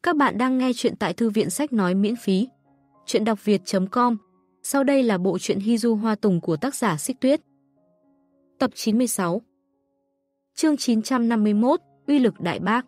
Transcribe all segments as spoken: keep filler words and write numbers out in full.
Các bạn đang nghe chuyện tại Thư viện Sách Nói miễn phí. Chuyện đọc việt chấm com. Sau đây là bộ truyện Hy Du Hoa Tùng của tác giả Xích Tuyết. Tập chín mươi sáu. Chương chín trăm năm mươi mốt, Uy lực đại bác.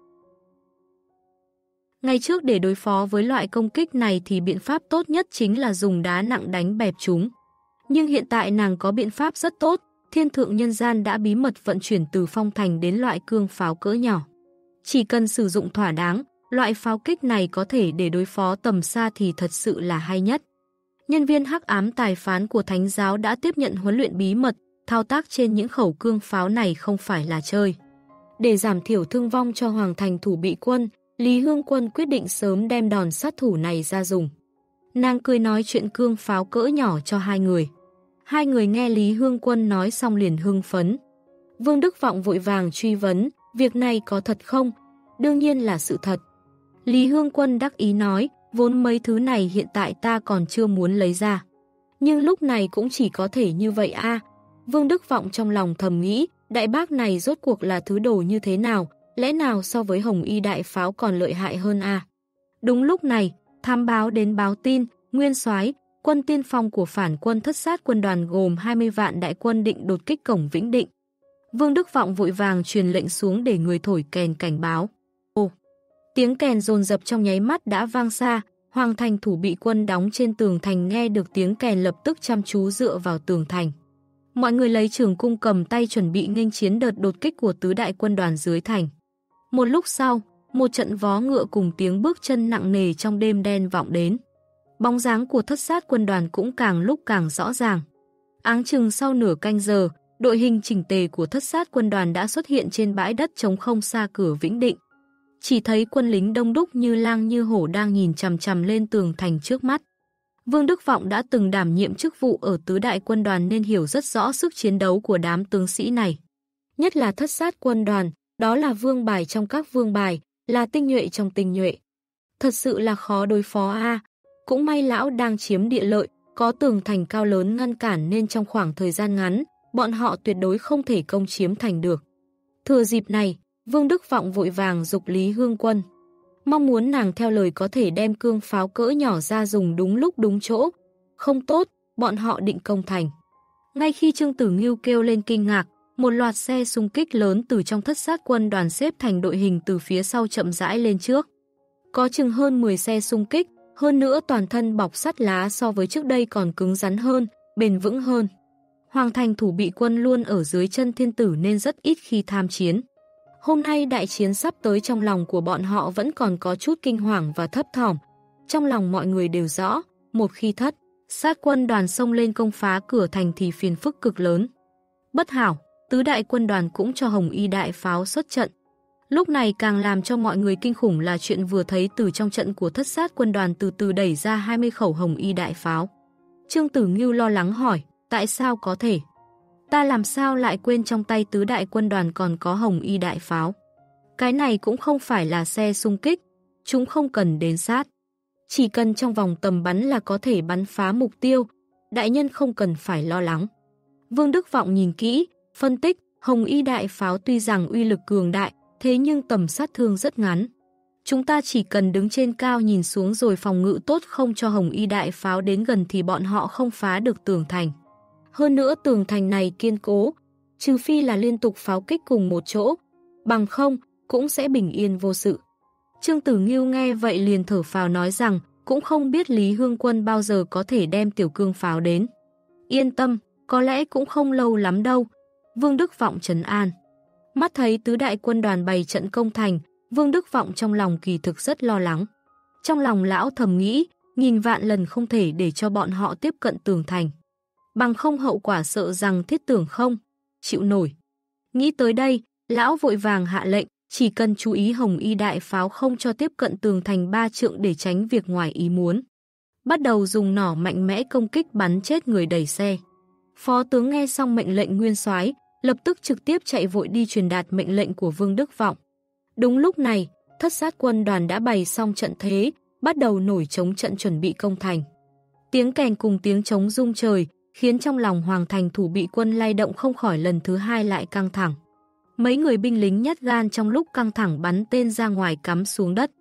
Ngày trước để đối phó với loại công kích này thì biện pháp tốt nhất chính là dùng đá nặng đánh bẹp chúng. Nhưng hiện tại nàng có biện pháp rất tốt, Thiên Thượng Nhân Gian đã bí mật vận chuyển từ phong thành đến loại cương pháo cỡ nhỏ. Chỉ cần sử dụng thỏa đáng, loại pháo kích này có thể để đối phó tầm xa thì thật sự là hay nhất. Nhân viên hắc ám tài phán của Thánh giáo đã tiếp nhận huấn luyện bí mật, thao tác trên những khẩu cương pháo này không phải là chơi. Để giảm thiểu thương vong cho Hoàng Thành thủ bị quân, Lý Hương Quân quyết định sớm đem đòn sát thủ này ra dùng. Nàng cười nói chuyện cương pháo cỡ nhỏ cho hai người. Hai người nghe Lý Hương Quân nói xong liền hưng phấn. Vương Đức Vọng vội vàng truy vấn, việc này có thật không? Đương nhiên là sự thật. Lý Hương Quân đắc ý nói, vốn mấy thứ này hiện tại ta còn chưa muốn lấy ra. Nhưng lúc này cũng chỉ có thể như vậy a. À. Vương Đức Vọng trong lòng thầm nghĩ, đại bác này rốt cuộc là thứ đồ như thế nào, lẽ nào so với Hồng Y đại pháo còn lợi hại hơn a? À? Đúng lúc này, thám báo đến báo tin, Nguyên soái, quân tiên phong của phản quân thất sát quân đoàn gồm hai mươi vạn đại quân định đột kích cổng Vĩnh Định. Vương Đức Vọng vội vàng truyền lệnh xuống để người thổi kèn cảnh báo. Ồ! Tiếng kèn dồn dập trong nháy mắt đã vang xa, Hoàng Thành thủ bị quân đóng trên tường thành nghe được tiếng kèn lập tức chăm chú dựa vào tường thành. Mọi người lấy trường cung cầm tay chuẩn bị nghênh chiến đợt đột kích của tứ đại quân đoàn dưới thành. Một lúc sau, một trận vó ngựa cùng tiếng bước chân nặng nề trong đêm đen vọng đến. Bóng dáng của thất sát quân đoàn cũng càng lúc càng rõ ràng. Áng chừng sau nửa canh giờ, đội hình chỉnh tề của thất sát quân đoàn đã xuất hiện trên bãi đất trống không xa cửa Vĩnh Định. Chỉ thấy quân lính đông đúc như lang như hổ đang nhìn chằm chằm lên tường thành trước mắt. Vương Đức Vọng đã từng đảm nhiệm chức vụ ở tứ đại quân đoàn nên hiểu rất rõ sức chiến đấu của đám tướng sĩ này. Nhất là thất sát quân đoàn, đó là vương bài trong các vương bài, là tinh nhuệ trong tinh nhuệ. Thật sự là khó đối phó a. À. Cũng may lão đang chiếm địa lợi, có tường thành cao lớn ngăn cản nên trong khoảng thời gian ngắn, bọn họ tuyệt đối không thể công chiếm thành được. Thừa dịp này, Vương Đức Vọng vội vàng giục Lý Hương Quân. Mong muốn nàng theo lời có thể đem cương pháo cỡ nhỏ ra dùng đúng lúc đúng chỗ. Không tốt, bọn họ định công thành. Ngay khi Trương Tử Ngưu kêu lên kinh ngạc, một loạt xe xung kích lớn từ trong thất sát quân đoàn xếp thành đội hình từ phía sau chậm rãi lên trước. Có chừng hơn mười xe xung kích, hơn nữa toàn thân bọc sắt lá so với trước đây còn cứng rắn hơn, bền vững hơn. Hoàng Thành thủ bị quân luôn ở dưới chân thiên tử nên rất ít khi tham chiến. Hôm nay đại chiến sắp tới trong lòng của bọn họ vẫn còn có chút kinh hoàng và thấp thỏm. Trong lòng mọi người đều rõ, một khi thất, sát quân đoàn xông lên công phá cửa thành thì phiền phức cực lớn. Bất hảo, tứ đại quân đoàn cũng cho Hồng Y đại pháo xuất trận. Lúc này càng làm cho mọi người kinh khủng là chuyện vừa thấy từ trong trận của thất sát quân đoàn từ từ đẩy ra hai mươi khẩu Hồng Y đại pháo. Trương Tử Ngưu lo lắng hỏi, tại sao có thể? Ta làm sao lại quên trong tay tứ đại quân đoàn còn có Hồng Y đại pháo? Cái này cũng không phải là xe xung kích, chúng không cần đến sát. Chỉ cần trong vòng tầm bắn là có thể bắn phá mục tiêu, đại nhân không cần phải lo lắng. Vương Đức Vọng nhìn kỹ, phân tích, Hồng Y đại pháo tuy rằng uy lực cường đại, thế nhưng tầm sát thương rất ngắn. Chúng ta chỉ cần đứng trên cao nhìn xuống rồi phòng ngự tốt không cho Hồng Y đại pháo đến gần thì bọn họ không phá được tường thành. Hơn nữa tường thành này kiên cố, trừ phi là liên tục pháo kích cùng một chỗ, bằng không cũng sẽ bình yên vô sự. Trương Tử Ngưu nghe vậy liền thở phào nói rằng cũng không biết Lý Hương Quân bao giờ có thể đem tiểu cương pháo đến. Yên tâm, có lẽ cũng không lâu lắm đâu. Vương Đức Vọng trấn an. Mắt thấy tứ đại quân đoàn bày trận công thành, Vương Đức Vọng trong lòng kỳ thực rất lo lắng. Trong lòng lão thầm nghĩ, nghìn vạn lần không thể để cho bọn họ tiếp cận tường thành. Bằng không hậu quả sợ rằng thiết tưởng không chịu nổi. Nghĩ tới đây, lão vội vàng hạ lệnh, chỉ cần chú ý Hồng Y đại pháo không cho tiếp cận tường thành ba trượng để tránh việc ngoài ý muốn. Bắt đầu dùng nỏ mạnh mẽ công kích bắn chết người đẩy xe. Phó tướng nghe xong mệnh lệnh nguyên soái, lập tức trực tiếp chạy vội đi truyền đạt mệnh lệnh của Vương Đức Vọng. Đúng lúc này, thất sát quân đoàn đã bày xong trận thế, bắt đầu nổi trống trận chuẩn bị công thành. Tiếng kèn cùng tiếng trống rung trời, khiến trong lòng Hoàng Thành thủ bị quân lay động không khỏi lần thứ hai lại căng thẳng. Mấy người binh lính nhát gan trong lúc căng thẳng bắn tên ra ngoài cắm xuống đất.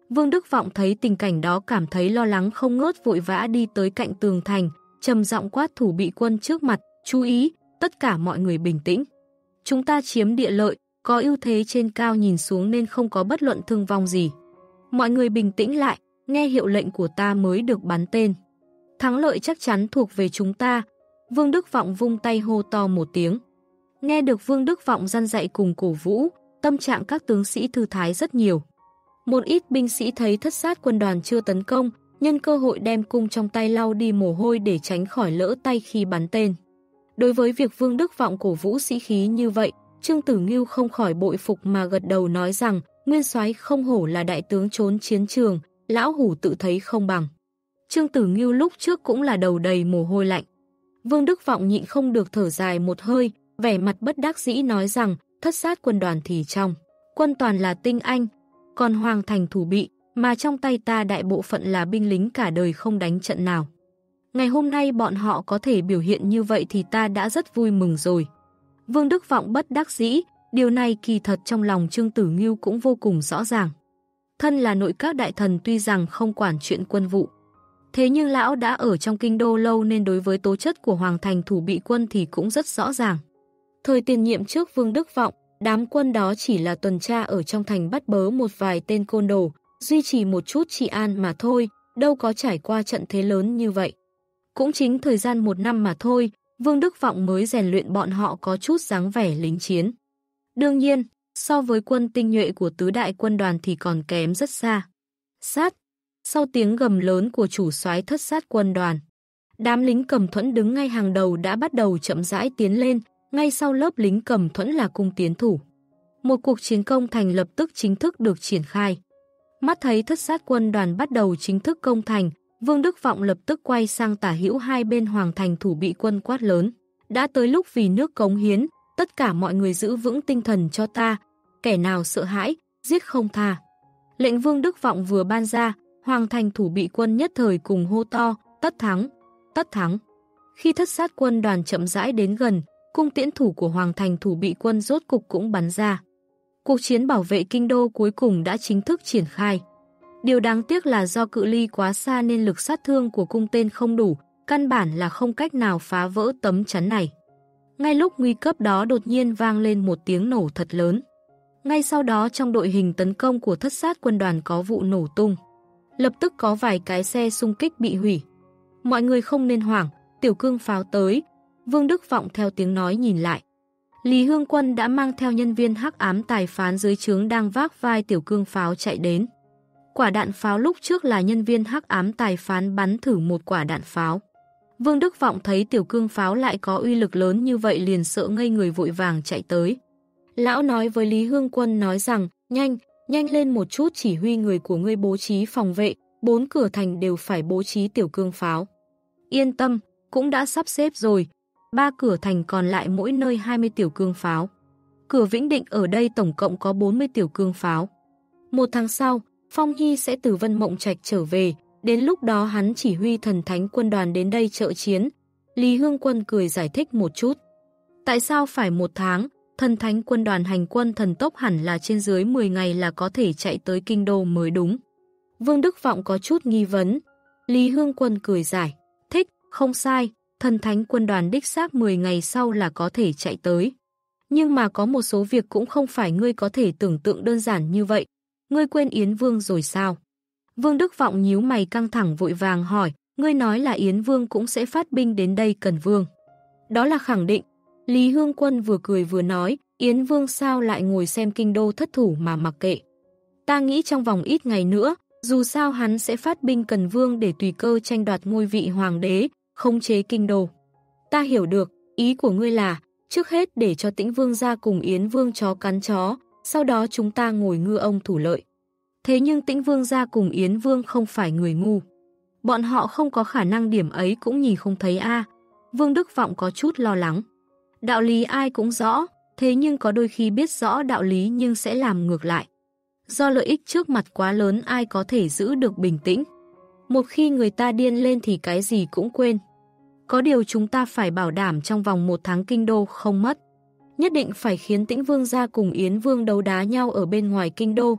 Vương Đức Vọng thấy tình cảnh đó cảm thấy lo lắng không ngớt, vội vã đi tới cạnh tường thành, trầm giọng quát thủ bị quân trước mặt, chú ý, tất cả mọi người bình tĩnh. Chúng ta chiếm địa lợi, có ưu thế trên cao nhìn xuống nên không có bất luận thương vong gì. Mọi người bình tĩnh lại, nghe hiệu lệnh của ta mới được bắn tên. Thắng lợi chắc chắn thuộc về chúng ta. Vương Đức Vọng vung tay hô to một tiếng. Nghe được Vương Đức Vọng răn dạy cùng cổ vũ, tâm trạng các tướng sĩ thư thái rất nhiều. Một ít binh sĩ thấy Thất Sát quân đoàn chưa tấn công, nhân cơ hội đem cung trong tay lau đi mồ hôi để tránh khỏi lỡ tay khi bắn tên. Đối với việc Vương Đức Vọng cổ vũ sĩ khí như vậy, Trương Tử Ngưu không khỏi bội phục mà gật đầu nói rằng, nguyên soái không hổ là đại tướng trốn chiến trường, lão hủ tự thấy không bằng. Trương Tử Ngưu lúc trước cũng là đầu đầy mồ hôi lạnh. Vương Đức Vọng nhịn không được thở dài một hơi, vẻ mặt bất đắc dĩ nói rằng, Thất Sát quân đoàn thì trong quân toàn là tinh anh, còn Hoàng Thành thủ bị, mà trong tay ta đại bộ phận là binh lính cả đời không đánh trận nào. Ngày hôm nay bọn họ có thể biểu hiện như vậy thì ta đã rất vui mừng rồi. Vương Đức Vọng bất đắc dĩ, điều này kỳ thật trong lòng Trương Tử Ngưu cũng vô cùng rõ ràng. Thân là nội các đại thần tuy rằng không quản chuyện quân vụ, thế nhưng lão đã ở trong kinh đô lâu nên đối với tố chất của Hoàng Thành thủ bị quân thì cũng rất rõ ràng. Thời tiền nhiệm trước Vương Đức Vọng, đám quân đó chỉ là tuần tra ở trong thành bắt bớ một vài tên côn đồ, duy trì một chút trị an mà thôi, đâu có trải qua trận thế lớn như vậy. Cũng chính thời gian một năm mà thôi, Vương Đức Vọng mới rèn luyện bọn họ có chút dáng vẻ lính chiến. Đương nhiên, so với quân tinh nhuệ của tứ đại quân đoàn thì còn kém rất xa. Sát! Sau tiếng gầm lớn của chủ soái Thất Sát quân đoàn, đám lính cầm thuẫn đứng ngay hàng đầu đã bắt đầu chậm rãi tiến lên, ngay sau lớp lính cầm thuẫn là cung tiến thủ. Một cuộc chiến công thành lập tức chính thức được triển khai. Mắt thấy Thất Sát quân đoàn bắt đầu chính thức công thành, Vương Đức Vọng lập tức quay sang tả hữu hai bên Hoàng Thành thủ bị quân quát lớn. Đã tới lúc vì nước cống hiến, tất cả mọi người giữ vững tinh thần cho ta, kẻ nào sợ hãi, giết không tha. Lệnh Vương Đức Vọng vừa ban ra, Hoàng Thành thủ bị quân nhất thời cùng hô to, tất thắng, tất thắng. Khi Thất Sát quân đoàn chậm rãi đến gần, cung tiễn thủ của Hoàng Thành thủ bị quân rốt cục cũng bắn ra. Cuộc chiến bảo vệ kinh đô cuối cùng đã chính thức triển khai. Điều đáng tiếc là do cự ly quá xa nên lực sát thương của cung tên không đủ, căn bản là không cách nào phá vỡ tấm chắn này. Ngay lúc nguy cấp đó đột nhiên vang lên một tiếng nổ thật lớn. Ngay sau đó trong đội hình tấn công của Thất Sát quân đoàn có vụ nổ tung. Lập tức có vài cái xe xung kích bị hủy. Mọi người không nên hoảng, tiểu cương pháo tới. Vương Đức Vọng theo tiếng nói nhìn lại. Lý Hương Quân đã mang theo nhân viên hắc ám tài phán dưới trướng đang vác vai tiểu cương pháo chạy đến. Quả đạn pháo lúc trước là nhân viên hắc ám tài phán bắn thử một quả đạn pháo. Vương Đức Vọng thấy tiểu cương pháo lại có uy lực lớn như vậy liền sợ ngây người vội vàng chạy tới. Lão nói với Lý Hương Quân nói rằng, nhanh, nhanh lên một chút, chỉ huy người của ngươi bố trí phòng vệ, bốn cửa thành đều phải bố trí tiểu cương pháo. Yên tâm, cũng đã sắp xếp rồi, ba cửa thành còn lại mỗi nơi hai mươi tiểu cương pháo. Cửa Vĩnh Định ở đây tổng cộng có bốn mươi tiểu cương pháo. Một tháng sau, Phong Nhi sẽ từ Vân Mộng Trạch trở về, đến lúc đó hắn chỉ huy thần thánh quân đoàn đến đây trợ chiến. Lý Hương Quân cười giải thích một chút. Tại sao phải một tháng? Thần thánh quân đoàn hành quân thần tốc hẳn là trên dưới mười ngày là có thể chạy tới kinh đô mới đúng. Vương Đức Vọng có chút nghi vấn. Lý Hương Quân cười giải thích, không sai, thần thánh quân đoàn đích xác mười ngày sau là có thể chạy tới. Nhưng mà có một số việc cũng không phải ngươi có thể tưởng tượng đơn giản như vậy. Ngươi quên Yến Vương rồi sao? Vương Đức Vọng nhíu mày căng thẳng vội vàng hỏi, ngươi nói là Yến Vương cũng sẽ phát binh đến đây cần Vương. Đó là khẳng định. Lý Hương Quân vừa cười vừa nói, Yến Vương sao lại ngồi xem kinh đô thất thủ mà mặc kệ. Ta nghĩ trong vòng ít ngày nữa, dù sao hắn sẽ phát binh cần Vương để tùy cơ tranh đoạt ngôi vị hoàng đế, khống chế kinh đô. Ta hiểu được, ý của ngươi là, trước hết để cho Tĩnh Vương ra cùng Yến Vương chó cắn chó, sau đó chúng ta ngồi ngư ông thủ lợi. Thế nhưng Tĩnh Vương ra cùng Yến Vương không phải người ngu. Bọn họ không có khả năng điểm ấy cũng nhìn không thấy a. Vương Đức Vọng có chút lo lắng. Đạo lý ai cũng rõ, thế nhưng có đôi khi biết rõ đạo lý nhưng sẽ làm ngược lại. Do lợi ích trước mặt quá lớn ai có thể giữ được bình tĩnh. Một khi người ta điên lên thì cái gì cũng quên. Có điều chúng ta phải bảo đảm trong vòng một tháng kinh đô không mất. Nhất định phải khiến Tĩnh Vương ra cùng Yến Vương đấu đá nhau ở bên ngoài kinh đô.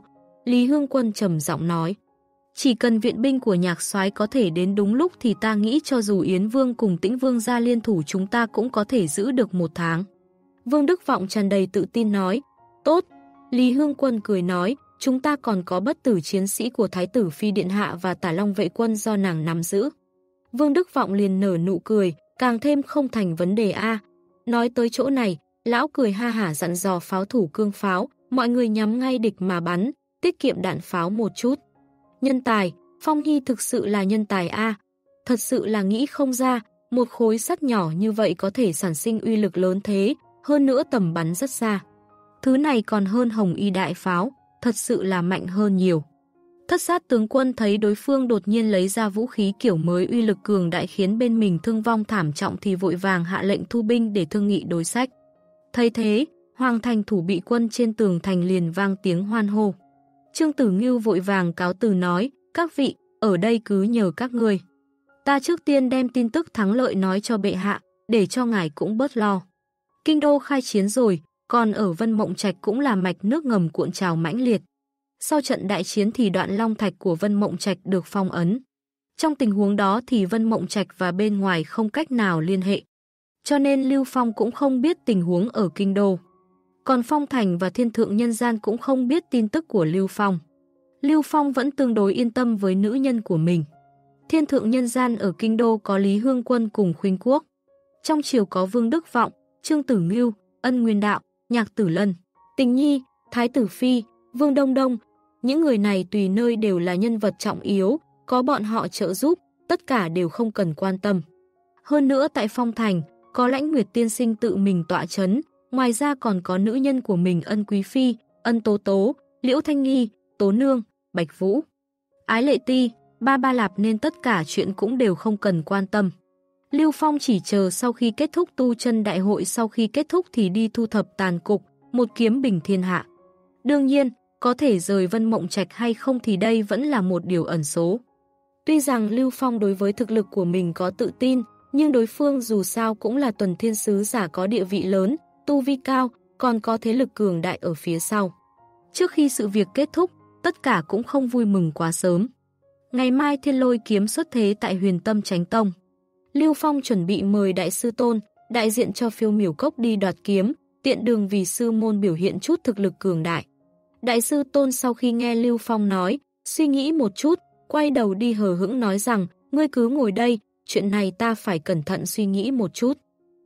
Lý Hương Quân trầm giọng nói. Chỉ cần viện binh của Nhạc soái có thể đến đúng lúc thì ta nghĩ cho dù Yến Vương cùng Tĩnh Vương ra liên thủ chúng ta cũng có thể giữ được một tháng. Vương Đức Vọng tràn đầy tự tin nói. Tốt. Lý Hương Quân cười nói, chúng ta còn có bất tử chiến sĩ của Thái tử Phi Điện Hạ và Tả Long vệ quân do nàng nắm giữ. Vương Đức Vọng liền nở nụ cười, càng thêm không thành vấn đề a. Nói tới chỗ này, lão cười ha hả dặn dò pháo thủ cương pháo, mọi người nhắm ngay địch mà bắn, tiết kiệm đạn pháo một chút. Nhân tài, Phong Nhi thực sự là nhân tài a. Thật sự là nghĩ không ra, một khối sắt nhỏ như vậy có thể sản sinh uy lực lớn thế, hơn nữa tầm bắn rất xa. Thứ này còn hơn Hồng Y đại pháo, thật sự là mạnh hơn nhiều. Thất Sát tướng quân thấy đối phương đột nhiên lấy ra vũ khí kiểu mới uy lực cường đại khiến bên mình thương vong thảm trọng thì vội vàng hạ lệnh thu binh để thương nghị đối sách. Thấy thế, Hoàng thành thủ bị quân trên tường thành liền vang tiếng hoan hô. Trương Tử Ngưu vội vàng cáo từ nói, các vị, ở đây cứ nhờ các ngươi. Ta trước tiên đem tin tức thắng lợi nói cho bệ hạ, để cho ngài cũng bớt lo. Kinh đô khai chiến rồi, còn ở Vân Mộng Trạch cũng là mạch nước ngầm cuộn trào mãnh liệt. Sau trận đại chiến thì đoạn long thạch của Vân Mộng Trạch được phong ấn. Trong tình huống đó thì Vân Mộng Trạch và bên ngoài không cách nào liên hệ. Cho nên Lưu Phong cũng không biết tình huống ở Kinh đô. Còn Phong Thành và Thiên Thượng Nhân Gian cũng không biết tin tức của Lưu Phong. Lưu Phong vẫn tương đối yên tâm với nữ nhân của mình. Thiên Thượng Nhân Gian ở Kinh đô có Lý Hương Quân cùng Khuynh Quốc. Trong triều có Vương Đức Vọng, Trương Tử Ngưu, Ân Nguyên Đạo, Nhạc Tử Lân, Tình Nhi, Thái Tử Phi, Vương Đông Đông. Những người này tùy nơi đều là nhân vật trọng yếu, có bọn họ trợ giúp, tất cả đều không cần quan tâm. Hơn nữa tại Phong Thành, có Lãnh Nguyệt tiên sinh tự mình tọa chấn, ngoài ra còn có nữ nhân của mình Ân Quý Phi, Ân Tố Tố, Liễu Thanh Nghi, Tố Nương, Bạch Vũ, Ái Lệ Ti, Ba Ba Lạp nên tất cả chuyện cũng đều không cần quan tâm. Lưu Phong chỉ chờ sau khi kết thúc tu chân đại hội, sau khi kết thúc thì đi thu thập tàn cục, một kiếm bình thiên hạ. Đương nhiên, có thể rời Vân Mộng Trạch hay không thì đây vẫn là một điều ẩn số. Tuy rằng Lưu Phong đối với thực lực của mình có tự tin, nhưng đối phương dù sao cũng là Tuần Thiên Sứ giả có địa vị lớn, tu vi cao, còn có thế lực cường đại ở phía sau. Trước khi sự việc kết thúc, tất cả cũng không vui mừng quá sớm. Ngày mai Thiên Lôi kiếm xuất thế tại Huyền Tâm Chánh Tông. Lưu Phong chuẩn bị mời Đại sư Tôn, đại diện cho Phiêu Miểu Cốc đi đoạt kiếm, tiện đường vì sư môn biểu hiện chút thực lực cường đại. Đại sư Tôn sau khi nghe Lưu Phong nói, suy nghĩ một chút, quay đầu đi hờ hững nói rằng, ngươi cứ ngồi đây, chuyện này ta phải cẩn thận suy nghĩ một chút.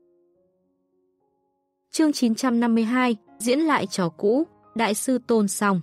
Chương chín trăm năm mươi hai, diễn lại trò cũ, Đại sư Tôn xong.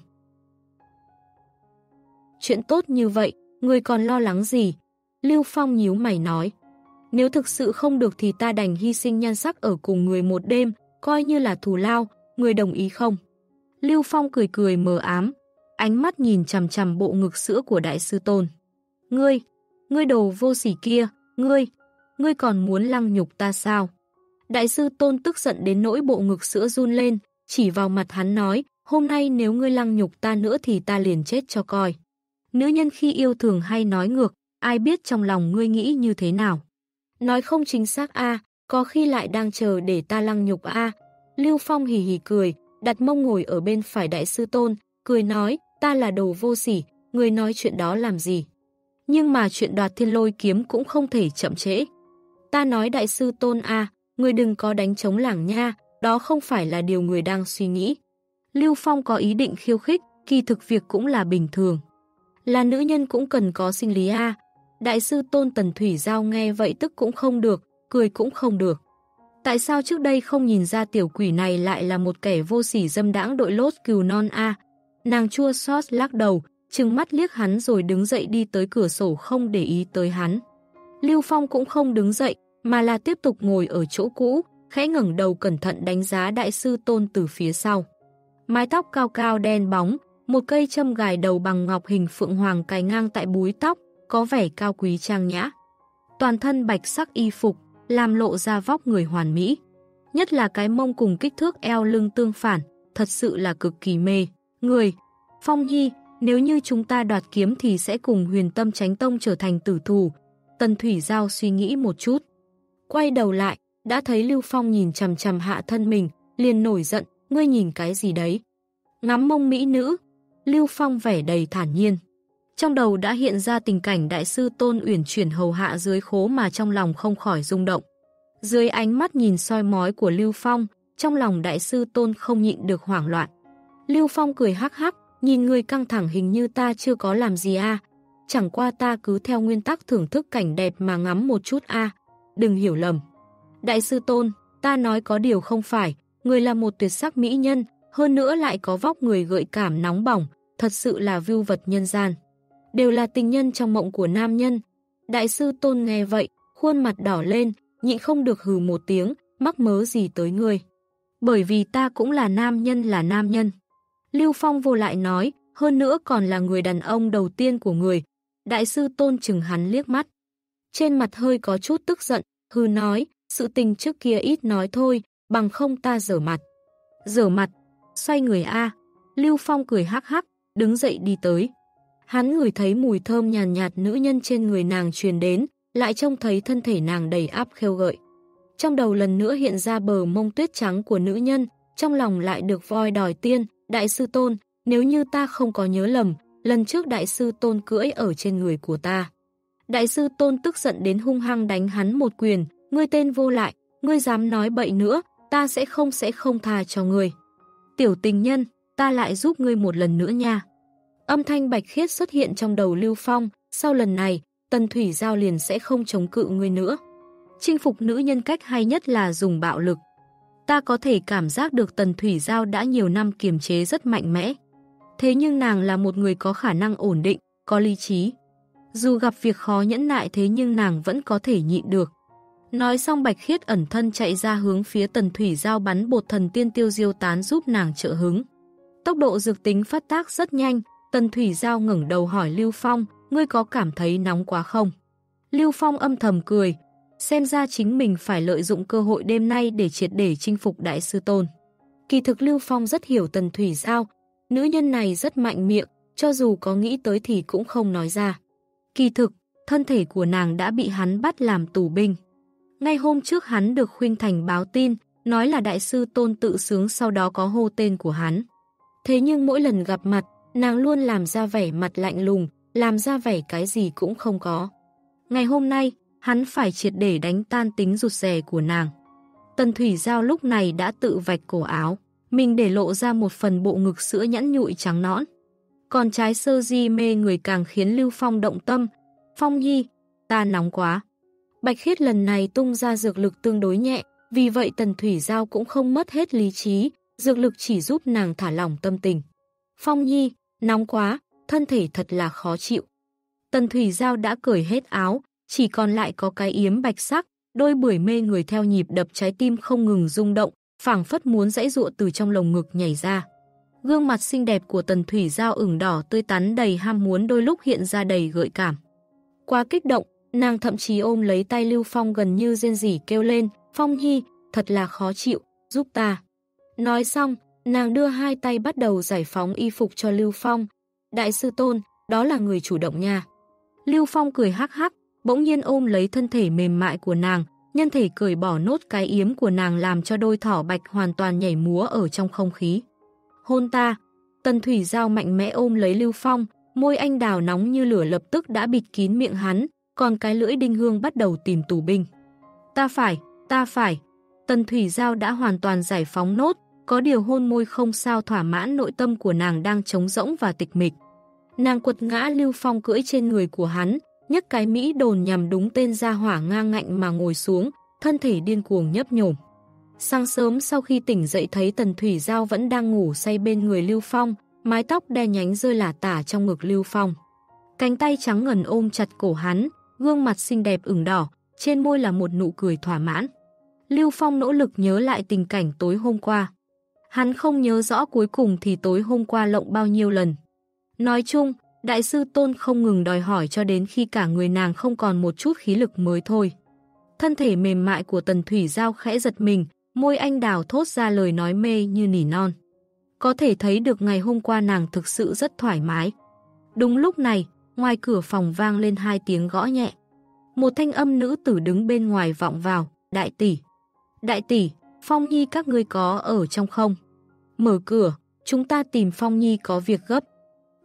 Chuyện tốt như vậy, ngươi còn lo lắng gì? Lưu Phong nhíu mày nói. Nếu thực sự không được thì ta đành hy sinh nhan sắc ở cùng người một đêm, coi như là thù lao, người đồng ý không? Lưu Phong cười cười mờ ám, ánh mắt nhìn chằm chằm bộ ngực sữa của Đại sư Tôn. Ngươi, ngươi đồ vô sỉ kia, ngươi, ngươi còn muốn lăng nhục ta sao? Đại sư Tôn tức giận đến nỗi bộ ngực sữa run lên, chỉ vào mặt hắn nói, hôm nay nếu ngươi lăng nhục ta nữa thì ta liền chết cho coi. Nữ nhân khi yêu thường hay nói ngược, ai biết trong lòng ngươi nghĩ như thế nào? Nói không chính xác a, à, có khi lại đang chờ để ta lăng nhục a. À. Lưu Phong hì hì cười, đặt mông ngồi ở bên phải Đại sư Tôn, cười nói, ta là đồ vô sỉ, người nói chuyện đó làm gì? Nhưng mà chuyện đoạt Thiên Lôi kiếm cũng không thể chậm trễ. Ta nói Đại sư Tôn a, à, người đừng có đánh trống lảng nha, đó không phải là điều người đang suy nghĩ. Lưu Phong có ý định khiêu khích, kỳ thực việc cũng là bình thường. Là nữ nhân cũng cần có sinh lý a. À. Đại sư Tôn Tần Thủy Giao nghe vậy tức cũng không được, cười cũng không được. Tại sao trước đây không nhìn ra tiểu quỷ này lại là một kẻ vô sỉ dâm đãng đội lốt cừu non a? À? Nàng chua xót lắc đầu, trừng mắt liếc hắn rồi đứng dậy đi tới cửa sổ không để ý tới hắn. Lưu Phong cũng không đứng dậy, mà là tiếp tục ngồi ở chỗ cũ, khẽ ngẩng đầu cẩn thận đánh giá Đại sư Tôn từ phía sau. Mái tóc cao cao đen bóng, một cây châm gài đầu bằng ngọc hình phượng hoàng cài ngang tại búi tóc, có vẻ cao quý trang nhã. Toàn thân bạch sắc y phục, làm lộ ra vóc người hoàn mỹ. Nhất là cái mông cùng kích thước eo lưng tương phản, thật sự là cực kỳ mê. Người, Phong Nhi, nếu như chúng ta đoạt kiếm thì sẽ cùng Huyền Tâm Chánh Tông trở thành tử thù. Tần Thủy Giao suy nghĩ một chút. Quay đầu lại, đã thấy Lưu Phong nhìn chằm chằm hạ thân mình, liền nổi giận, ngươi nhìn cái gì đấy? Ngắm mông mỹ nữ. Lưu Phong vẻ đầy thản nhiên. Trong đầu đã hiện ra tình cảnh đại sư Tôn uyển chuyển hầu hạ dưới khố mà trong lòng không khỏi rung động. Dưới ánh mắt nhìn soi mói của Lưu Phong, trong lòng đại sư Tôn không nhịn được hoảng loạn. Lưu Phong cười hắc hắc, nhìn người căng thẳng hình như ta chưa có làm gì a, à. Chẳng qua ta cứ theo nguyên tắc thưởng thức cảnh đẹp mà ngắm một chút a, à. Đừng hiểu lầm. Đại sư Tôn, ta nói có điều không phải, người là một tuyệt sắc mỹ nhân, hơn nữa lại có vóc người gợi cảm nóng bỏng, thật sự là vưu vật nhân gian. Đều là tình nhân trong mộng của nam nhân. Đại sư Tôn nghe vậy, khuôn mặt đỏ lên, nhịn không được hừ một tiếng, mắc mớ gì tới ngươi. Bởi vì ta cũng là nam nhân là nam nhân. Lưu Phong vô lại nói, hơn nữa còn là người đàn ông đầu tiên của người. Đại sư Tôn chừng hắn liếc mắt. Trên mặt hơi có chút tức giận, hừ nói, sự tình trước kia ít nói thôi, bằng không ta giở mặt. Giở mặt, xoay người a. Lưu Phong cười hắc hắc, đứng dậy đi tới. Hắn ngửi thấy mùi thơm nhàn nhạt, nhạt nữ nhân trên người nàng truyền đến, lại trông thấy thân thể nàng đầy áp khêu gợi. Trong đầu lần nữa hiện ra bờ mông tuyết trắng của nữ nhân, trong lòng lại được voi đòi tiên. Đại sư Tôn, nếu như ta không có nhớ lầm, lần trước đại sư Tôn cưỡi ở trên người của ta. Đại sư Tôn tức giận đến hung hăng đánh hắn một quyền, ngươi tên vô lại, ngươi dám nói bậy nữa, ta sẽ không sẽ không tha cho ngươi. Tiểu tình nhân, ta lại giúp ngươi một lần nữa nha. Âm thanh bạch khiết xuất hiện trong đầu Lưu Phong, sau lần này, Tần Thủy Giao liền sẽ không chống cự ngươi nữa. Chinh phục nữ nhân cách hay nhất là dùng bạo lực. Ta có thể cảm giác được Tần Thủy Giao đã nhiều năm kiềm chế rất mạnh mẽ. Thế nhưng nàng là một người có khả năng ổn định, có lý trí. Dù gặp việc khó nhẫn nại thế nhưng nàng vẫn có thể nhịn được. Nói xong bạch khiết ẩn thân chạy ra hướng phía Tần Thủy Giao bắn bột thần tiên tiêu diêu tán giúp nàng trợ hứng. Tốc độ dược tính phát tác rất nhanh, Tần Thủy Giao ngẩng đầu hỏi Lưu Phong, ngươi có cảm thấy nóng quá không? Lưu Phong âm thầm cười, xem ra chính mình phải lợi dụng cơ hội đêm nay để triệt để chinh phục đại sư Tôn. Kỳ thực Lưu Phong rất hiểu Tần Thủy Giao, nữ nhân này rất mạnh miệng, cho dù có nghĩ tới thì cũng không nói ra. Kỳ thực, thân thể của nàng đã bị hắn bắt làm tù binh. Ngay hôm trước hắn được Khuynh Thành báo tin, nói là đại sư Tôn tự sướng sau đó có hô tên của hắn. Thế nhưng mỗi lần gặp mặt, nàng luôn làm ra vẻ mặt lạnh lùng, làm ra vẻ cái gì cũng không có. Ngày hôm nay, hắn phải triệt để đánh tan tính rụt rè của nàng. Tần Thủy Giao lúc này đã tự vạch cổ áo, mình để lộ ra một phần bộ ngực sữa nhẵn nhụi trắng nõn. Còn trái sơ di mê người càng khiến Lưu Phong động tâm. Phong Nhi, ta nóng quá. Bạch khiết lần này tung ra dược lực tương đối nhẹ, vì vậy Tần Thủy Giao cũng không mất hết lý trí, dược lực chỉ giúp nàng thả lỏng tâm tình. Phong Nhi, nóng quá, thân thể thật là khó chịu. Tần Thủy Giao đã cởi hết áo, chỉ còn lại có cái yếm bạch sắc, đôi bưởi mê người theo nhịp đập trái tim không ngừng rung động, phảng phất muốn giãy giụa từ trong lồng ngực nhảy ra. Gương mặt xinh đẹp của Tần Thủy Giao ửng đỏ tươi tắn đầy ham muốn, đôi lúc hiện ra đầy gợi cảm. Quá kích động, nàng thậm chí ôm lấy tay Lưu Phong gần như rên rỉ kêu lên, Phong Nhi, thật là khó chịu, giúp ta. Nói xong, nàng đưa hai tay bắt đầu giải phóng y phục cho Lưu Phong. Đại sư Tôn, đó là người chủ động nha. Lưu Phong cười hắc hắc, bỗng nhiên ôm lấy thân thể mềm mại của nàng, nhân thể cởi bỏ nốt cái yếm của nàng làm cho đôi thỏ bạch hoàn toàn nhảy múa ở trong không khí. Hôn ta. Tần Thủy Giao mạnh mẽ ôm lấy Lưu Phong, môi anh đào nóng như lửa lập tức đã bịt kín miệng hắn, còn cái lưỡi đinh hương bắt đầu tìm tù binh. Ta phải, ta phải. Tần Thủy Giao đã hoàn toàn giải phóng nốt, có điều hôn môi không sao thỏa mãn nội tâm của nàng đang trống rỗng và tịch mịch. Nàng quật ngã Lưu Phong cưỡi trên người của hắn, nhấc cái mỹ đồn nhằm đúng tên gia hỏa ngang ngạnh mà ngồi xuống, thân thể điên cuồng nhấp nhổm. Sáng sớm sau khi tỉnh dậy thấy Tần Thủy Giao vẫn đang ngủ say bên người Lưu Phong, mái tóc đen nhánh rơi lả tả trong ngực Lưu Phong. Cánh tay trắng ngần ôm chặt cổ hắn, gương mặt xinh đẹp ửng đỏ, trên môi là một nụ cười thỏa mãn. Lưu Phong nỗ lực nhớ lại tình cảnh tối hôm qua. Hắn không nhớ rõ cuối cùng thì tối hôm qua lộng bao nhiêu lần. Nói chung, đại sư Tôn không ngừng đòi hỏi cho đến khi cả người nàng không còn một chút khí lực mới thôi. Thân thể mềm mại của Tần Thủy Giao khẽ giật mình, môi anh đào thốt ra lời nói mê như nỉ non. Có thể thấy được ngày hôm qua nàng thực sự rất thoải mái. Đúng lúc này, ngoài cửa phòng vang lên hai tiếng gõ nhẹ. Một thanh âm nữ tử đứng bên ngoài vọng vào, đại tỷ. Đại tỷ, Phong Nhi các ngươi có ở trong không? Mở cửa, chúng ta tìm Phong Nhi có việc gấp.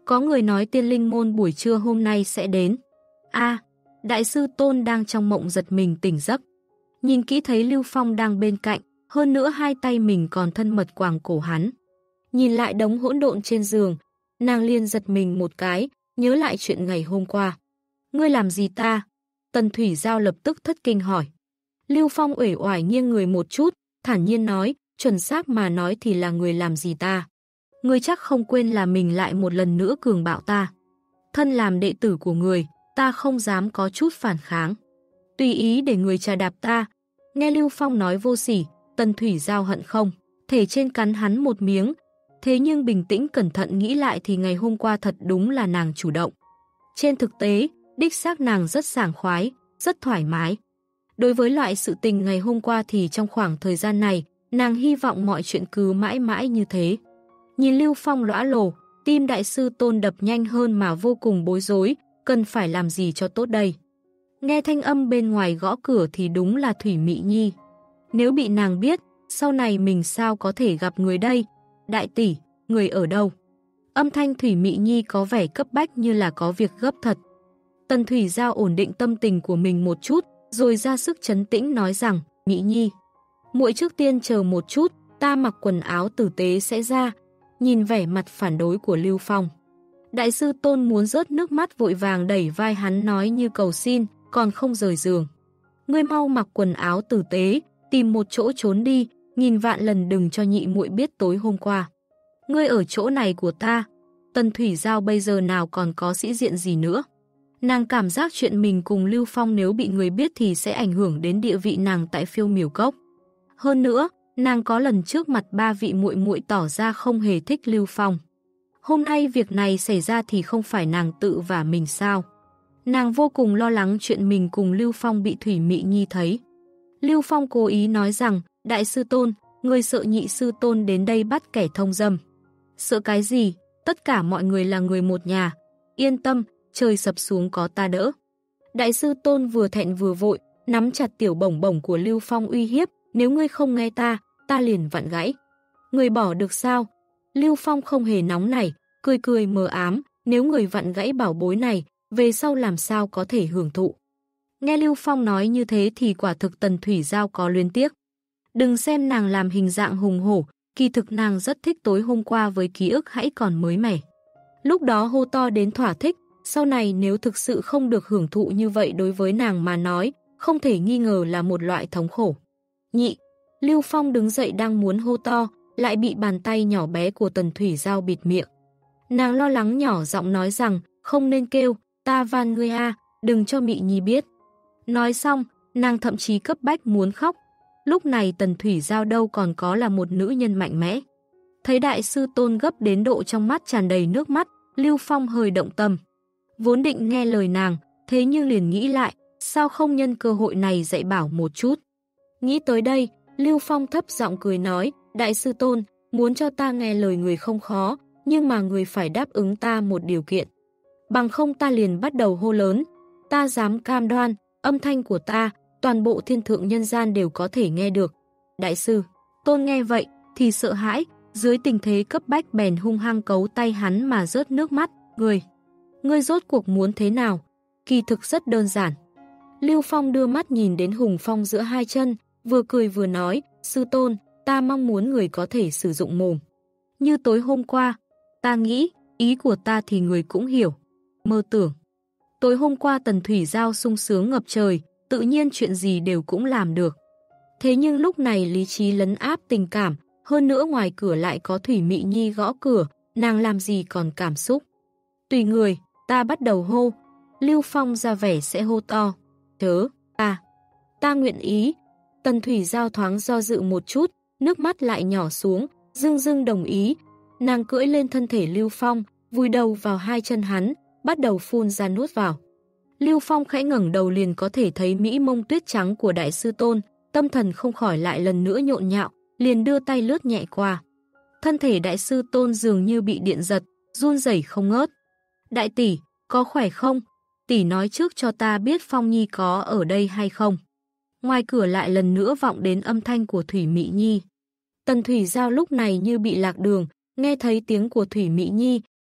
có người nói tiên linh môn buổi trưa hôm nay sẽ đến. A, đại sư Tôn đang trong mộng giật mình tỉnh giấc. Nhìn kỹ thấy Lưu Phong đang bên cạnh, hơn nữa hai tay mình còn thân mật quàng cổ hắn. Nhìn lại đống hỗn độn trên giường, nàng liền giật mình một cái, nhớ lại chuyện ngày hôm qua. Ngươi làm gì ta? Tần Thủy Giao lập tức thất kinh hỏi. Lưu Phong uể oải nghiêng người một chút, thản nhiên nói, chuẩn xác mà nói thì là người làm gì ta? Ngươi chắc không quên là mình lại một lần nữa cường bạo ta. Thân làm đệ tử của người, ta không dám có chút phản kháng. Tùy ý để người trà đạp ta. Nghe Lưu Phong nói vô sỉ, Tần Thủy Giao hận không, thể trên cắn hắn một miếng. Thế nhưng bình tĩnh cẩn thận nghĩ lại thì ngày hôm qua thật đúng là nàng chủ động. Trên thực tế, đích xác nàng rất sảng khoái, rất thoải mái. Đối với loại sự tình ngày hôm qua thì trong khoảng thời gian này, nàng hy vọng mọi chuyện cứ mãi mãi như thế. Nhìn Lưu Phong lõa lồ, tim đại sư Tôn đập nhanh hơn mà vô cùng bối rối, cần phải làm gì cho tốt đây. Nghe thanh âm bên ngoài gõ cửa thì đúng là Thủy Mị Nhi. Nếu bị nàng biết, sau này mình sao có thể gặp người đây? Đại tỷ, người ở đâu? Âm thanh Thủy Mị Nhi có vẻ cấp bách như là có việc gấp thật. Tần Thủy Giao ổn định tâm tình của mình một chút, rồi ra sức trấn tĩnh nói rằng, Mị Nhi, muội trước tiên chờ một chút, ta mặc quần áo tử tế sẽ ra. Nhìn vẻ mặt phản đối của Lưu Phong, đại sư Tôn muốn rớt nước mắt, vội vàng đẩy vai hắn nói như cầu xin, còn không rời giường. Ngươi mau mặc quần áo tử tế, tìm một chỗ trốn đi, nghìn vạn lần đừng cho nhị muội biết tối hôm qua. Ngươi ở chỗ này của ta. Tần Thủy Giao bây giờ nào còn có sĩ diện gì nữa. Nàng cảm giác chuyện mình cùng Lưu Phong nếu bị người biết thì sẽ ảnh hưởng đến địa vị nàng tại Phiêu Miểu Cốc. Hơn nữa, nàng có lần trước mặt ba vị muội muội tỏ ra không hề thích Lưu Phong. Hôm nay việc này xảy ra thì không phải nàng tự vả mình sao? Nàng vô cùng lo lắng chuyện mình cùng Lưu Phong bị Thủy Mị Nhi thấy. Lưu Phong cố ý nói rằng, đại sư Tôn, người sợ nhị sư Tôn đến đây bắt kẻ thông dâm. Sợ cái gì? Tất cả mọi người là người một nhà. Yên tâm, trời sập xuống có ta đỡ. Đại sư Tôn vừa thẹn vừa vội, nắm chặt tiểu bổng bổng của Lưu Phong uy hiếp, nếu ngươi không nghe ta, ta liền vặn gãy. Người bỏ được sao? Lưu Phong không hề nóng nảy, cười cười mờ ám, nếu người vặn gãy bảo bối này, về sau làm sao có thể hưởng thụ. Nghe Lưu Phong nói như thế thì quả thực Tần Thủy Giao có luyến tiếc. Đừng xem nàng làm hình dạng hùng hổ, kỳ thực nàng rất thích tối hôm qua với ký ức hãy còn mới mẻ. Lúc đó hô to đến thỏa thích, sau này nếu thực sự không được hưởng thụ như vậy đối với nàng mà nói, không thể nghi ngờ là một loại thống khổ. Nhị, Lưu Phong đứng dậy đang muốn hô to, lại bị bàn tay nhỏ bé của Tần Thủy Giao bịt miệng. Nàng lo lắng nhỏ giọng nói rằng, không nên kêu, ta van ngươi a, đừng cho Mị Nhi biết. Nói xong, nàng thậm chí cấp bách muốn khóc. Lúc này Tần Thủy Giao đâu còn có là một nữ nhân mạnh mẽ. Thấy đại sư Tôn gấp đến độ trong mắt tràn đầy nước mắt, Lưu Phong hơi động tâm. Vốn định nghe lời nàng, thế nhưng liền nghĩ lại, sao không nhân cơ hội này dạy bảo một chút. Nghĩ tới đây, Lưu Phong thấp giọng cười nói, đại sư Tôn, muốn cho ta nghe lời người không khó, nhưng mà người phải đáp ứng ta một điều kiện. Bằng không ta liền bắt đầu hô lớn, ta dám cam đoan, âm thanh của ta, toàn bộ thiên thượng nhân gian đều có thể nghe được. Đại sư Tôn nghe vậy thì sợ hãi, dưới tình thế cấp bách bèn hung hăng cấu tay hắn mà rớt nước mắt. Ngươi, ngươi rốt cuộc muốn thế nào? Kỳ thực rất đơn giản. Lưu Phong đưa mắt nhìn đến Hùng Phong giữa hai chân, vừa cười vừa nói, sư Tôn, ta mong muốn người có thể sử dụng mồm. Như tối hôm qua, ta nghĩ, ý của ta thì người cũng hiểu. Mơ tưởng. Tối hôm qua Tần Thủy Giao sung sướng ngập trời, tự nhiên chuyện gì đều cũng làm được. Thế nhưng lúc này lý trí lấn áp tình cảm, hơn nữa ngoài cửa lại có Thủy Mị Nhi gõ cửa, nàng làm gì còn cảm xúc. Tùy người, ta bắt đầu hô. Lưu Phong ra vẻ sẽ hô to. Chớ, ta, ta nguyện ý. Tần Thủy Giao thoáng do dự một chút, nước mắt lại nhỏ xuống, dưng dưng đồng ý. Nàng cưỡi lên thân thể Lưu Phong, vùi đầu vào hai chân hắn, bắt đầu phun ra nuốt vào. Lưu Phong khẽ ngẩng đầu liền có thể thấy mỹ mông tuyết trắng của đại sư Tôn, tâm thần không khỏi lại lần nữa nhộn nhạo, liền đưa tay lướt nhẹ qua. Thân thể đại sư Tôn dường như bị điện giật, run rẩy không ngớt. Đại tỷ, có khỏe không? Tỷ nói trước cho ta biết Phong Nhi có ở đây hay không? Ngoài cửa lại lần nữa vọng đến âm thanh của Thủy Mị Nhi. Tần Thủy Giao lúc này như bị lạc đường, nghe thấy tiếng của Thủy Mị Nhi,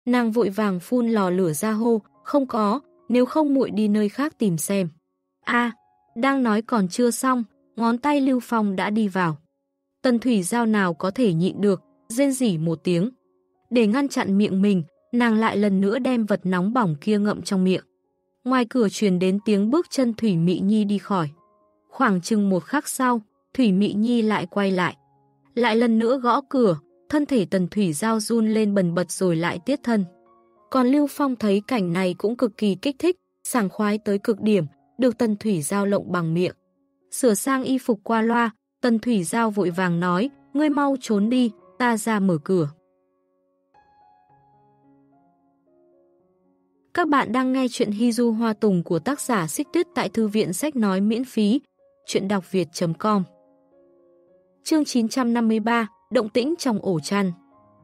Nàng vội vàng phun lò lửa ra hô, không có, nếu không muội đi nơi khác tìm xem. A, đang nói còn chưa xong, ngón tay Lưu Phong đã đi vào. Tần Thủy Giao nào có thể nhịn được, rên rỉ một tiếng. Để ngăn chặn miệng mình, nàng lại lần nữa đem vật nóng bỏng kia ngậm trong miệng. Ngoài cửa truyền đến tiếng bước chân Thủy Mị Nhi đi khỏi. Khoảng chừng một khắc sau, Thủy Mị Nhi lại quay lại. Lại lần nữa gõ cửa, thân thể Tần Thủy Giao run lên bần bật rồi lại tiết thân. Còn Lưu Phong thấy cảnh này cũng cực kỳ kích thích, sảng khoái tới cực điểm, được Tần Thủy Giao lộng bằng miệng. Sửa sang y phục qua loa, Tần Thủy Giao vội vàng nói, ngươi mau trốn đi, ta ra mở cửa. Các bạn đang nghe chuyện Hy Du Hoa Tùng của tác giả Xích Tuyết tại thư viện sách nói miễn phí, chuyện đọc việt chấm com. Chương chín trăm năm mươi ba, động tĩnh trong ổ chăn.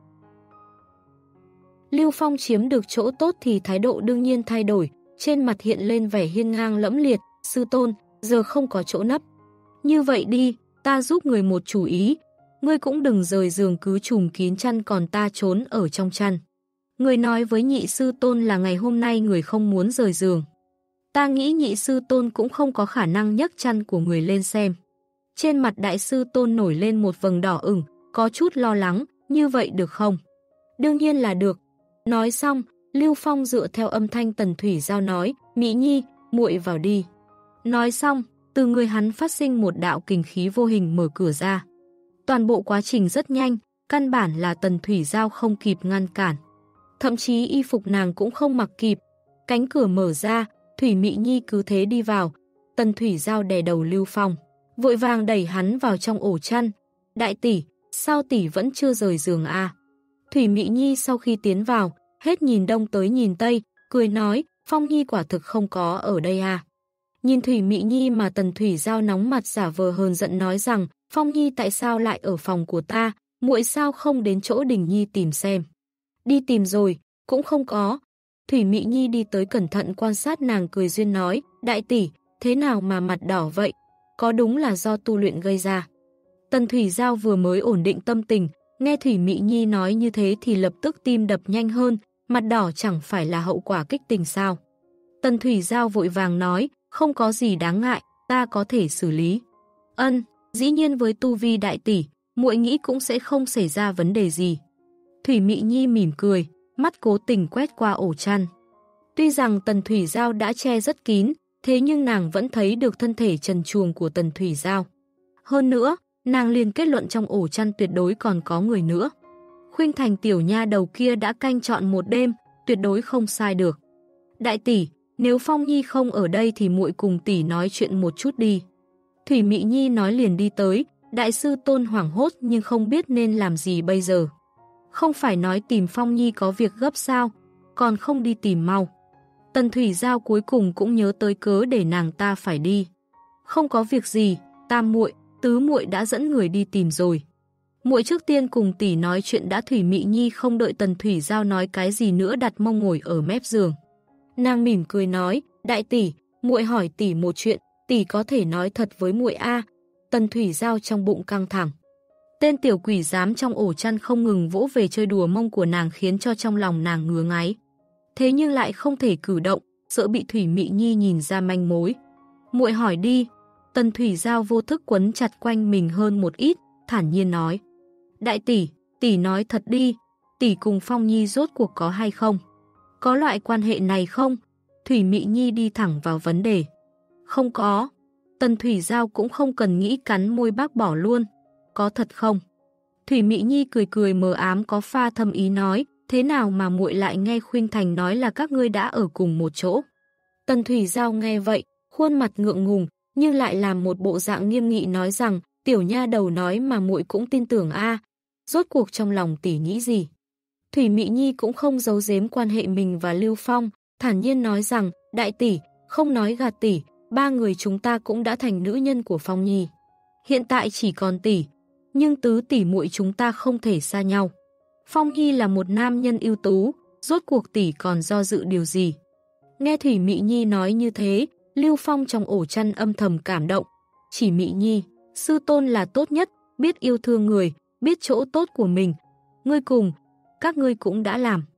Lưu Phong chiếm được chỗ tốt thì thái độ đương nhiên thay đổi, trên mặt hiện lên vẻ hiên ngang lẫm liệt, sư tôn, giờ không có chỗ nấp. Như vậy đi, ta giúp người một chủ ý, ngươi cũng đừng rời giường cứ trùm kín chăn còn ta trốn ở trong chăn. Người nói với nhị sư tôn là ngày hôm nay người không muốn rời giường. Ta nghĩ nhị sư tôn cũng không có khả năng nhấc chăn của người lên xem. Trên mặt đại sư tôn nổi lên một vầng đỏ ửng, có chút lo lắng, như vậy được không? Đương nhiên là được. Nói xong, Lưu Phong dựa theo âm thanh Tần Thủy Giao nói, Mỹ Nhi, muội vào đi. Nói xong, từ người hắn phát sinh một đạo kình khí vô hình mở cửa ra. Toàn bộ quá trình rất nhanh, căn bản là Tần Thủy Giao không kịp ngăn cản. Thậm chí y phục nàng cũng không mặc kịp. Cánh cửa mở ra, Thủy Mị Nhi cứ thế đi vào. Tần Thủy Giao đè đầu Lưu Phong, vội vàng đẩy hắn vào trong ổ chăn. Đại tỷ, sao tỷ vẫn chưa rời giường à? Thủy Mị Nhi sau khi tiến vào, hết nhìn đông tới nhìn tây, cười nói, Phong Nhi quả thực không có ở đây à? Nhìn Thủy Mị Nhi mà Tần Thủy Giao nóng mặt giả vờ hờn giận nói rằng, Phong Nhi tại sao lại ở phòng của ta, muội sao không đến chỗ Đình Nhi tìm xem. Đi tìm rồi, cũng không có. Thủy Mị Nhi đi tới cẩn thận quan sát nàng cười duyên nói, đại tỷ, thế nào mà mặt đỏ vậy? Có đúng là do tu luyện gây ra. Tần Thủy Giao vừa mới ổn định tâm tình, nghe Thủy Mị Nhi nói như thế thì lập tức tim đập nhanh hơn, mặt đỏ chẳng phải là hậu quả kích tình sao. Tần Thủy Giao vội vàng nói, không có gì đáng ngại, ta có thể xử lý. Ân, dĩ nhiên với tu vi đại tỷ, muội nghĩ cũng sẽ không xảy ra vấn đề gì. Thủy Mị Nhi mỉm cười, mắt cố tình quét qua ổ chăn. Tuy rằng Tần Thủy Giao đã che rất kín, thế nhưng nàng vẫn thấy được thân thể trần truồng của Tần Thủy Giao. Hơn nữa, nàng liền kết luận trong ổ chăn tuyệt đối còn có người nữa. Khuynh Thành tiểu nha đầu kia đã canh chọn một đêm, tuyệt đối không sai được. Đại tỷ, nếu Phong Nhi không ở đây thì muội cùng tỷ nói chuyện một chút đi. Thủy Mị Nhi nói liền đi tới, đại sư tôn hoảng hốt nhưng không biết nên làm gì bây giờ. Không phải nói tìm Phong Nhi có việc gấp sao, còn không đi tìm mau. Tần Thủy Giao cuối cùng cũng nhớ tới cớ để nàng ta phải đi. Không có việc gì, tam muội, tứ muội đã dẫn người đi tìm rồi. Muội trước tiên cùng tỷ nói chuyện đã. Thủy Mị Nhi không đợi Tần Thủy Giao nói cái gì nữa đặt mông ngồi ở mép giường. Nàng mỉm cười nói, đại tỷ, muội hỏi tỷ một chuyện, tỷ có thể nói thật với muội a? Tần Thủy Giao trong bụng căng thẳng. Tên tiểu quỷ giám trong ổ chăn không ngừng vỗ về chơi đùa mông của nàng khiến cho trong lòng nàng ngứa ngáy. Thế nhưng lại không thể cử động, sợ bị Thủy Mị Nhi nhìn ra manh mối. Muội hỏi đi. Tần Thủy Giao vô thức quấn chặt quanh mình hơn một ít, thản nhiên nói. Đại tỷ, tỷ nói thật đi, tỷ cùng Phong Nhi rốt cuộc có hay không? Có loại quan hệ này không? Thủy Mị Nhi đi thẳng vào vấn đề. Không có. Tần Thủy Giao cũng không cần nghĩ, cắn môi bác bỏ luôn. Có thật không? Thủy Mị Nhi cười cười mờ ám có pha thâm ý nói, thế nào mà muội lại nghe Khuynh Thành nói là các ngươi đã ở cùng một chỗ? Tần Thủy Giao nghe vậy, khuôn mặt ngượng ngùng, nhưng lại làm một bộ dạng nghiêm nghị nói rằng, tiểu nha đầu nói mà muội cũng tin tưởng a. Rốt cuộc trong lòng tỷ nghĩ gì? Thủy Mị Nhi cũng không giấu giếm quan hệ mình và Lưu Phong, thản nhiên nói rằng, đại tỷ, không nói gạt tỷ, ba người chúng ta cũng đã thành nữ nhân của Phong Nhi. Hiện tại chỉ còn tỷ, nhưng tứ tỷ muội chúng ta không thể xa nhau. Phong Nhi là một nam nhân ưu tú, rốt cuộc tỷ còn do dự điều gì? Nghe Thủy Mị Nhi nói như thế, Lưu Phong trong ổ chăn âm thầm cảm động. Chỉ Mị Nhi, sư tôn là tốt nhất, biết yêu thương người, biết chỗ tốt của mình. Ngươi cùng, các ngươi cũng đã làm.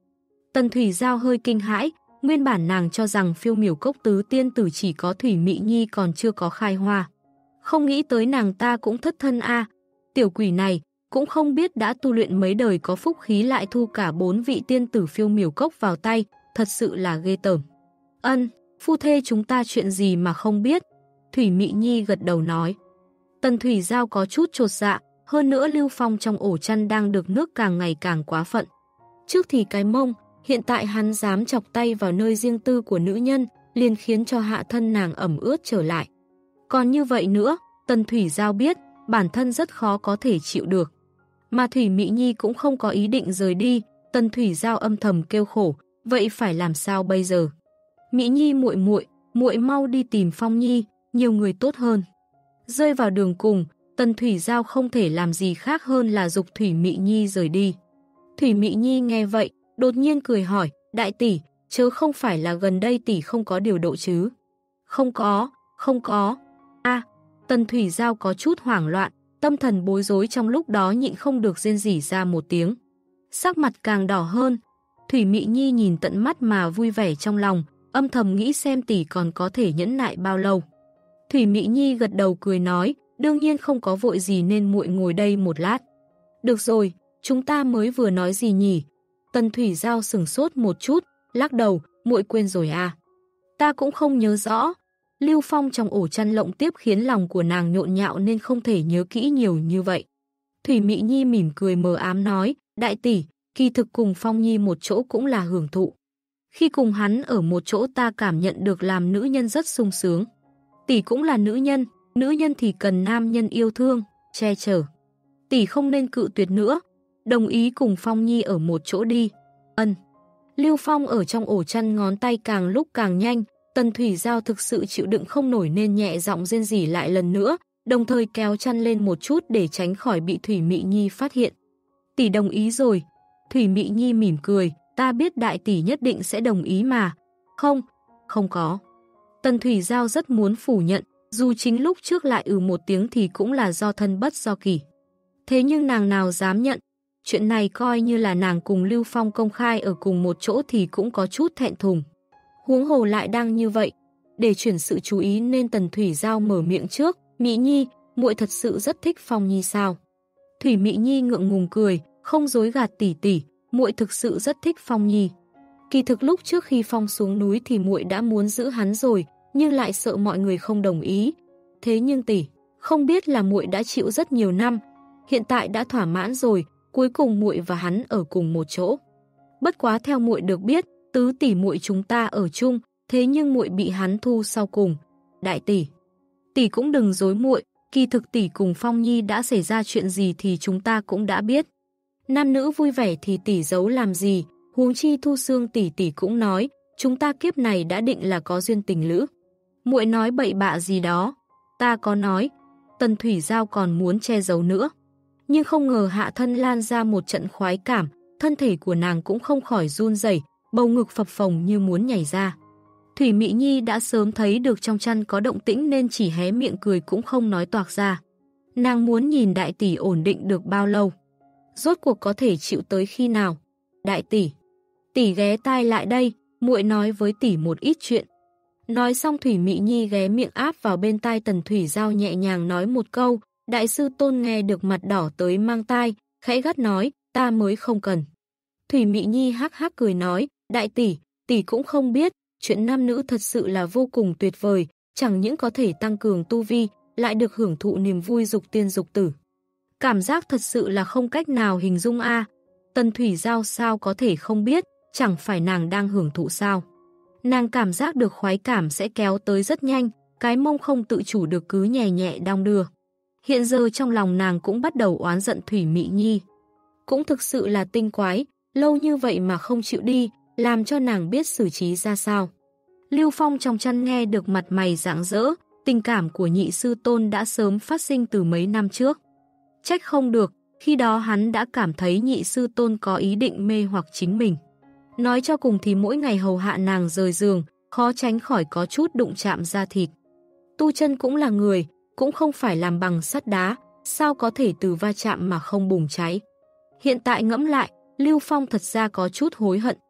Tần Thủy Giao hơi kinh hãi, nguyên bản nàng cho rằng Phiêu Miểu Cốc tứ tiên tử chỉ có Thủy Mị Nhi còn chưa có khai hoa. Không nghĩ tới nàng ta cũng thất thân a, tiểu quỷ này cũng không biết đã tu luyện mấy đời có phúc khí lại thu cả bốn vị tiên tử Phiêu Miểu Cốc vào tay, thật sự là ghê tởm. Ân, phu thê chúng ta chuyện gì mà không biết? Thủy Mị Nhi gật đầu nói. Tần Thủy Giao có chút chột dạ, hơn nữa Lưu Phong trong ổ chăn đang được nước càng ngày càng quá phận. Trước thì cái mông, hiện tại hắn dám chọc tay vào nơi riêng tư của nữ nhân, liền khiến cho hạ thân nàng ẩm ướt trở lại. Còn như vậy nữa, Tần Thủy Giao biết, bản thân rất khó có thể chịu được. Mà Thủy Mị Nhi cũng không có ý định rời đi, Tần Thủy Giao âm thầm kêu khổ, vậy phải làm sao bây giờ? Mị Nhi muội muội, muội mau đi tìm Phong Nhi, nhiều người tốt hơn. Rơi vào đường cùng, Tần Thủy Giao không thể làm gì khác hơn là giục Thủy Mị Nhi rời đi. Thủy Mị Nhi nghe vậy, đột nhiên cười hỏi, đại tỷ, chớ không phải là gần đây tỷ không có điều độ chứ? Không có, không có. A, Tần Thủy Giao có chút hoảng loạn, tâm thần bối rối trong lúc đó nhịn không được rên rỉ ra một tiếng. Sắc mặt càng đỏ hơn, Thủy Mị Nhi nhìn tận mắt mà vui vẻ trong lòng, âm thầm nghĩ xem tỷ còn có thể nhẫn nại bao lâu. Thủy Mị Nhi gật đầu cười nói, đương nhiên không có vội gì nên muội ngồi đây một lát. Được rồi, chúng ta mới vừa nói gì nhỉ? Tần Thủy Giao sửng sốt một chút, lắc đầu, muội quên rồi à? Ta cũng không nhớ rõ. Lưu Phong trong ổ chăn lộng tiếp khiến lòng của nàng nhộn nhạo nên không thể nhớ kỹ nhiều như vậy. Thủy Mị Nhi mỉm cười mờ ám nói, đại tỷ, kỳ thực cùng Phong Nhi một chỗ cũng là hưởng thụ. Khi cùng hắn ở một chỗ ta cảm nhận được làm nữ nhân rất sung sướng. Tỷ cũng là nữ nhân, nữ nhân thì cần nam nhân yêu thương, che chở. Tỷ không nên cự tuyệt nữa, đồng ý cùng Phong Nhi ở một chỗ đi. Ân. Lưu Phong ở trong ổ chăn ngón tay càng lúc càng nhanh, Tần Thủy Giao thực sự chịu đựng không nổi nên nhẹ giọng rên rỉ lại lần nữa, đồng thời kéo chăn lên một chút để tránh khỏi bị Thủy Mị Nhi phát hiện. Tỷ đồng ý rồi. Thủy Mị Nhi mỉm cười, ta biết đại tỷ nhất định sẽ đồng ý mà. Không, không có. Tần Thủy Giao rất muốn phủ nhận, dù chính lúc trước lại ừ một tiếng thì cũng là do thân bất do kỳ. Thế nhưng nàng nào dám nhận, chuyện này coi như là nàng cùng Lưu Phong công khai ở cùng một chỗ thì cũng có chút thẹn thùng. Huống hồ lại đang như vậy, để chuyển sự chú ý nên Tần Thủy Giao mở miệng trước, Mị Nhi, muội thật sự rất thích Phong Nhi sao? Thủy Mị Nhi ngượng ngùng cười, không dối gạt tỷ tỷ, muội thực sự rất thích Phong Nhi. Kỳ thực lúc trước khi Phong xuống núi thì muội đã muốn giữ hắn rồi, nhưng lại sợ mọi người không đồng ý. Thế nhưng tỷ, không biết là muội đã chịu rất nhiều năm, hiện tại đã thỏa mãn rồi, cuối cùng muội và hắn ở cùng một chỗ. Bất quá theo muội được biết, tứ tỷ muội chúng ta ở chung, thế nhưng muội bị hắn thu sau cùng. Đại tỷ, tỷ cũng đừng dối muội, kỳ thực tỷ cùng Phong Nhi đã xảy ra chuyện gì thì chúng ta cũng đã biết. Nam nữ vui vẻ thì tỷ giấu làm gì, huống chi Thu Xương tỷ tỷ cũng nói, chúng ta kiếp này đã định là có duyên tình lữ. Muội nói bậy bạ gì đó, ta có nói. Tần Thủy Giao còn muốn che giấu nữa. Nhưng không ngờ hạ thân lan ra một trận khoái cảm, thân thể của nàng cũng không khỏi run rẩy, bầu ngực phập phồng như muốn nhảy ra. Thủy Mị Nhi đã sớm thấy được trong chăn có động tĩnh nên chỉ hé miệng cười cũng không nói toạc ra. Nàng muốn nhìn đại tỷ ổn định được bao lâu. Rốt cuộc có thể chịu tới khi nào? Đại tỷ, tỷ ghé tai lại đây, muội nói với tỷ một ít chuyện. Nói xong Thủy Mị Nhi ghé miệng áp vào bên tai Tần Thủy Giao nhẹ nhàng nói một câu, đại sư Tôn nghe được mặt đỏ tới mang tai, khẽ gắt nói, ta mới không cần. Thủy Mị Nhi hắc hắc cười nói, đại tỷ, tỷ cũng không biết, chuyện nam nữ thật sự là vô cùng tuyệt vời, chẳng những có thể tăng cường tu vi, lại được hưởng thụ niềm vui dục tiên dục tử. Cảm giác thật sự là không cách nào hình dung a. Tần Thủy Giao sao có thể không biết, chẳng phải nàng đang hưởng thụ sao. Nàng cảm giác được khoái cảm sẽ kéo tới rất nhanh, cái mông không tự chủ được cứ nhẹ nhẹ đong đưa. Hiện giờ trong lòng nàng cũng bắt đầu oán giận Thủy Mị Nhi. Cũng thực sự là tinh quái, lâu như vậy mà không chịu đi, làm cho nàng biết xử trí ra sao. Lưu Phong trong chăn nghe được mặt mày rạng rỡ, tình cảm của nhị sư Tôn đã sớm phát sinh từ mấy năm trước. Trách không được, khi đó hắn đã cảm thấy nhị sư Tôn có ý định mê hoặc chính mình. Nói cho cùng thì mỗi ngày hầu hạ nàng rời giường, khó tránh khỏi có chút đụng chạm da thịt. Tu chân cũng là người, cũng không phải làm bằng sắt đá, sao có thể từ va chạm mà không bùng cháy. Hiện tại ngẫm lại, Lưu Phong thật ra có chút hối hận.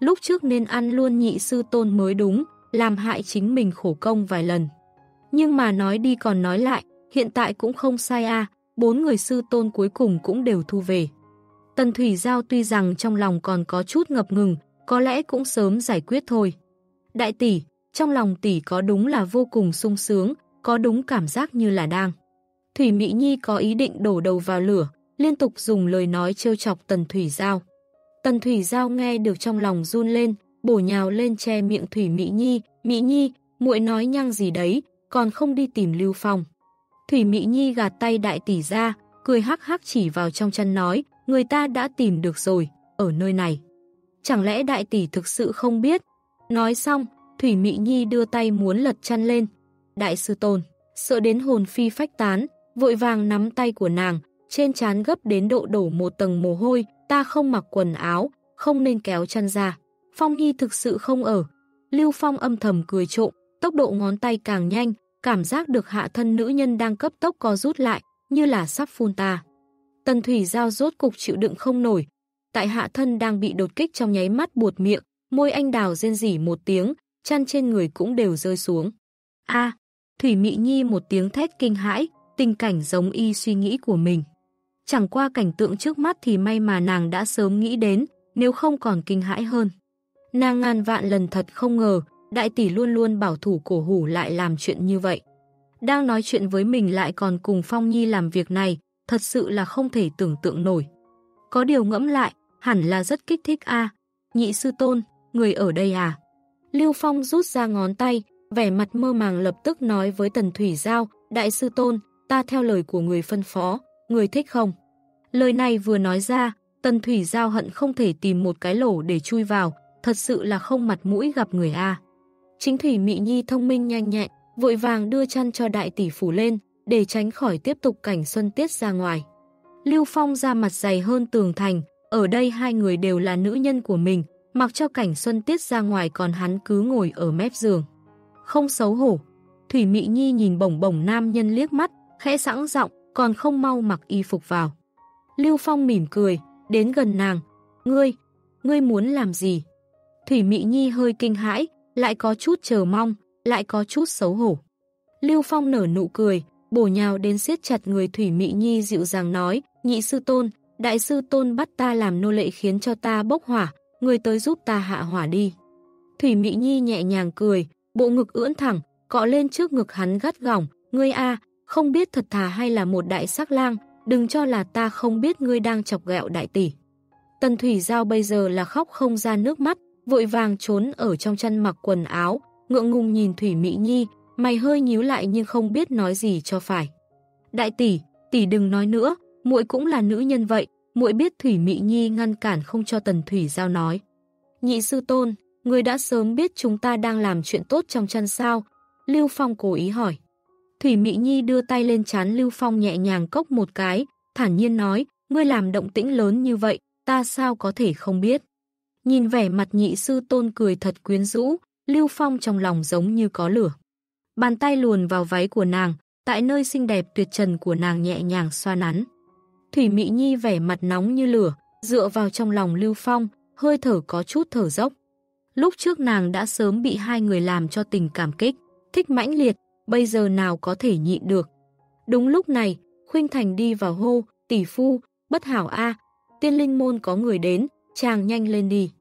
lúc trước nên ăn luôn nhị sư tôn mới đúng, làm hại chính mình khổ công vài lần. Nhưng mà nói đi còn nói lại, hiện tại cũng không sai a, bốn người sư tôn cuối cùng cũng đều thu về. Tần Thủy Giao tuy rằng trong lòng còn có chút ngập ngừng, có lẽ cũng sớm giải quyết thôi. Đại tỷ, trong lòng tỷ có đúng là vô cùng sung sướng, có đúng cảm giác như là đang. Thủy Mỹ Nhi có ý định đổ đầu vào lửa, liên tục dùng lời nói trêu chọc Tần Thủy Giao. Tần Thủy Giao nghe được trong lòng run lên, bổ nhào lên che miệng Thủy Mỹ Nhi. Mỹ Nhi, muội nói nhăng gì đấy, còn không đi tìm Lưu Phong. Thủy Mỹ Nhi gạt tay đại tỷ ra, cười hắc hắc chỉ vào trong chăn nói, người ta đã tìm được rồi, ở nơi này. Chẳng lẽ đại tỷ thực sự không biết? Nói xong, Thủy Mỹ Nhi đưa tay muốn lật chăn lên. Đại sư tôn, sợ đến hồn phi phách tán, vội vàng nắm tay của nàng, trên trán gấp đến độ đổ một tầng mồ hôi, ta không mặc quần áo, không nên kéo chăn ra. Phong Nhi thực sự không ở. Lưu Phong âm thầm cười trộm, tốc độ ngón tay càng nhanh, cảm giác được hạ thân nữ nhân đang cấp tốc co rút lại, như là sắp phun ta. Tần Thủy Giao rốt cục chịu đựng không nổi. Tại hạ thân đang bị đột kích trong nháy mắt buột miệng, môi anh đào rên rỉ một tiếng, chăn trên người cũng đều rơi xuống. A, Thủy Mỹ Nhi một tiếng thét kinh hãi, tình cảnh giống y suy nghĩ của mình. Chẳng qua cảnh tượng trước mắt thì may mà nàng đã sớm nghĩ đến, nếu không còn kinh hãi hơn. Nàng ngàn vạn lần thật không ngờ, đại tỷ luôn luôn bảo thủ cổ hủ lại làm chuyện như vậy. Đang nói chuyện với mình lại còn cùng Phong Nhi làm việc này, thật sự là không thể tưởng tượng nổi. Có điều ngẫm lại, hẳn là rất kích thích a. Nhị sư tôn, người ở đây à? Lưu Phong rút ra ngón tay, vẻ mặt mơ màng lập tức nói với Tần Thủy Giao, đại sư tôn, ta theo lời của người phân phó, người thích không? Lời này vừa nói ra, Tần Thủy Giao hận không thể tìm một cái lỗ để chui vào, thật sự là không mặt mũi gặp người a. Chính Thủy Mỹ Nhi thông minh nhanh nhẹn, vội vàng đưa chăn cho đại tỷ phủ lên, để tránh khỏi tiếp tục cảnh xuân tiết ra ngoài. Lưu Phong ra mặt dày hơn tường thành, ở đây hai người đều là nữ nhân của mình, mặc cho cảnh xuân tiết ra ngoài còn hắn cứ ngồi ở mép giường. Không xấu hổ. Thủy Mỹ Nhi nhìn bổng bổng nam nhân liếc mắt, khẽ sẵn giọng, còn không mau mặc y phục vào. Lưu Phong mỉm cười, đến gần nàng. Ngươi, ngươi muốn làm gì? Thủy Mỹ Nhi hơi kinh hãi, lại có chút chờ mong, lại có chút xấu hổ. Lưu Phong nở nụ cười, bổ nhào đến siết chặt người Thủy Mỹ Nhi dịu dàng nói, nhị sư tôn, đại sư tôn bắt ta làm nô lệ khiến cho ta bốc hỏa, người tới giúp ta hạ hỏa đi. Thủy Mỹ Nhi nhẹ nhàng cười, bộ ngực ưỡn thẳng, cọ lên trước ngực hắn gắt gỏng, ngươi a, không biết thật thà hay là một đại sắc lang, đừng cho là ta không biết ngươi đang chọc ghẹo đại tỷ. Tần Thủy Giao bây giờ là khóc không ra nước mắt, vội vàng trốn ở trong chăn mặc quần áo, ngượng ngùng nhìn Thủy Mỹ Nhi, mày hơi nhíu lại nhưng không biết nói gì cho phải. Đại tỷ, tỷ đừng nói nữa, muội cũng là nữ nhân vậy, muội biết. Thủy Mỹ Nhi ngăn cản không cho Tần Thủy Giao nói. Nhị sư tôn, người đã sớm biết chúng ta đang làm chuyện tốt trong chăn sao? Lưu Phong cố ý hỏi. Thủy Mỹ Nhi đưa tay lên trán Lưu Phong nhẹ nhàng cốc một cái, thản nhiên nói, ngươi làm động tĩnh lớn như vậy, ta sao có thể không biết. Nhìn vẻ mặt nhị sư tôn cười thật quyến rũ, Lưu Phong trong lòng giống như có lửa. Bàn tay luồn vào váy của nàng, tại nơi xinh đẹp tuyệt trần của nàng nhẹ nhàng xoa nắn. Thủy Mỹ Nhi vẻ mặt nóng như lửa, dựa vào trong lòng Lưu Phong, hơi thở có chút thở dốc. Lúc trước nàng đã sớm bị hai người làm cho tình cảm kích, thích mãnh liệt, bây giờ nào có thể nhịn được. Đúng lúc này, Khuynh Thành đi vào hô, tỷ phu, bất hảo a, Tiên Linh môn có người đến, chàng nhanh lên đi.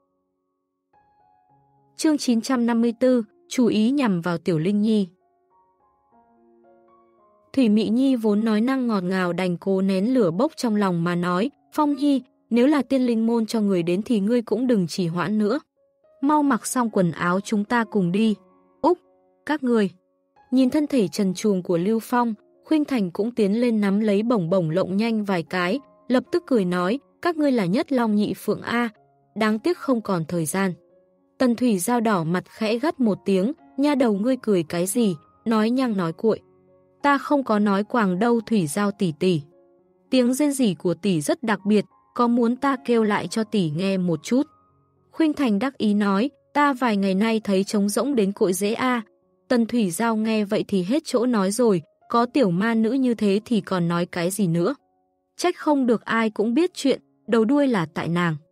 Chương chín trăm năm mươi tư, chú ý nhằm vào Tiểu Linh Nhi. Thủy Mỹ Nhi vốn nói năng ngọt ngào đành cố nén lửa bốc trong lòng mà nói, Phong Nhi, nếu là Tiên Linh môn cho người đến thì ngươi cũng đừng trì hoãn nữa. Mau mặc xong quần áo chúng ta cùng đi. Úc, các người. Nhìn thân thể trần truồng của Lưu Phong, Khuynh Thành cũng tiến lên nắm lấy bổng bổng lộng nhanh vài cái, lập tức cười nói, các ngươi là nhất long nhị phượng A, đáng tiếc không còn thời gian. Tần Thủy Giao đỏ mặt khẽ gắt một tiếng, nha đầu ngươi cười cái gì, nói nhăng nói cuội. Ta không có nói quàng đâu Thủy Giao tỷ tỷ. Tiếng rên rỉ của tỷ rất đặc biệt, có muốn ta kêu lại cho tỷ nghe một chút. Khuynh Thành đắc ý nói, ta vài ngày nay thấy trống rỗng đến cội rễ A. Tần Thủy Giao nghe vậy thì hết chỗ nói rồi, có tiểu ma nữ như thế thì còn nói cái gì nữa. Trách không được ai cũng biết chuyện, đầu đuôi là tại nàng.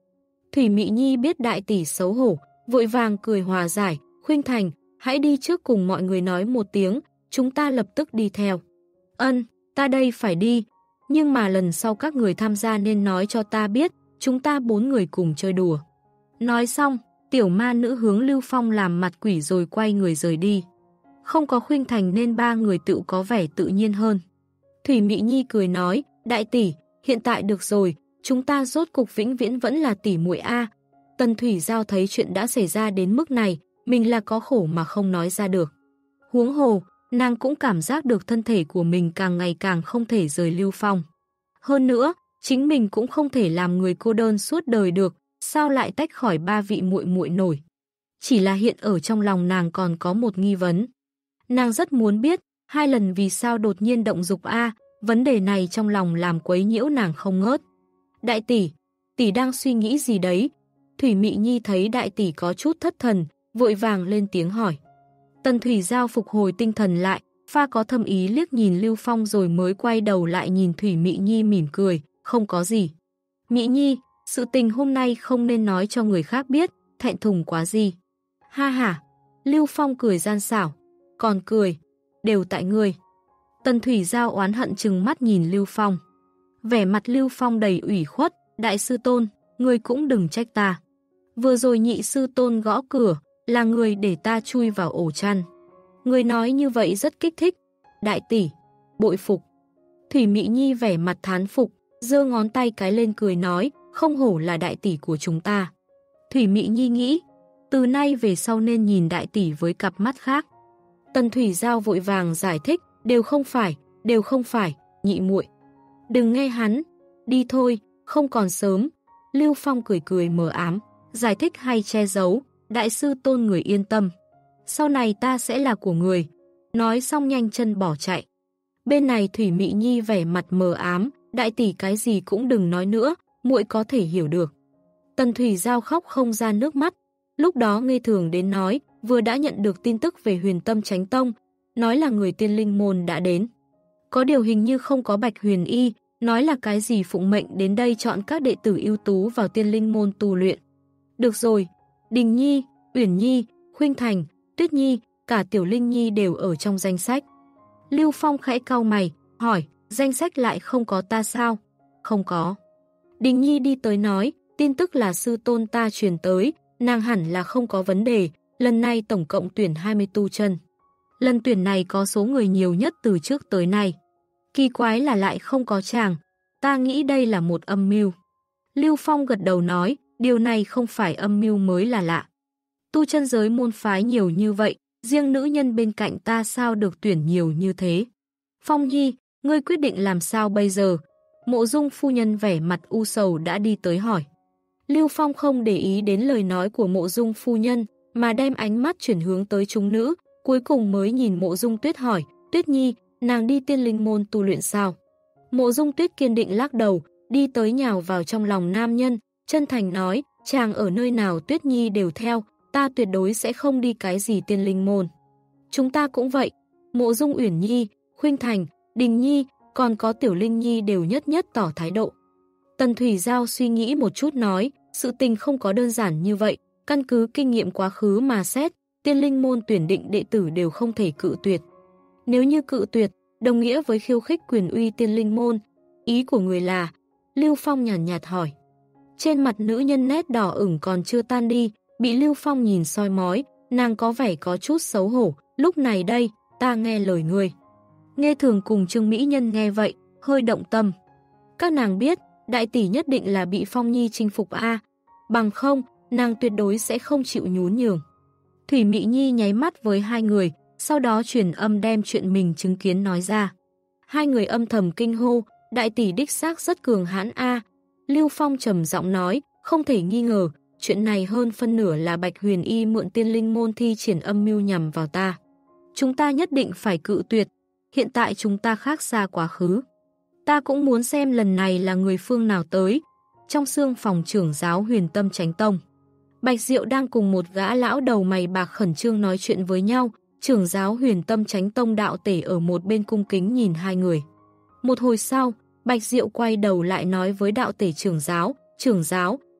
Thủy Mị Nhi biết đại tỷ xấu hổ, vội vàng cười hòa giải, Khuynh Thành, hãy đi trước cùng mọi người nói một tiếng, chúng ta lập tức đi theo. Ân, ta đây phải đi, nhưng mà lần sau các người tham gia nên nói cho ta biết, chúng ta bốn người cùng chơi đùa. Nói xong, tiểu ma nữ hướng Lưu Phong làm mặt quỷ rồi quay người rời đi. Không có Khuynh Thành nên ba người tự có vẻ tự nhiên hơn. Thủy Mị Nhi cười nói, đại tỷ, hiện tại được rồi, chúng ta rốt cục vĩnh viễn vẫn là tỷ muội a. Tần Thủy Giao thấy chuyện đã xảy ra đến mức này, mình là có khổ mà không nói ra được. Huống hồ, nàng cũng cảm giác được thân thể của mình càng ngày càng không thể rời Lưu Phong. Hơn nữa, chính mình cũng không thể làm người cô đơn suốt đời được, sao lại tách khỏi ba vị muội muội nổi. Chỉ là hiện ở trong lòng nàng còn có một nghi vấn. Nàng rất muốn biết, hai lần vì sao đột nhiên động dục a, vấn đề này trong lòng làm quấy nhiễu nàng không ngớt. Đại tỷ, tỷ đang suy nghĩ gì đấy? Thủy Mị Nhi thấy đại tỷ có chút thất thần, vội vàng lên tiếng hỏi. Tần Thủy Giao phục hồi tinh thần lại, pha có thâm ý liếc nhìn Lưu Phong rồi mới quay đầu lại nhìn Thủy Mị Nhi mỉm cười, không có gì. Mị Nhi, sự tình hôm nay không nên nói cho người khác biết, thẹn thùng quá gì. Ha ha, Lưu Phong cười gian xảo, còn cười, đều tại ngươi. Tần Thủy Giao oán hận trừng mắt nhìn Lưu Phong. Vẻ mặt Lưu Phong đầy ủy khuất, đại sư tôn, ngươi cũng đừng trách ta. Vừa rồi nhị sư tôn gõ cửa, là người để ta chui vào ổ chăn. Người nói như vậy rất kích thích. Đại tỷ, bội phục. Thủy Mị Nhi vẻ mặt thán phục, giơ ngón tay cái lên cười nói, không hổ là đại tỷ của chúng ta. Thủy Mị Nhi nghĩ, từ nay về sau nên nhìn đại tỷ với cặp mắt khác. Tần Thủy Giao vội vàng giải thích, đều không phải, đều không phải, nhị muội. Đừng nghe hắn, đi thôi, không còn sớm. Lưu Phong cười cười mờ ám, giải thích hay che giấu, đại sư tôn người yên tâm. Sau này ta sẽ là của người. Nói xong nhanh chân bỏ chạy. Bên này Thủy Mị Nhi vẻ mặt mờ ám, đại tỷ cái gì cũng đừng nói nữa, muội có thể hiểu được. Tần Thủy Giao khóc không ra nước mắt. Lúc đó Ngây Thường đến nói, vừa đã nhận được tin tức về Huyền Tâm Chánh Tông, nói là người Tiên Linh Môn đã đến. Có điều hình như không có Bạch Huyền Y, nói là cái gì phụng mệnh đến đây chọn các đệ tử ưu tú vào Tiên Linh Môn tu luyện. Được rồi, Đình Nhi, Uyển Nhi, Khuynh Thành, Tuyết Nhi, cả Tiểu Linh Nhi đều ở trong danh sách. Lưu Phong khẽ cau mày, hỏi, danh sách lại không có ta sao? Không có. Đình Nhi đi tới nói, tin tức là sư tôn ta truyền tới, nàng hẳn là không có vấn đề, lần này tổng cộng tuyển hai mươi tu chân. Lần tuyển này có số người nhiều nhất từ trước tới nay. Kỳ quái là lại không có chàng, ta nghĩ đây là một âm mưu. Lưu Phong gật đầu nói, điều này không phải âm mưu mới là lạ. Tu chân giới môn phái nhiều như vậy, riêng nữ nhân bên cạnh ta sao được tuyển nhiều như thế. Phong Nhi, ngươi quyết định làm sao bây giờ? Mộ Dung phu nhân vẻ mặt u sầu đã đi tới hỏi. Lưu Phong không để ý đến lời nói của Mộ Dung phu nhân, mà đem ánh mắt chuyển hướng tới chúng nữ, cuối cùng mới nhìn Mộ Dung Tuyết hỏi, Tuyết Nhi, nàng đi Tiên Linh Môn tu luyện sao? Mộ Dung Tuyết kiên định lắc đầu, đi tới nhào vào trong lòng nam nhân, chân thành nói, chàng ở nơi nào Tuyết Nhi đều theo, ta tuyệt đối sẽ không đi cái gì Tiên Linh Môn. Chúng ta cũng vậy, Mộ Dung Uyển Nhi, Khuynh Thành, Đình Nhi, còn có Tiểu Linh Nhi đều nhất nhất tỏ thái độ. Tần Thủy Giao suy nghĩ một chút nói, sự tình không có đơn giản như vậy, căn cứ kinh nghiệm quá khứ mà xét, Tiên Linh Môn tuyển định đệ tử đều không thể cự tuyệt. Nếu như cự tuyệt, đồng nghĩa với khiêu khích quyền uy Tiên Linh Môn. Ý của người là, Lưu Phong nhàn nhạt, nhạt hỏi. Trên mặt nữ nhân nét đỏ ửng còn chưa tan đi, bị Lưu Phong nhìn soi mói, nàng có vẻ có chút xấu hổ, lúc này đây, ta nghe lời ngươi. Nghe Thường cùng Trương Mỹ Nhân nghe vậy, hơi động tâm. Các nàng biết, đại tỷ nhất định là bị Phong Nhi chinh phục a, bằng không, nàng tuyệt đối sẽ không chịu nhún nhường. Thủy Mị Nhi nháy mắt với hai người, sau đó truyền âm đem chuyện mình chứng kiến nói ra. Hai người âm thầm kinh hô, đại tỷ đích xác rất cường hãn a. Lưu Phong trầm giọng nói, không thể nghi ngờ, chuyện này hơn phân nửa là Bạch Huyền Y mượn Tiên Linh Môn thi triển âm mưu nhằm vào ta. Chúng ta nhất định phải cự tuyệt, hiện tại chúng ta khác xa quá khứ. Ta cũng muốn xem lần này là người phương nào tới. Trong xương phòng trưởng giáo Huyền Tâm Chánh Tông, Bạch Diệu đang cùng một gã lão đầu mày bạc khẩn trương nói chuyện với nhau. Trưởng giáo Huyền Tâm Chánh Tông đạo tể ở một bên cung kính nhìn hai người. Một hồi sau, Bạch Diệu quay đầu lại nói với đạo tể trưởng giáo, trưởng giáo,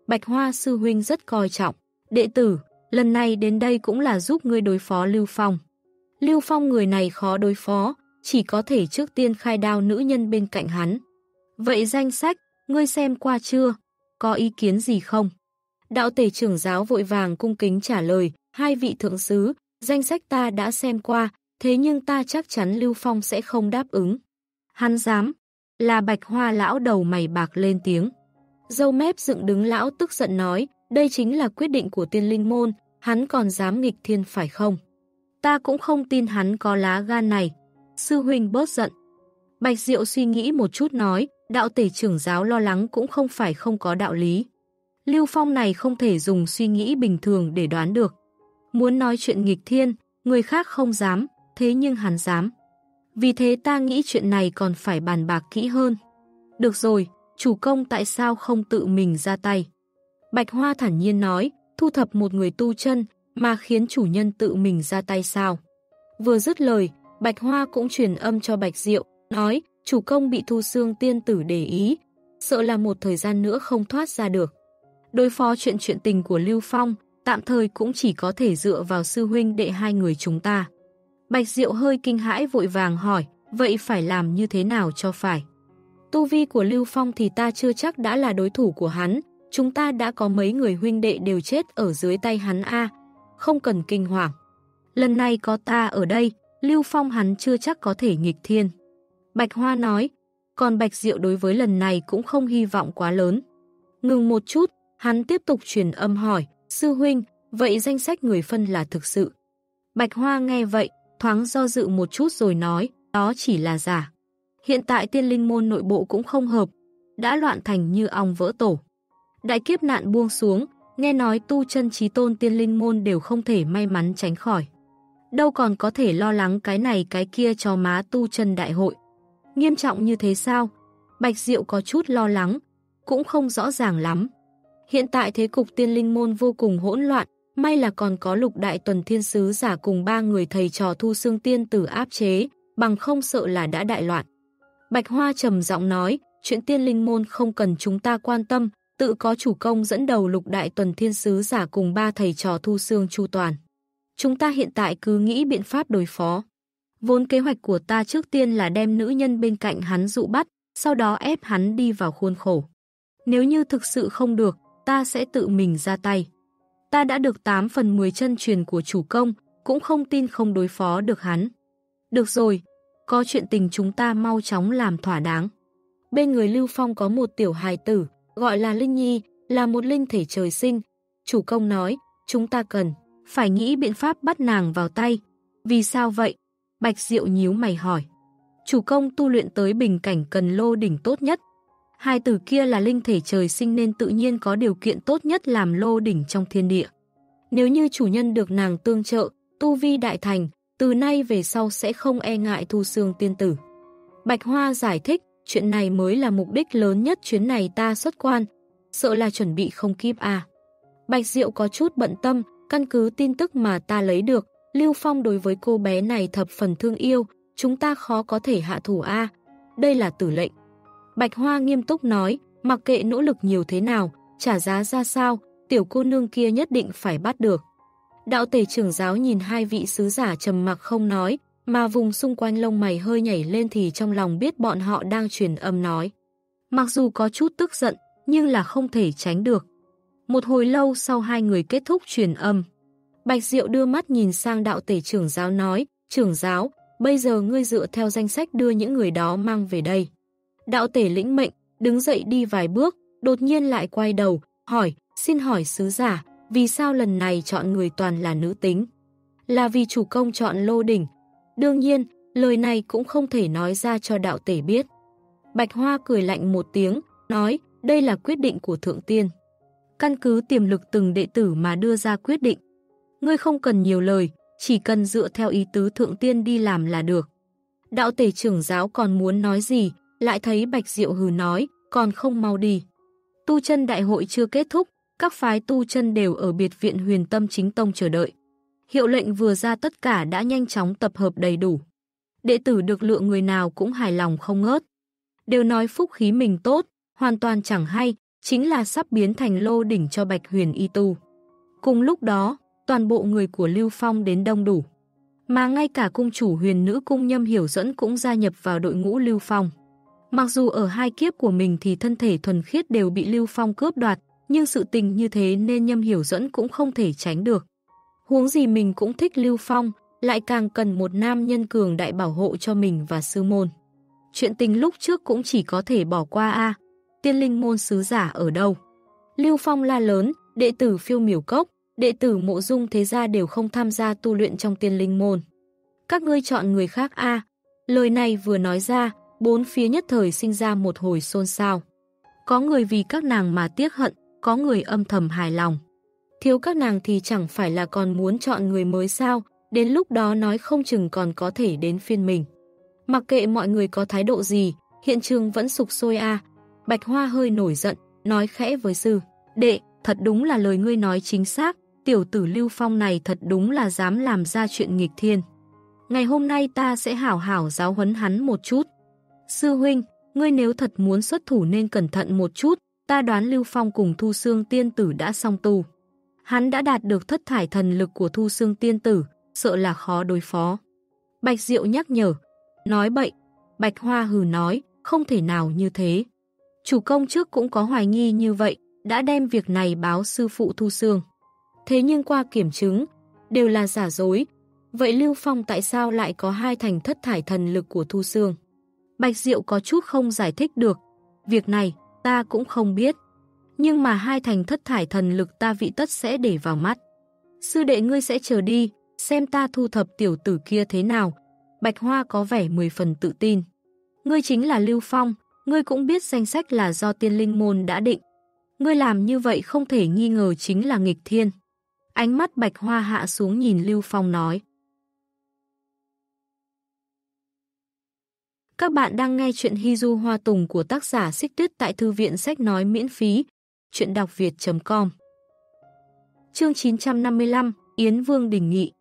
Bạch Hoa sư huynh rất coi trọng. Đệ tử, lần này đến đây cũng là giúp ngươi đối phó Lưu Phong. Lưu Phong người này khó đối phó, chỉ có thể trước tiên khai đao nữ nhân bên cạnh hắn. Vậy danh sách, ngươi xem qua chưa? Có ý kiến gì không? Đạo tể trưởng giáo vội vàng cung kính trả lời, hai vị thượng sứ, danh sách ta đã xem qua, thế nhưng ta chắc chắn Lưu Phong sẽ không đáp ứng. Hắn dám, là Bạch Hoa lão đầu mày bạc lên tiếng. Dâu mép dựng đứng lão tức giận nói, đây chính là quyết định của Tiên Linh Môn, hắn còn dám nghịch thiên phải không? Ta cũng không tin hắn có lá gan này. Sư huynh bớt giận. Bạch Diệu suy nghĩ một chút nói, đạo tể trưởng giáo lo lắng cũng không phải không có đạo lý. Lưu Phong này không thể dùng suy nghĩ bình thường để đoán được. Muốn nói chuyện nghịch thiên, người khác không dám, thế nhưng hắn dám. Vì thế ta nghĩ chuyện này còn phải bàn bạc kỹ hơn. Được rồi, chủ công tại sao không tự mình ra tay? Bạch Hoa thản nhiên nói, thu thập một người tu chân mà khiến chủ nhân tự mình ra tay sao? Vừa dứt lời, Bạch Hoa cũng truyền âm cho Bạch Diệu, nói, chủ công bị Thu Xương tiên tử để ý, sợ là một thời gian nữa không thoát ra được. Đối phó chuyện chuyện tình của Lưu Phong, tạm thời cũng chỉ có thể dựa vào sư huynh đệ hai người chúng ta. Bạch Diệu hơi kinh hãi vội vàng hỏi, vậy phải làm như thế nào cho phải? Tu vi của Lưu Phong thì ta chưa chắc đã là đối thủ của hắn, chúng ta đã có mấy người huynh đệ đều chết ở dưới tay hắn a, không cần kinh hoàng. Lần này có ta ở đây, Lưu Phong hắn chưa chắc có thể nghịch thiên. Bạch Hoa nói, còn Bạch Diệu đối với lần này cũng không hy vọng quá lớn. Ngừng một chút, hắn tiếp tục truyền âm hỏi, sư huynh, vậy danh sách người phân là thực sự? Bạch Hoa nghe vậy, thoáng do dự một chút rồi nói, đó chỉ là giả. Hiện tại Tiên Linh Môn nội bộ cũng không hợp, đã loạn thành như ong vỡ tổ. Đại kiếp nạn buông xuống, nghe nói tu chân chí tôn Tiên Linh Môn đều không thể may mắn tránh khỏi. Đâu còn có thể lo lắng cái này cái kia cho má tu chân đại hội. Nghiêm trọng như thế sao? Bạch Diệu có chút lo lắng, cũng không rõ ràng lắm. Hiện tại thế cục Tiên Linh Môn vô cùng hỗn loạn, may là còn có Lục Đại Tuần Thiên Sứ giả cùng ba người thầy trò Thu Xương tiên tử áp chế, bằng không sợ là đã đại loạn. Bạch Hoa trầm giọng nói, chuyện Tiên Linh Môn không cần chúng ta quan tâm, tự có chủ công dẫn đầu Lục Đại Tuần Thiên Sứ giả cùng ba thầy trò Thu Xương chu toàn. Chúng ta hiện tại cứ nghĩ biện pháp đối phó. Vốn kế hoạch của ta trước tiên là đem nữ nhân bên cạnh hắn dụ bắt, sau đó ép hắn đi vào khuôn khổ. Nếu như thực sự không được, ta sẽ tự mình ra tay. Ta đã được tám phần mười chân truyền của chủ công, cũng không tin không đối phó được hắn. Được rồi, có chuyện tình chúng ta mau chóng làm thỏa đáng. Bên người Lưu Phong có một tiểu hài tử, gọi là Linh Nhi, là một linh thể trời sinh. Chủ công nói, chúng ta cần phải nghĩ biện pháp bắt nàng vào tay. Vì sao vậy? Bạch Diệu nhíu mày hỏi. Chủ công tu luyện tới bình cảnh cần lô đỉnh tốt nhất. Hai tử kia là linh thể trời sinh nên tự nhiên có điều kiện tốt nhất làm lô đỉnh trong thiên địa. Nếu như chủ nhân được nàng tương trợ, tu vi đại thành, từ nay về sau sẽ không e ngại Thu Xương tiên tử. Bạch Hoa giải thích, chuyện này mới là mục đích lớn nhất chuyến này ta xuất quan, sợ là chuẩn bị không kịp à. Bạch Diệu có chút bận tâm, căn cứ tin tức mà ta lấy được, Lưu Phong đối với cô bé này thập phần thương yêu, chúng ta khó có thể hạ thủ a. Đây là tử lệnh. Bạch Hoa nghiêm túc nói, mặc kệ nỗ lực nhiều thế nào, trả giá ra sao, tiểu cô nương kia nhất định phải bắt được. Đạo tể trưởng giáo nhìn hai vị sứ giả trầm mặc không nói, mà vùng xung quanh lông mày hơi nhảy lên thì trong lòng biết bọn họ đang truyền âm nói. Mặc dù có chút tức giận, nhưng là không thể tránh được. Một hồi lâu sau hai người kết thúc truyền âm, Bạch Diệu đưa mắt nhìn sang đạo tể trưởng giáo nói, trưởng giáo, bây giờ ngươi dựa theo danh sách đưa những người đó mang về đây. Đạo tể lĩnh mệnh, đứng dậy đi vài bước, đột nhiên lại quay đầu, hỏi, xin hỏi sứ giả, vì sao lần này chọn người toàn là nữ tính? Là vì chủ công chọn lô đỉnh. Đương nhiên, lời này cũng không thể nói ra cho đạo tể biết. Bạch Hoa cười lạnh một tiếng, nói, đây là quyết định của Thượng Tiên. Căn cứ tiềm lực từng đệ tử mà đưa ra quyết định. Ngươi không cần nhiều lời, chỉ cần dựa theo ý tứ Thượng Tiên đi làm là được. Đạo tể trưởng giáo còn muốn nói gì, lại thấy Bạch Diệu hừ nói, còn không mau đi. Tu chân đại hội chưa kết thúc, các phái tu chân đều ở biệt viện Huyền Tâm Chính Tông chờ đợi. Hiệu lệnh vừa ra tất cả đã nhanh chóng tập hợp đầy đủ. Đệ tử được lựa người nào cũng hài lòng không ngớt. Đều nói phúc khí mình tốt, hoàn toàn chẳng hay, chính là sắp biến thành lô đỉnh cho Bạch Huyền y tu. Cùng lúc đó, toàn bộ người của Lưu Phong đến đông đủ. Mà ngay cả cung chủ Huyền Nữ Cung Nhâm Hiểu Dẫn cũng gia nhập vào đội ngũ Lưu Phong. Mặc dù ở hai kiếp của mình thì thân thể thuần khiết đều bị Lưu Phong cướp đoạt, nhưng sự tình như thế nên Nhâm Hiểu Dẫn cũng không thể tránh được. Huống gì mình cũng thích Lưu Phong, lại càng cần một nam nhân cường đại bảo hộ cho mình và sư môn. Chuyện tình lúc trước cũng chỉ có thể bỏ qua a. Tiên linh môn sứ giả ở đâu? Lưu Phong la lớn, đệ tử Phiêu Miểu Cốc, đệ tử Mộ Dung thế gia đều không tham gia tu luyện trong tiên linh môn. Các ngươi chọn người khác a. Lời này vừa nói ra, bốn phía nhất thời sinh ra một hồi xôn xao. Có người vì các nàng mà tiếc hận, có người âm thầm hài lòng. Thiếu các nàng thì chẳng phải là còn muốn chọn người mới sao, đến lúc đó nói không chừng còn có thể đến phiên mình. Mặc kệ mọi người có thái độ gì, hiện trường vẫn sục sôi a. Bạch Hoa hơi nổi giận, nói khẽ với sư, đệ, thật đúng là lời ngươi nói chính xác, tiểu tử Lưu Phong này thật đúng là dám làm ra chuyện nghịch thiên. Ngày hôm nay ta sẽ hảo hảo giáo huấn hắn một chút. Sư huynh, ngươi nếu thật muốn xuất thủ nên cẩn thận một chút, ta đoán Lưu Phong cùng Thu Xương Tiên Tử đã xong tu. Hắn đã đạt được thất thải thần lực của Thu Xương Tiên Tử, sợ là khó đối phó. Bạch Diệu nhắc nhở, nói bậy. Bạch Hoa hừ nói, không thể nào như thế. Chủ công trước cũng có hoài nghi như vậy, đã đem việc này báo sư phụ Thu Xương. Thế nhưng qua kiểm chứng, đều là giả dối. Vậy Lưu Phong tại sao lại có hai thành thất thải thần lực của Thu Xương? Bạch Diệu có chút không giải thích được. Việc này, ta cũng không biết. Nhưng mà hai thành thất thải thần lực ta vị tất sẽ để vào mắt. Sư đệ ngươi sẽ chờ đi, xem ta thu thập tiểu tử kia thế nào. Bạch Hoa có vẻ mười phần tự tin. Ngươi chính là Lưu Phong, ngươi cũng biết danh sách là do tiên linh môn đã định. Ngươi làm như vậy không thể nghi ngờ chính là nghịch thiên. Ánh mắt Bạch Hoa hạ xuống nhìn Lưu Phong nói. Các bạn đang nghe chuyện Hy Du Hoa Tùng của tác giả Xích Tuyết tại thư viện sách nói miễn phí. Chuyện đọc việt chấm com. Chương chín trăm năm mươi lăm, Yến Vương đình nghị.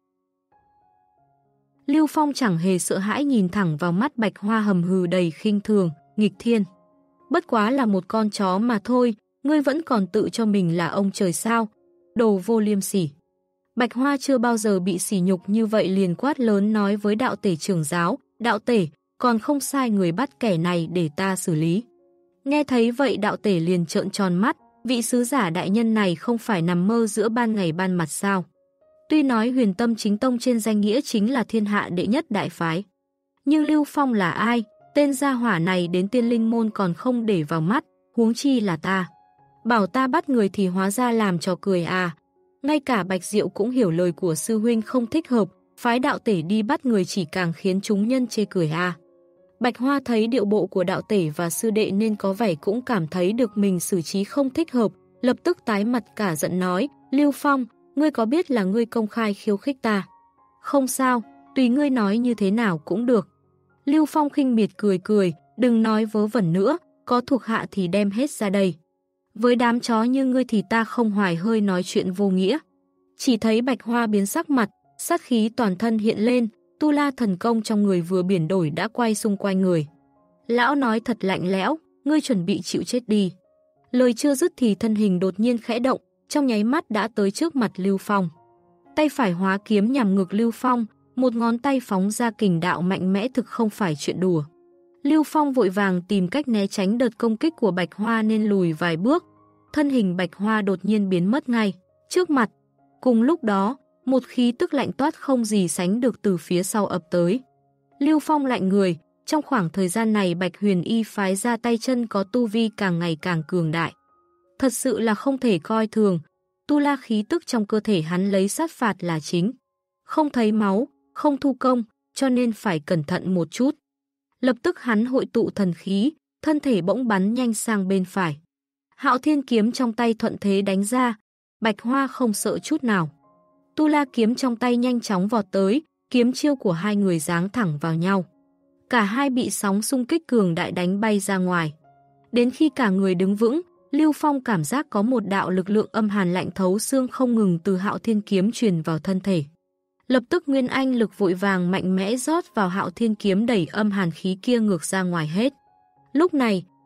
Lưu Phong chẳng hề sợ hãi nhìn thẳng vào mắt Bạch Hoa hầm hừ đầy khinh thường, nghịch thiên. Bất quá là một con chó mà thôi, ngươi vẫn còn tự cho mình là ông trời sao, đồ vô liêm sỉ. Bạch Hoa chưa bao giờ bị sỉ nhục như vậy liền quát lớn nói với đạo tể trưởng giáo, đạo tể, còn không sai người bắt kẻ này để ta xử lý. Nghe thấy vậy đạo tể liền trợn tròn mắt, vị sứ giả đại nhân này không phải nằm mơ giữa ban ngày ban mặt sao. Tuy nói Huyền Tâm Chính Tông trên danh nghĩa chính là thiên hạ đệ nhất đại phái. Nhưng Lưu Phong là ai? Tên gia hỏa này đến tiên linh môn còn không để vào mắt, huống chi là ta. Bảo ta bắt người thì hóa ra làm trò cười à. Ngay cả Bạch Diệu cũng hiểu lời của sư huynh không thích hợp, phái đạo tể đi bắt người chỉ càng khiến chúng nhân chê cười à. Bạch Hoa thấy điệu bộ của đạo tể và sư đệ nên có vẻ cũng cảm thấy được mình xử trí không thích hợp, lập tức tái mặt cả giận nói, Lưu Phong, ngươi có biết là ngươi công khai khiêu khích ta? Không sao, tùy ngươi nói như thế nào cũng được. Lưu Phong khinh miệt cười cười, đừng nói vớ vẩn nữa, có thuộc hạ thì đem hết ra đây. Với đám chó như ngươi thì ta không hoài hơi nói chuyện vô nghĩa. Chỉ thấy Bạch Hoa biến sắc mặt, sát khí toàn thân hiện lên, tu la thần công trong người vừa biển đổi đã quay xung quanh người. Lão nói thật lạnh lẽo, ngươi chuẩn bị chịu chết đi. Lời chưa dứt thì thân hình đột nhiên khẽ động, trong nháy mắt đã tới trước mặt Lưu Phong. Tay phải hóa kiếm nhằm ngực Lưu Phong, một ngón tay phóng ra kình đạo mạnh mẽ thực không phải chuyện đùa. Lưu Phong vội vàng tìm cách né tránh đợt công kích của Bạch Hoa nên lùi vài bước. Thân hình Bạch Hoa đột nhiên biến mất ngay, trước mặt. Cùng lúc đó, một khí tức lạnh toát không gì sánh được từ phía sau ập tới. Lưu Phong lạnh người, trong khoảng thời gian này Bạch Huyền Y phái ra tay chân có tu vi càng ngày càng cường đại. Thật sự là không thể coi thường, tu la khí tức trong cơ thể hắn lấy sát phạt là chính. Không thấy máu, không thu công, cho nên phải cẩn thận một chút. Lập tức hắn hội tụ thần khí, thân thể bỗng bắn nhanh sang bên phải. Hạo Thiên kiếm trong tay thuận thế đánh ra, Bạch Hoa không sợ chút nào. Tu la kiếm trong tay nhanh chóng vọt tới, kiếm chiêu của hai người giáng thẳng vào nhau. Cả hai bị sóng xung kích cường đại đánh bay ra ngoài. Đến khi cả người đứng vững, Lưu Phong cảm giác có một đạo lực lượng âm hàn lạnh thấu xương không ngừng từ Hạo Thiên kiếm truyền vào thân thể. Lập tức nguyên anh lực vội vàng mạnh mẽ rót vào Hạo Thiên kiếm đẩy âm hàn khí kia ngược ra ngoài hết. Lúc này,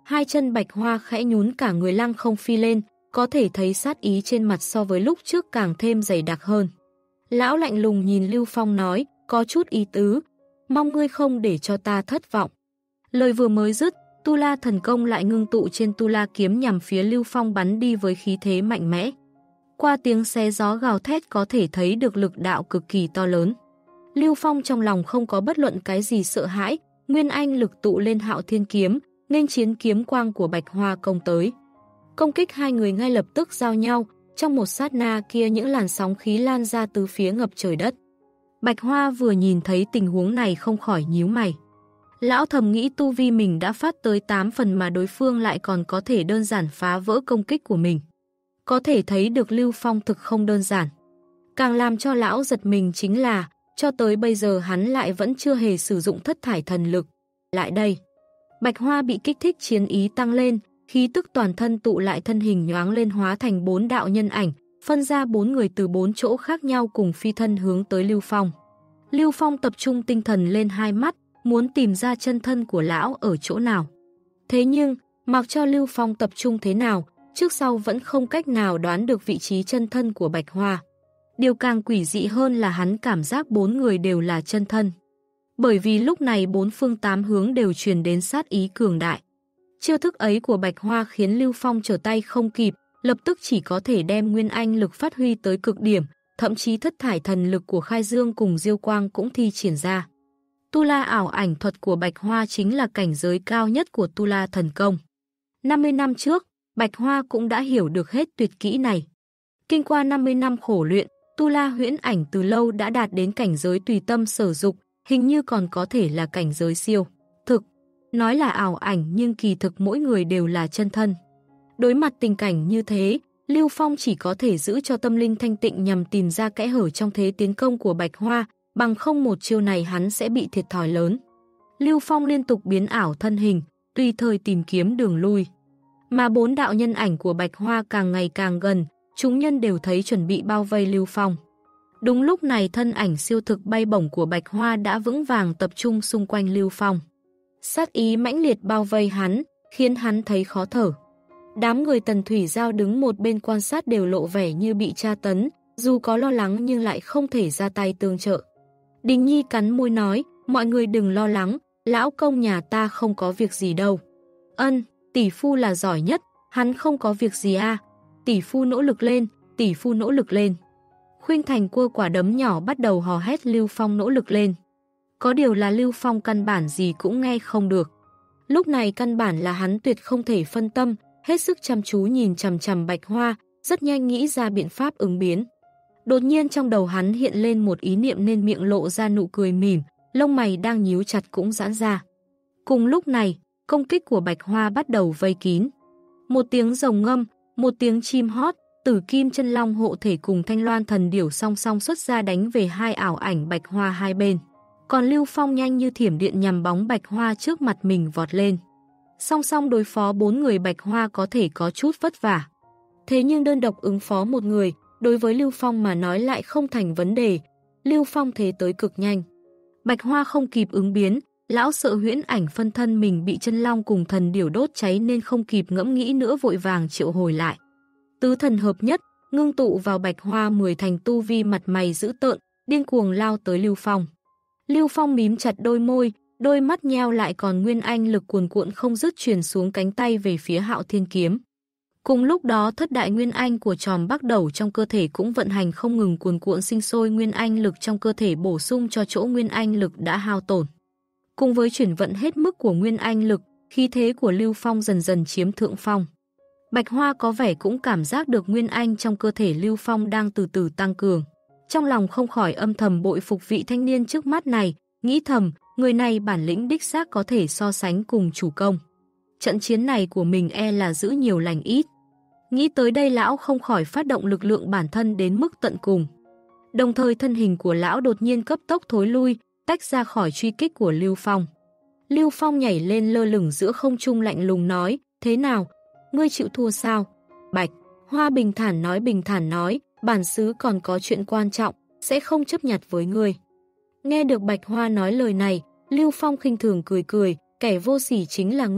Hai chân Bạch Hoa khẽ nhún, cả người lăng không phi lên, có thể thấy sát ý trên mặt so với lúc trước càng thêm dày đặc hơn. Lão lạnh lùng nhìn Lưu Phong nói, có chút ý tứ, mong ngươi không để cho ta thất vọng. Lời vừa mới dứt, Tu La thần công lại ngưng tụ trên Tu La kiếm nhằm phía Lưu Phong bắn đi với khí thế mạnh mẽ. Qua tiếng xé gió gào thét có thể thấy được lực đạo cực kỳ to lớn. Lưu Phong trong lòng không có bất luận cái gì sợ hãi, nguyên anh lực tụ lên Hạo Thiên kiếm, nên chiến kiếm quang của Bạch Hoa công tới. Công kích hai người ngay lập tức giao nhau, trong một sát na kia những làn sóng khí lan ra từ phía ngập trời đất. Bạch Hoa vừa nhìn thấy tình huống này không khỏi nhíu mày. Lão thầm nghĩ tu vi mình đã phát tới tám phần mà đối phương lại còn có thể đơn giản phá vỡ công kích của mình. Có thể thấy được Lưu Phong thực không đơn giản. Càng làm cho lão giật mình chính là, cho tới bây giờ hắn lại vẫn chưa hề sử dụng thất thải thần lực. Lại đây, Bạch Hoa bị kích thích chiến ý tăng lên, khí tức toàn thân tụ lại, thân hình nhoáng lên hóa thành bốn đạo nhân ảnh, phân ra bốn người từ bốn chỗ khác nhau cùng phi thân hướng tới Lưu Phong. Lưu Phong tập trung tinh thần lên hai mắt, muốn tìm ra chân thân của lão ở chỗ nào. Thế nhưng, mặc cho Lưu Phong tập trung thế nào, trước sau vẫn không cách nào đoán được vị trí chân thân của Bạch Hoa. Điều càng quỷ dị hơn là hắn cảm giác bốn người đều là chân thân. Bởi vì lúc này bốn phương tám hướng đều truyền đến sát ý cường đại. Chiêu thức ấy của Bạch Hoa khiến Lưu Phong trở tay không kịp, lập tức chỉ có thể đem nguyên anh lực phát huy tới cực điểm, thậm chí thất thải thần lực của Khai Dương cùng Diêu Quang cũng thi triển ra. Tu La ảo ảnh thuật của Bạch Hoa chính là cảnh giới cao nhất của Tu La thần công. năm mươi năm trước, Bạch Hoa cũng đã hiểu được hết tuyệt kỹ này. Kinh qua năm mươi năm khổ luyện, Tu La huyễn ảnh từ lâu đã đạt đến cảnh giới tùy tâm sở dục, hình như còn có thể là cảnh giới siêu thực. Nói là ảo ảnh nhưng kỳ thực mỗi người đều là chân thân. Đối mặt tình cảnh như thế, Lưu Phong chỉ có thể giữ cho tâm linh thanh tịnh nhằm tìm ra kẽ hở trong thế tiến công của Bạch Hoa, bằng không một chiêu này hắn sẽ bị thiệt thòi lớn. Lưu Phong liên tục biến ảo thân hình, tùy thời tìm kiếm đường lui. Mà bốn đạo nhân ảnh của Bạch Hoa càng ngày càng gần, chúng nhân đều thấy chuẩn bị bao vây Lưu Phong. Đúng lúc này thân ảnh siêu thực bay bổng của Bạch Hoa đã vững vàng tập trung xung quanh Lưu Phong. Sát ý mãnh liệt bao vây hắn, khiến hắn thấy khó thở. Đám người Tần Thủy Giao đứng một bên quan sát đều lộ vẻ như bị tra tấn, dù có lo lắng nhưng lại không thể ra tay tương trợ. Đình Nhi cắn môi nói, mọi người đừng lo lắng, lão công nhà ta không có việc gì đâu. Ân, tỷ phu là giỏi nhất, hắn không có việc gì à. Tỷ phu nỗ lực lên, tỷ phu nỗ lực lên. Khuynh Thành cua quả đấm nhỏ bắt đầu hò hét Lưu Phong nỗ lực lên. Có điều là Lưu Phong căn bản gì cũng nghe không được. Lúc này căn bản là hắn tuyệt không thể phân tâm, hết sức chăm chú nhìn chằm chằm Bạch Hoa, rất nhanh nghĩ ra biện pháp ứng biến. Đột nhiên trong đầu hắn hiện lên một ý niệm nên miệng lộ ra nụ cười mỉm, lông mày đang nhíu chặt cũng giãn ra. Cùng lúc này, công kích của Bạch Hoa bắt đầu vây kín. Một tiếng rồng ngâm, một tiếng chim hót, Tử Kim Chân Long hộ thể cùng Thanh Loan Thần Điểu song song xuất ra đánh về hai ảo ảnh Bạch Hoa hai bên. Còn Lưu Phong nhanh như thiểm điện nhằm bóng Bạch Hoa trước mặt mình vọt lên. Song song đối phó bốn người Bạch Hoa có thể có chút vất vả. Thế nhưng đơn độc ứng phó một người, đối với Lưu Phong mà nói lại không thành vấn đề. Lưu Phong thế tới cực nhanh. Bạch Hoa không kịp ứng biến, lão sợ huyễn ảnh phân thân mình bị Chân Long cùng Thần Điểu đốt cháy nên không kịp ngẫm nghĩ nữa vội vàng triệu hồi lại. Tứ thần hợp nhất, ngưng tụ vào Bạch Hoa mười thành tu vi, mặt mày dữ tợn, điên cuồng lao tới Lưu Phong. Lưu Phong mím chặt đôi môi, đôi mắt nheo lại, còn nguyên anh lực cuồn cuộn không dứt truyền xuống cánh tay về phía Hạo Thiên kiếm. Cùng lúc đó thất đại nguyên anh của Tròm Bắc Đẩu trong cơ thể cũng vận hành không ngừng, cuồn cuộn sinh sôi nguyên anh lực trong cơ thể bổ sung cho chỗ nguyên anh lực đã hao tổn. Cùng với chuyển vận hết mức của nguyên anh lực, khí thế của Lưu Phong dần dần chiếm thượng phong. Bạch Hoa có vẻ cũng cảm giác được nguyên anh trong cơ thể Lưu Phong đang từ từ tăng cường. Trong lòng không khỏi âm thầm bội phục vị thanh niên trước mắt này, nghĩ thầm, người này bản lĩnh đích xác có thể so sánh cùng chủ công. Trận chiến này của mình e là giữ nhiều lành ít. Nghĩ tới đây lão không khỏi phát động lực lượng bản thân đến mức tận cùng. Đồng thời thân hình của lão đột nhiên cấp tốc thối lui, tách ra khỏi truy kích của Lưu Phong. Lưu Phong nhảy lên lơ lửng giữa không trung lạnh lùng nói, thế nào, ngươi chịu thua sao? Bạch Hoa bình thản nói bình thản nói, bản xứ còn có chuyện quan trọng, sẽ không chấp nhặt với ngươi. Nghe được Bạch Hoa nói lời này, Lưu Phong khinh thường cười cười, kẻ vô sỉ chính là ngươi,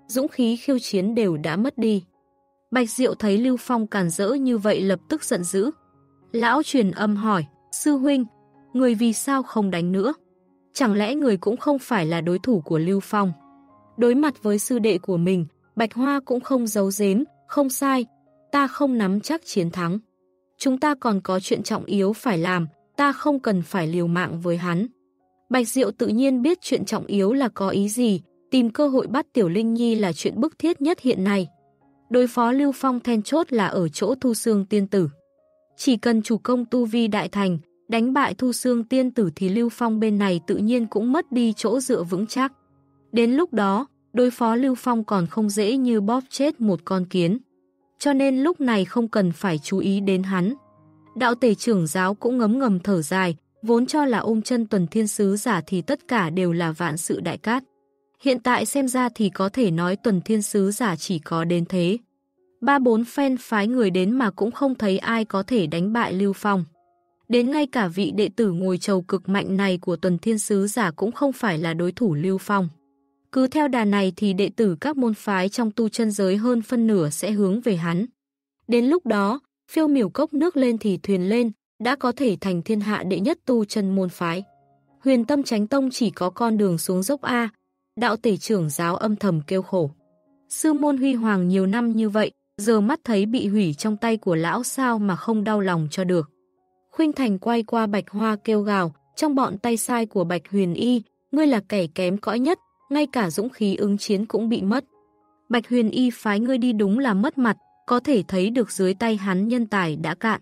dũng khí khiêu chiến đều đã mất đi. Bạch Diệu thấy Lưu Phong càn rỡ như vậy lập tức giận dữ. Lão truyền âm hỏi, sư huynh, người vì sao không đánh nữa? Chẳng lẽ người cũng không phải là đối thủ của Lưu Phong? Đối mặt với sư đệ của mình, Bạch Hoa cũng không giấu giếm, không sai, ta không nắm chắc chiến thắng. Chúng ta còn có chuyện trọng yếu phải làm, ta không cần phải liều mạng với hắn. Bạch Diệu tự nhiên biết chuyện trọng yếu là có ý gì, tìm cơ hội bắt Tiểu Linh Nhi là chuyện bức thiết nhất hiện nay. Đối phó Lưu Phong then chốt là ở chỗ Thu Xương tiên tử. Chỉ cần chủ công tu vi đại thành, đánh bại Thu Xương tiên tử thì Lưu Phong bên này tự nhiên cũng mất đi chỗ dựa vững chắc. Đến lúc đó, đối phó Lưu Phong còn không dễ như bóp chết một con kiến. Cho nên lúc này không cần phải chú ý đến hắn. Đạo tể trưởng giáo cũng ngấm ngầm thở dài, vốn cho là ôm chân Tuần Thiên Sứ giả thì tất cả đều là vạn sự đại cát. Hiện tại xem ra thì có thể nói Tuần Thiên Sứ giả chỉ có đến thế. Ba bốn phen phái người đến mà cũng không thấy ai có thể đánh bại Lưu Phong. Đến ngay cả vị đệ tử ngồi chầu cực mạnh này của Tuần Thiên Sứ giả cũng không phải là đối thủ Lưu Phong. Cứ theo đà này thì đệ tử các môn phái trong tu chân giới hơn phân nửa sẽ hướng về hắn. Đến lúc đó, phiêu miểu cốc nước lên thì thuyền lên, đã có thể thành thiên hạ đệ nhất tu chân môn phái. Huyền Tâm Chánh Tông chỉ có con đường xuống dốc A, đạo tể trưởng giáo âm thầm kêu khổ. Sư môn huy hoàng nhiều năm như vậy, giờ mắt thấy bị hủy trong tay của lão sao mà không đau lòng cho được. Khuynh Thành quay qua Bạch Hoa kêu gào, trong bọn tay sai của Bạch Huyền Y, ngươi là kẻ kém cỏi nhất, ngay cả dũng khí ứng chiến cũng bị mất. Bạch Huyền Y phái ngươi đi đúng là mất mặt, có thể thấy được dưới tay hắn nhân tài đã cạn.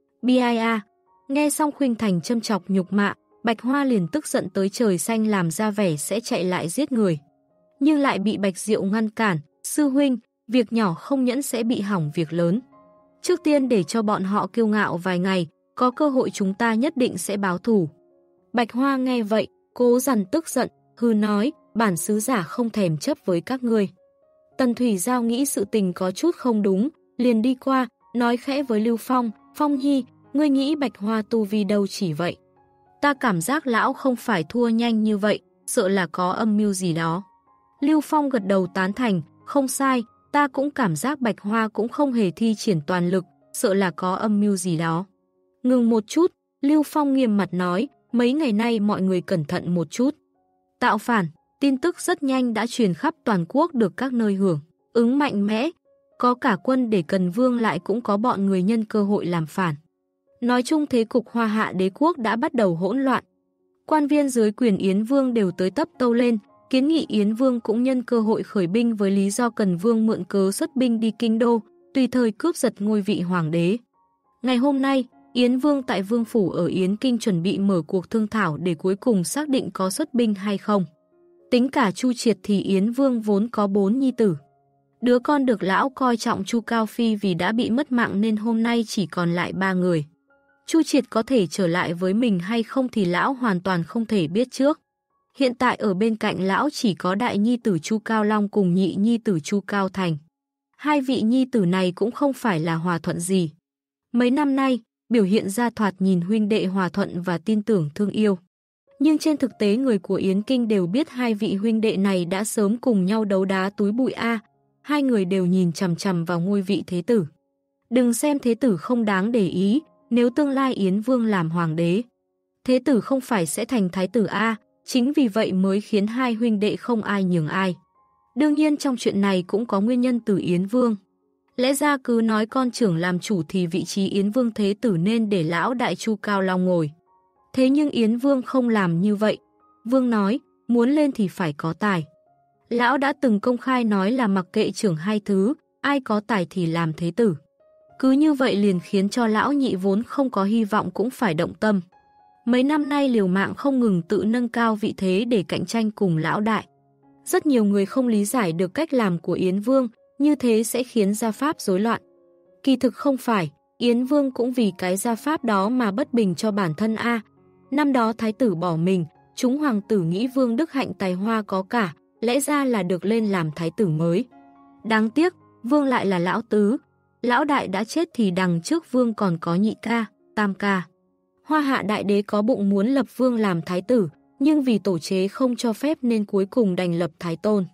Bia, nghe xong Khuynh Thành châm chọc nhục mạ, Bạch Hoa liền tức giận tới trời xanh làm ra vẻ sẽ chạy lại giết người. Nhưng lại bị Bạch Diệu ngăn cản, sư huynh, việc nhỏ không nhẫn sẽ bị hỏng việc lớn. Trước tiên để cho bọn họ kiêu ngạo vài ngày, có cơ hội chúng ta nhất định sẽ báo thù. Bạch Hoa nghe vậy, cố dằn tức giận, hư nói, bản sứ giả không thèm chấp với các ngươi. Tần Thủy Giao nghĩ sự tình có chút không đúng, liền đi qua, nói khẽ với Lưu Phong, Phong Nhi, ngươi nghĩ Bạch Hoa tu vi đâu chỉ vậy. Ta cảm giác lão không phải thua nhanh như vậy, sợ là có âm mưu gì đó. Lưu Phong gật đầu tán thành, không sai, ta cũng cảm giác Bạch Hoa cũng không hề thi triển toàn lực, sợ là có âm mưu gì đó. Ngừng một chút, Lưu Phong nghiêm mặt nói, mấy ngày nay mọi người cẩn thận một chút. Tạo phản, tin tức rất nhanh đã truyền khắp toàn quốc được các nơi hưởng, ứng mạnh mẽ, có cả quân để Cần Vương lại cũng có bọn người nhân cơ hội làm phản. Nói chung thế cục Hoa Hạ đế quốc đã bắt đầu hỗn loạn. Quan viên dưới quyền Yến Vương đều tới tấp tâu lên, kiến nghị Yến Vương cũng nhân cơ hội khởi binh với lý do Cần Vương mượn cớ xuất binh đi kinh đô, tùy thời cướp giật ngôi vị hoàng đế. Ngày hôm nay, Yến Vương tại Vương Phủ ở Yến Kinh chuẩn bị mở cuộc thương thảo để cuối cùng xác định có xuất binh hay không. Tính cả Chu Triệt thì Yến Vương vốn có bốn nhi tử. Đứa con được lão coi trọng Chu Cao Phi vì đã bị mất mạng nên hôm nay chỉ còn lại ba người. Chu Triệt có thể trở lại với mình hay không thì lão hoàn toàn không thể biết trước. Hiện tại ở bên cạnh lão chỉ có đại nhi tử Chu Cao Long cùng nhị nhi tử Chu Cao Thành. Hai vị nhi tử này cũng không phải là hòa thuận gì. Mấy năm nay, biểu hiện ra thoạt nhìn huynh đệ hòa thuận và tin tưởng thương yêu. Nhưng trên thực tế người của Yến Kinh đều biết hai vị huynh đệ này đã sớm cùng nhau đấu đá túi bụi A. Hai người đều nhìn chằm chằm vào ngôi vị thế tử. Đừng xem thế tử không đáng để ý, nếu tương lai Yến Vương làm hoàng đế, thế tử không phải sẽ thành thái tử A, chính vì vậy mới khiến hai huynh đệ không ai nhường ai. Đương nhiên trong chuyện này cũng có nguyên nhân từ Yến Vương. Lẽ ra cứ nói con trưởng làm chủ thì vị trí Yến Vương thế tử nên để lão đại Chu Cao Long ngồi. Thế nhưng Yến Vương không làm như vậy. Vương nói, muốn lên thì phải có tài. Lão đã từng công khai nói là mặc kệ trưởng hai thứ, ai có tài thì làm thế tử. Cứ như vậy liền khiến cho lão nhị vốn không có hy vọng cũng phải động tâm. Mấy năm nay liều mạng không ngừng tự nâng cao vị thế để cạnh tranh cùng lão đại. Rất nhiều người không lý giải được cách làm của Yến Vương, như thế sẽ khiến gia pháp rối loạn. Kỳ thực không phải, Yến Vương cũng vì cái gia pháp đó mà bất bình cho bản thân A. Năm đó thái tử bỏ mình, chúng hoàng tử nghĩ Vương Đức Hạnh tài hoa có cả, lẽ ra là được lên làm thái tử mới. Đáng tiếc, Vương lại là lão tứ. Lão đại đã chết thì đằng trước Vương còn có nhị ca, tam ca. Hoa Hạ đại đế có bụng muốn lập Vương làm thái tử, nhưng vì tổ chế không cho phép nên cuối cùng đành lập thái tôn.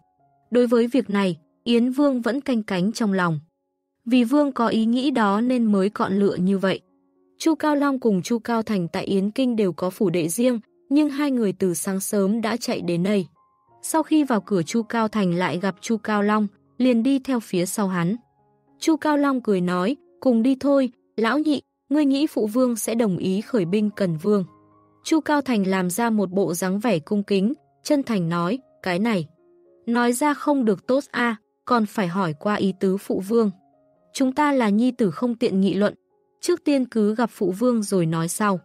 Đối với việc này, Yến Vương vẫn canh cánh trong lòng. Vì Vương có ý nghĩ đó nên mới chọn lựa như vậy. Chu Cao Long cùng Chu Cao Thành tại Yến Kinh đều có phủ đệ riêng, nhưng hai người từ sáng sớm đã chạy đến đây. Sau khi vào cửa, Chu Cao Thành lại gặp Chu Cao Long, liền đi theo phía sau hắn. Chu Cao Long cười nói, cùng đi thôi, lão nhị, ngươi nghĩ phụ vương sẽ đồng ý khởi binh cần vương. Chu Cao Thành làm ra một bộ dáng vẻ cung kính, chân thành nói, cái này. Nói ra không được tốt a, còn phải hỏi qua ý tứ phụ vương. Chúng ta là nhi tử không tiện nghị luận, trước tiên cứ gặp phụ vương rồi nói sau.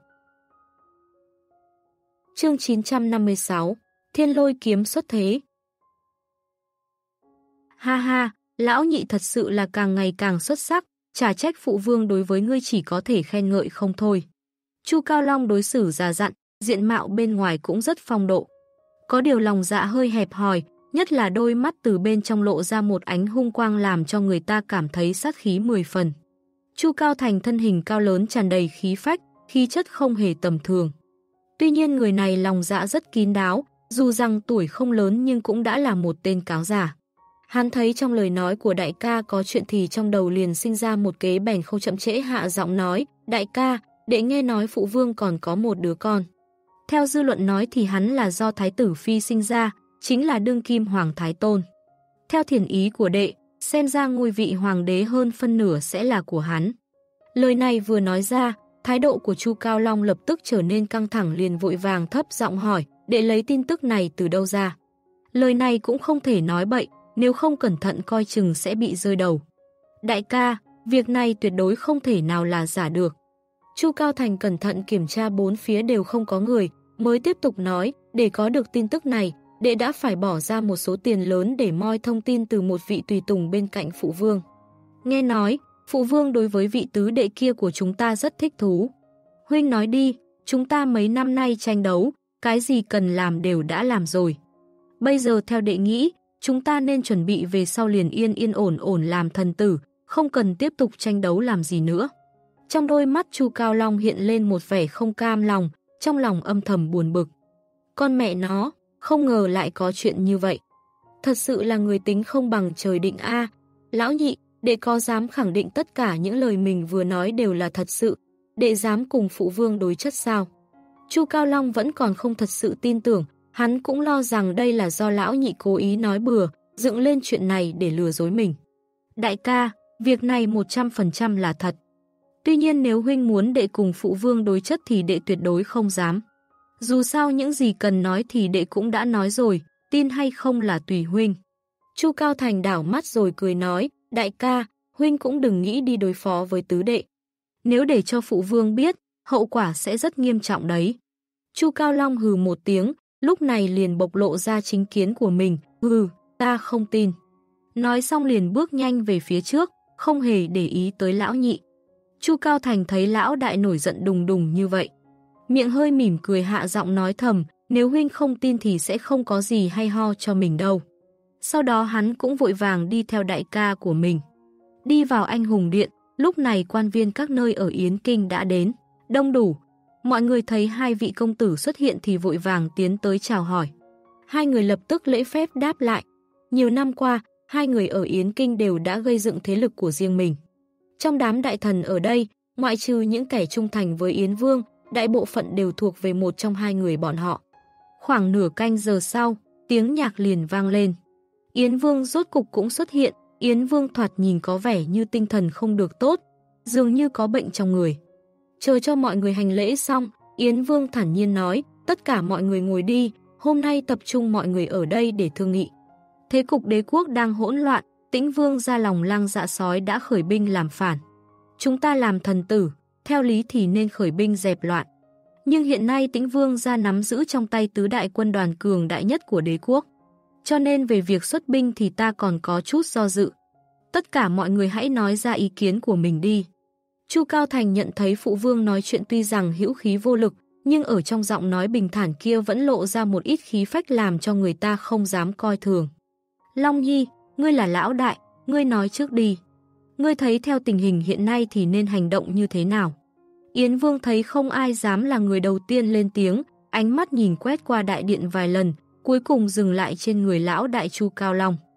Chương chín trăm năm mươi sáu, Thiên Lôi kiếm xuất thế. Ha ha, lão nhị thật sự là càng ngày càng xuất sắc, chả trách phụ vương đối với ngươi chỉ có thể khen ngợi không thôi. Chu Cao Long đối xử già dặn, diện mạo bên ngoài cũng rất phong độ. Có điều lòng dạ hơi hẹp hòi, nhất là đôi mắt từ bên trong lộ ra một ánh hung quang làm cho người ta cảm thấy sát khí mười phần. Chu Cao Thành thân hình cao lớn tràn đầy khí phách, khí chất không hề tầm thường. Tuy nhiên người này lòng dạ rất kín đáo, dù rằng tuổi không lớn nhưng cũng đã là một tên cáo giả. Hắn thấy trong lời nói của đại ca có chuyện thì trong đầu liền sinh ra một kế bèn không chậm trễ hạ giọng nói, đại ca, đệ nghe nói phụ vương còn có một đứa con. Theo dư luận nói thì hắn là do thái tử phi sinh ra, chính là đương kim hoàng thái tôn. Theo thiền ý của đệ, xem ra ngôi vị hoàng đế hơn phân nửa sẽ là của hắn. Lời này vừa nói ra, thái độ của Chu Cao Long lập tức trở nên căng thẳng, liền vội vàng thấp giọng hỏi, đệ lấy tin tức này từ đâu ra? Lời này cũng không thể nói bậy, nếu không cẩn thận coi chừng sẽ bị rơi đầu. Đại ca, việc này tuyệt đối không thể nào là giả được. Chu Cao Thành cẩn thận kiểm tra bốn phía đều không có người, mới tiếp tục nói, để có được tin tức này, đệ đã phải bỏ ra một số tiền lớn để moi thông tin từ một vị tùy tùng bên cạnh phụ vương. Nghe nói, phụ vương đối với vị tứ đệ kia của chúng ta rất thích thú. Huynh nói đi, chúng ta mấy năm nay tranh đấu, cái gì cần làm đều đã làm rồi. Bây giờ theo đệ nghĩ, chúng ta nên chuẩn bị về sau liền yên yên ổn ổn làm thần tử, không cần tiếp tục tranh đấu làm gì nữa. Trong đôi mắt Chu Cao Long hiện lên một vẻ không cam lòng, trong lòng âm thầm buồn bực. Con mẹ nó, không ngờ lại có chuyện như vậy. Thật sự là người tính không bằng trời định a. Lão nhị, đệ có dám khẳng định tất cả những lời mình vừa nói đều là thật sự, đệ dám cùng phụ vương đối chất sao? Chu Cao Long vẫn còn không thật sự tin tưởng, hắn cũng lo rằng đây là do lão nhị cố ý nói bừa, dựng lên chuyện này để lừa dối mình. Đại ca, việc này một trăm phần trăm là thật. Tuy nhiên nếu huynh muốn đệ cùng phụ vương đối chất thì đệ tuyệt đối không dám. Dù sao những gì cần nói thì đệ cũng đã nói rồi, tin hay không là tùy huynh. Chu Cao Thành đảo mắt rồi cười nói, đại ca, huynh cũng đừng nghĩ đi đối phó với tứ đệ. Nếu để cho phụ vương biết, hậu quả sẽ rất nghiêm trọng đấy. Chu Cao Long hừ một tiếng, lúc này liền bộc lộ ra chính kiến của mình, hừ, ta không tin. Nói xong liền bước nhanh về phía trước, không hề để ý tới lão nhị. Chu Cao Thành thấy lão đại nổi giận đùng đùng như vậy. Miệng hơi mỉm cười hạ giọng nói thầm, nếu huynh không tin thì sẽ không có gì hay ho cho mình đâu. Sau đó hắn cũng vội vàng đi theo đại ca của mình. Đi vào Anh Hùng Điện, lúc này quan viên các nơi ở Yến Kinh đã đến, đông đủ. Mọi người thấy hai vị công tử xuất hiện thì vội vàng tiến tới chào hỏi. Hai người lập tức lễ phép đáp lại. Nhiều năm qua, hai người ở Yến Kinh đều đã gây dựng thế lực của riêng mình. Trong đám đại thần ở đây, ngoại trừ những kẻ trung thành với Yến Vương, đại bộ phận đều thuộc về một trong hai người bọn họ. Khoảng nửa canh giờ sau, tiếng nhạc liền vang lên. Yến Vương rốt cục cũng xuất hiện. Yến Vương thoạt nhìn có vẻ như tinh thần không được tốt, dường như có bệnh trong người. Chờ cho mọi người hành lễ xong, Yến Vương thản nhiên nói, tất cả mọi người ngồi đi, hôm nay tập trung mọi người ở đây để thương nghị. Thế cục đế quốc đang hỗn loạn, Tĩnh Vương ra lòng lang dạ sói đã khởi binh làm phản. Chúng ta làm thần tử, theo lý thì nên khởi binh dẹp loạn. Nhưng hiện nay Tĩnh Vương ra nắm giữ trong tay tứ đại quân đoàn cường đại nhất của đế quốc. Cho nên về việc xuất binh thì ta còn có chút do dự. Tất cả mọi người hãy nói ra ý kiến của mình đi. Chu Cao Thành nhận thấy phụ vương nói chuyện tuy rằng hữu khí vô lực, nhưng ở trong giọng nói bình thản kia vẫn lộ ra một ít khí phách làm cho người ta không dám coi thường. Long Nhi, ngươi là lão đại, ngươi nói trước đi. Ngươi thấy theo tình hình hiện nay thì nên hành động như thế nào? Yến Vương thấy không ai dám là người đầu tiên lên tiếng, ánh mắt nhìn quét qua đại điện vài lần, cuối cùng dừng lại trên người lão đại Chu Cao Long.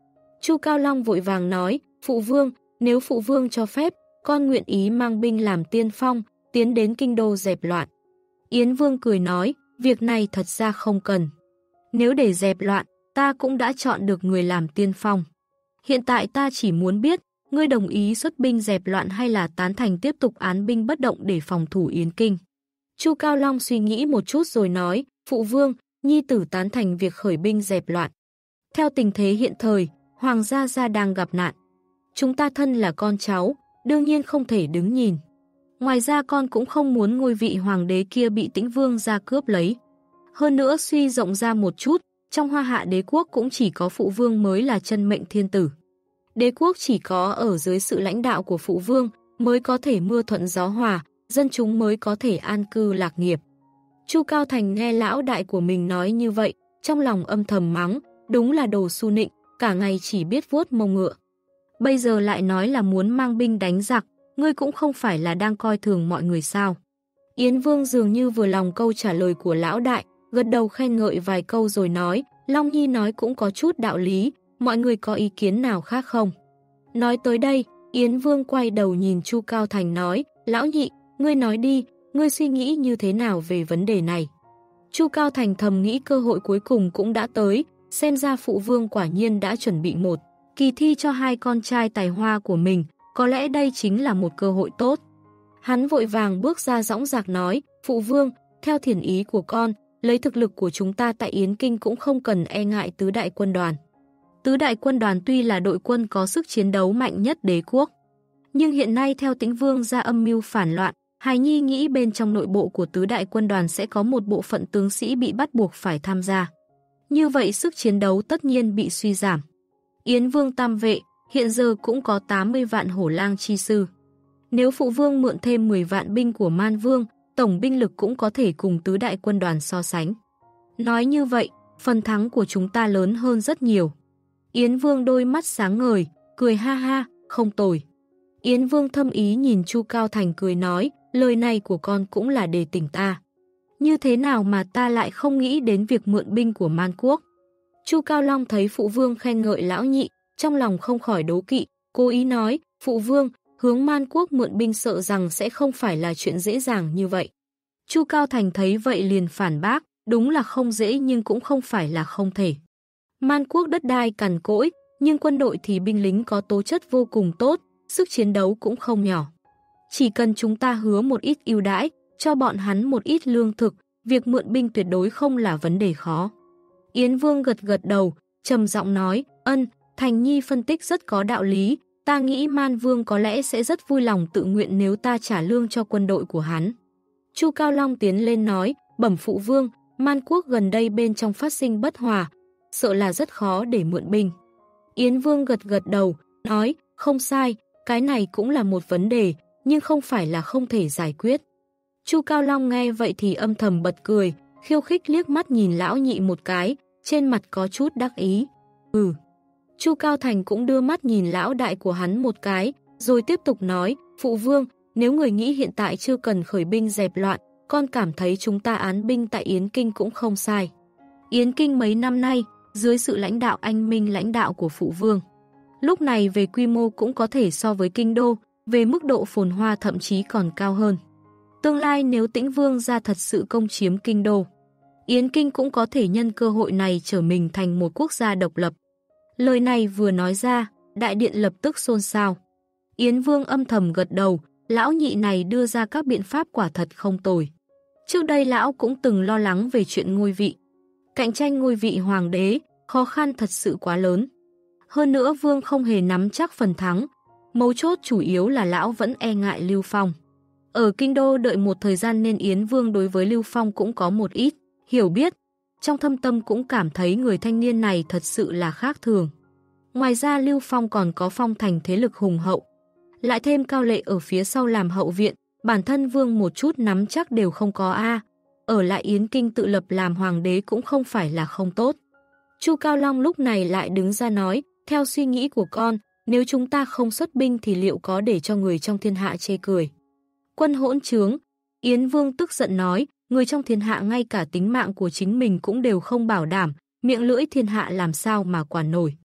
Chu Cao Long vội vàng nói, phụ vương, nếu phụ vương cho phép, con nguyện ý mang binh làm tiên phong, tiến đến kinh đô dẹp loạn. Yến Vương cười nói, việc này thật ra không cần. Nếu để dẹp loạn, ta cũng đã chọn được người làm tiên phong. Hiện tại ta chỉ muốn biết, ngươi đồng ý xuất binh dẹp loạn hay là tán thành tiếp tục án binh bất động để phòng thủ Yến Kinh. Chu Cao Long suy nghĩ một chút rồi nói, phụ vương, nhi tử tán thành việc khởi binh dẹp loạn. Theo tình thế hiện thời, Hoàng gia gia đang gặp nạn. Chúng ta thân là con cháu, đương nhiên không thể đứng nhìn. Ngoài ra con cũng không muốn ngôi vị hoàng đế kia bị Tĩnh Vương gia cướp lấy. Hơn nữa suy rộng ra một chút, trong Hoa Hạ đế quốc cũng chỉ có phụ vương mới là chân mệnh thiên tử. Đế quốc chỉ có ở dưới sự lãnh đạo của phụ vương mới có thể mưa thuận gió hòa, dân chúng mới có thể an cư lạc nghiệp. Chu Cao Thành nghe lão đại của mình nói như vậy, trong lòng âm thầm mắng, đúng là đồ su nịnh, cả ngày chỉ biết vuốt mông ngựa. Bây giờ lại nói là muốn mang binh đánh giặc, ngươi cũng không phải là đang coi thường mọi người sao. Yến Vương dường như vừa lòng câu trả lời của lão đại, gật đầu khen ngợi vài câu rồi nói, Long Nhi nói cũng có chút đạo lý, mọi người có ý kiến nào khác không? Nói tới đây, Yến Vương quay đầu nhìn Chu Cao Thành nói, lão nhị, ngươi nói đi, ngươi suy nghĩ như thế nào về vấn đề này? Chu Cao Thành thầm nghĩ cơ hội cuối cùng cũng đã tới, xem ra phụ vương quả nhiên đã chuẩn bị một kỳ thi cho hai con trai tài hoa của mình, có lẽ đây chính là một cơ hội tốt. Hắn vội vàng bước ra dõng dạc nói, phụ vương, theo thiền ý của con, lấy thực lực của chúng ta tại Yến Kinh cũng không cần e ngại tứ đại quân đoàn. Tứ đại quân đoàn tuy là đội quân có sức chiến đấu mạnh nhất đế quốc, nhưng hiện nay theo Tĩnh Vương ra âm mưu phản loạn, Hải Nhi nghĩ bên trong nội bộ của tứ đại quân đoàn sẽ có một bộ phận tướng sĩ bị bắt buộc phải tham gia. Như vậy sức chiến đấu tất nhiên bị suy giảm. Yến Vương tam vệ hiện giờ cũng có tám mươi vạn hổ lang chi sư. Nếu phụ vương mượn thêm mười vạn binh của Man Vương, tổng binh lực cũng có thể cùng tứ đại quân đoàn so sánh. Nói như vậy, phần thắng của chúng ta lớn hơn rất nhiều. Yến Vương đôi mắt sáng ngời, cười ha ha, không tồi. Yến Vương thâm ý nhìn Chu Cao Thành cười nói, lời này của con cũng là để tỉnh ta. Như thế nào mà ta lại không nghĩ đến việc mượn binh của Man Quốc? Chu Cao Long thấy phụ vương khen ngợi lão nhị, trong lòng không khỏi đố kỵ, cố ý nói, phụ vương, hướng Man Quốc mượn binh sợ rằng sẽ không phải là chuyện dễ dàng như vậy. Chu Cao Thành thấy vậy liền phản bác, đúng là không dễ nhưng cũng không phải là không thể. Man Quốc đất đai cằn cỗi, nhưng quân đội thì binh lính có tố chất vô cùng tốt, sức chiến đấu cũng không nhỏ. Chỉ cần chúng ta hứa một ít ưu đãi, cho bọn hắn một ít lương thực, việc mượn binh tuyệt đối không là vấn đề khó. Yến Vương gật gật đầu, trầm giọng nói, ân, Thành Nhi phân tích rất có đạo lý, ta nghĩ Man Vương có lẽ sẽ rất vui lòng tự nguyện nếu ta trả lương cho quân đội của hắn. Chu Cao Long tiến lên nói, bẩm phụ vương, Man Quốc gần đây bên trong phát sinh bất hòa, sợ là rất khó để mượn binh. Yến Vương gật gật đầu, nói, không sai, cái này cũng là một vấn đề, nhưng không phải là không thể giải quyết. Chu Cao Long nghe vậy thì âm thầm bật cười, khiêu khích liếc mắt nhìn lão nhị một cái, trên mặt có chút đắc ý. Ừ. Chu Cao Thành cũng đưa mắt nhìn lão đại của hắn một cái, rồi tiếp tục nói, phụ vương, nếu người nghĩ hiện tại chưa cần khởi binh dẹp loạn, con cảm thấy chúng ta án binh tại Yến Kinh cũng không sai. Yến Kinh mấy năm nay, dưới sự lãnh đạo anh minh lãnh đạo của phụ vương, lúc này về quy mô cũng có thể so với kinh đô, về mức độ phồn hoa thậm chí còn cao hơn. Tương lai nếu Tĩnh Vương ra thật sự công chiếm kinh đô, Yến Kinh cũng có thể nhân cơ hội này trở mình thành một quốc gia độc lập. Lời này vừa nói ra, đại điện lập tức xôn xao. Yến Vương âm thầm gật đầu, lão nhị này đưa ra các biện pháp quả thật không tồi. Trước đây lão cũng từng lo lắng về chuyện ngôi vị. Cạnh tranh ngôi vị hoàng đế, khó khăn thật sự quá lớn. Hơn nữa Vương không hề nắm chắc phần thắng, mấu chốt chủ yếu là lão vẫn e ngại Lưu Phong. Ở kinh đô đợi một thời gian nên Yến Vương đối với Lưu Phong cũng có một ít hiểu biết, trong thâm tâm cũng cảm thấy người thanh niên này thật sự là khác thường. Ngoài ra Lưu Phong còn có Phong Thành thế lực hùng hậu, lại thêm Cao Lệ ở phía sau làm hậu viện, bản thân Vương một chút nắm chắc đều không có a. Ở lại Yến Kinh tự lập làm hoàng đế cũng không phải là không tốt. Chu Cao Long lúc này lại đứng ra nói, theo suy nghĩ của con, nếu chúng ta không xuất binh thì liệu có để cho người trong thiên hạ chê cười? Quân hỗn trướng, Yến Vương tức giận nói, người trong thiên hạ ngay cả tính mạng của chính mình cũng đều không bảo đảm, miệng lưỡi thiên hạ làm sao mà quản nổi.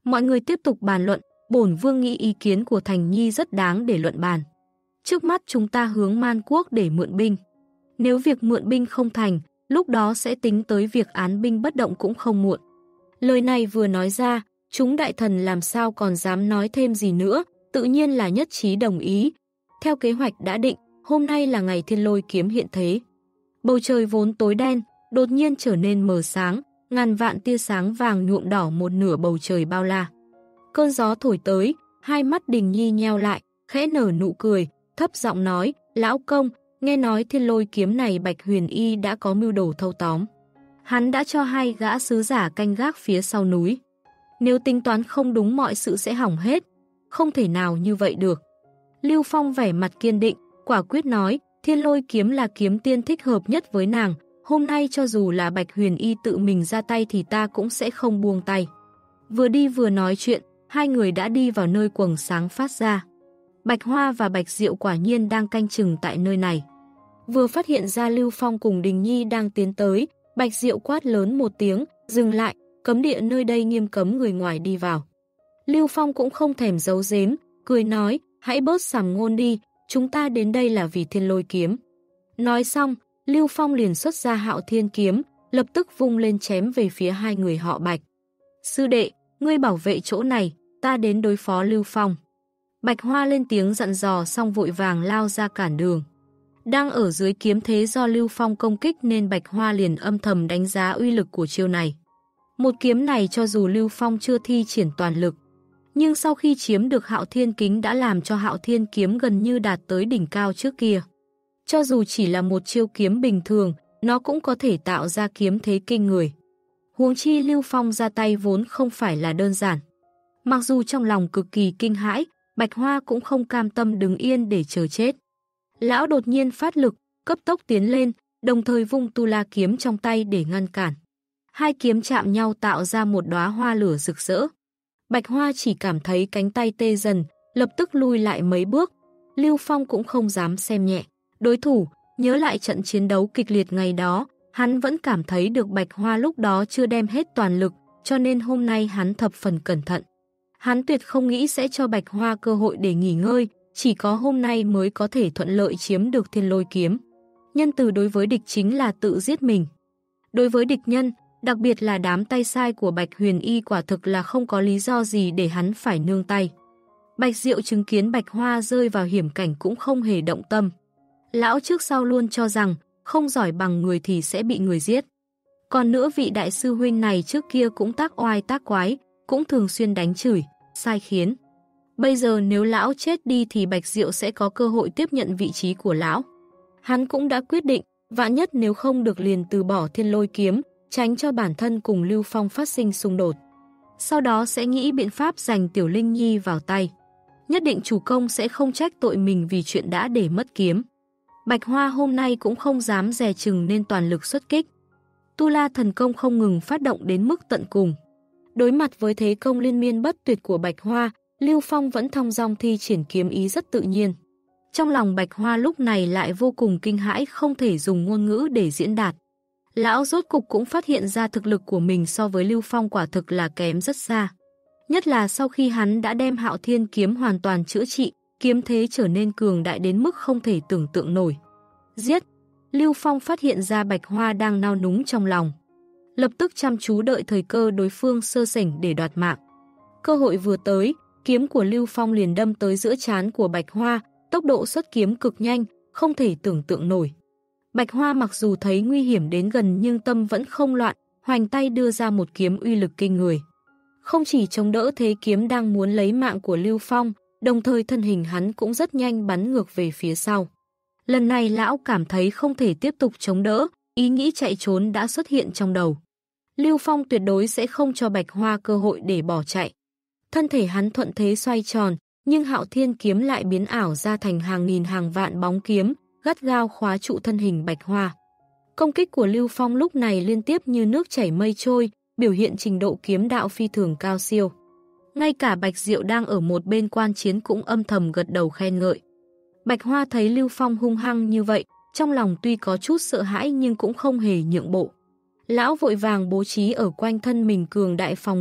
Mọi người tiếp tục bàn luận, bổn vương nghĩ ý kiến của Thành Nhi rất đáng để luận bàn. Trước mắt chúng ta hướng Man Quốc để mượn binh. Nếu việc mượn binh không thành, lúc đó sẽ tính tới việc án binh bất động cũng không muộn. Lời này vừa nói ra, chúng đại thần làm sao còn dám nói thêm gì nữa, tự nhiên là nhất trí đồng ý. Theo kế hoạch đã định, hôm nay là ngày thiên lôi kiếm hiện thế. Bầu trời vốn tối đen, đột nhiên trở nên mờ sáng, ngàn vạn tia sáng vàng nhuộm đỏ một nửa bầu trời bao la. Cơn gió thổi tới, hai mắt Đình Nhi nheo lại, khẽ nở nụ cười, thấp giọng nói, lão công, nghe nói thiên lôi kiếm này Bạch Huyền Y đã có mưu đồ thâu tóm. Hắn đã cho hai gã sứ giả canh gác phía sau núi. Nếu tính toán không đúng mọi sự sẽ hỏng hết, không thể nào như vậy được. Lưu Phong vẻ mặt kiên định, quả quyết nói, thiên lôi kiếm là kiếm tiên thích hợp nhất với nàng, hôm nay cho dù là Bạch Huyền Y tự mình ra tay thì ta cũng sẽ không buông tay. Vừa đi vừa nói chuyện, hai người đã đi vào nơi quầng sáng phát ra. Bạch Hoa và Bạch Diệu quả nhiên đang canh chừng tại nơi này. Vừa phát hiện ra Lưu Phong cùng Đình Nhi đang tiến tới, Bạch Diệu quát lớn một tiếng, dừng lại, cấm địa nơi đây nghiêm cấm người ngoài đi vào. Lưu Phong cũng không thèm giấu giếm, cười nói, hãy bớt sàm ngôn đi, chúng ta đến đây là vì thiên lôi kiếm. Nói xong, Lưu Phong liền xuất ra Hạo Thiên kiếm, lập tức vung lên chém về phía hai người họ Bạch. Sư đệ, ngươi bảo vệ chỗ này, ta đến đối phó Lưu Phong. Bạch Hoa lên tiếng dặn dò xong vội vàng lao ra cản đường. Đang ở dưới kiếm thế do Lưu Phong công kích nên Bạch Hoa liền âm thầm đánh giá uy lực của chiêu này. Một kiếm này cho dù Lưu Phong chưa thi triển toàn lực, nhưng sau khi chiếm được Hạo Thiên kính đã làm cho Hạo Thiên kiếm gần như đạt tới đỉnh cao trước kia. Cho dù chỉ là một chiêu kiếm bình thường, nó cũng có thể tạo ra kiếm thế kinh người. Huống chi Lưu Phong ra tay vốn không phải là đơn giản. Mặc dù trong lòng cực kỳ kinh hãi, Bạch Hoa cũng không cam tâm đứng yên để chờ chết. Lão đột nhiên phát lực, cấp tốc tiến lên, đồng thời vung tu la kiếm trong tay để ngăn cản. Hai kiếm chạm nhau tạo ra một đóa hoa lửa rực rỡ. Bạch Hoa chỉ cảm thấy cánh tay tê dần, lập tức lui lại mấy bước. Lưu Phong cũng không dám xem nhẹ đối thủ, nhớ lại trận chiến đấu kịch liệt ngày đó, hắn vẫn cảm thấy được Bạch Hoa lúc đó chưa đem hết toàn lực, cho nên hôm nay hắn thập phần cẩn thận. Hắn tuyệt không nghĩ sẽ cho Bạch Hoa cơ hội để nghỉ ngơi, chỉ có hôm nay mới có thể thuận lợi chiếm được thiên lôi kiếm. Nhân từ đối với địch chính là tự giết mình. Đối với địch nhân, đặc biệt là đám tay sai của Bạch Huyền Y quả thực là không có lý do gì để hắn phải nương tay. Bạch Diệu chứng kiến Bạch Hoa rơi vào hiểm cảnh cũng không hề động tâm. Lão trước sau luôn cho rằng không giỏi bằng người thì sẽ bị người giết. Còn nữa vị đại sư huynh này trước kia cũng tác oai tác quái, cũng thường xuyên đánh chửi, sai khiến. Bây giờ nếu lão chết đi thì Bạch Diệu sẽ có cơ hội tiếp nhận vị trí của lão. Hắn cũng đã quyết định, vạn nhất nếu không được liền từ bỏ thiên lôi kiếm, tránh cho bản thân cùng Lưu Phong phát sinh xung đột. Sau đó sẽ nghĩ biện pháp giành Tiểu Linh Nhi vào tay. Nhất định chủ công sẽ không trách tội mình vì chuyện đã để mất kiếm. Bạch Hoa hôm nay cũng không dám dè chừng nên toàn lực xuất kích. Tu La thần công không ngừng phát động đến mức tận cùng. Đối mặt với thế công liên miên bất tuyệt của Bạch Hoa, Lưu Phong vẫn thong dong thi triển kiếm ý rất tự nhiên. Trong lòng Bạch Hoa lúc này lại vô cùng kinh hãi, không thể dùng ngôn ngữ để diễn đạt. Lão rốt cục cũng phát hiện ra thực lực của mình so với Lưu Phong quả thực là kém rất xa. Nhất là sau khi hắn đã đem Hạo Thiên kiếm hoàn toàn chữa trị, kiếm thế trở nên cường đại đến mức không thể tưởng tượng nổi. Giết! Lưu Phong phát hiện ra Bạch Hoa đang nao núng trong lòng. Lập tức chăm chú đợi thời cơ đối phương sơ sảnh để đoạt mạng. Cơ hội vừa tới, kiếm của Lưu Phong liền đâm tới giữa trán của Bạch Hoa, tốc độ xuất kiếm cực nhanh, không thể tưởng tượng nổi. Bạch Hoa mặc dù thấy nguy hiểm đến gần nhưng tâm vẫn không loạn, hoành tay đưa ra một kiếm uy lực kinh người. Không chỉ chống đỡ thế kiếm đang muốn lấy mạng của Lưu Phong, đồng thời thân hình hắn cũng rất nhanh bắn ngược về phía sau. Lần này lão cảm thấy không thể tiếp tục chống đỡ, ý nghĩ chạy trốn đã xuất hiện trong đầu. Lưu Phong tuyệt đối sẽ không cho Bạch Hoa cơ hội để bỏ chạy. Thân thể hắn thuận thế xoay tròn, nhưng Hạo Thiên kiếm lại biến ảo ra thành hàng nghìn hàng vạn bóng kiếm, gắt gao khóa trụ thân hình Bạch Hoa. Công kích của Lưu Phong lúc này liên tiếp như nước chảy mây trôi, biểu hiện trình độ kiếm đạo phi thường cao siêu. Ngay cả Bạch Diệu đang ở một bên quan chiến cũng âm thầm gật đầu khen ngợi. Bạch Hoa thấy Lưu Phong hung hăng như vậy, trong lòng tuy có chút sợ hãi nhưng cũng không hề nhượng bộ. Lão vội vàng bố trí ở quanh thân mình cường đại phòng ngự,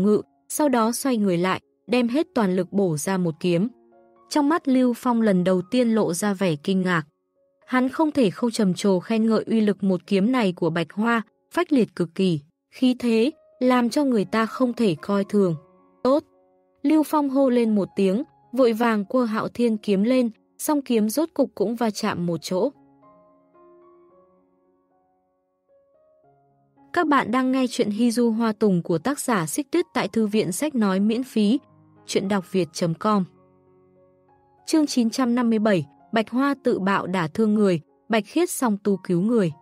sau đó xoay người lại, đem hết toàn lực bổ ra một kiếm. Trong mắt Lưu Phong lần đầu tiên lộ ra vẻ kinh ngạc. Hắn không thể không trầm trồ khen ngợi uy lực một kiếm này của Bạch Hoa, phách liệt cực kỳ, khí thế, làm cho người ta không thể coi thường. Tốt! Lưu Phong hô lên một tiếng, vội vàng quơ Hạo Thiên kiếm lên, song kiếm rốt cục cũng va chạm một chỗ. Các bạn đang nghe chuyện Hy Du Hoa Tùng của tác giả Xích Tuyết tại thư viện sách nói miễn phí, chuyện đọc việt chấm com. Chương chín trăm năm mươi bảy, Bạch Hoa tự bạo đả thương người, Bạch Khiết song tu cứu người.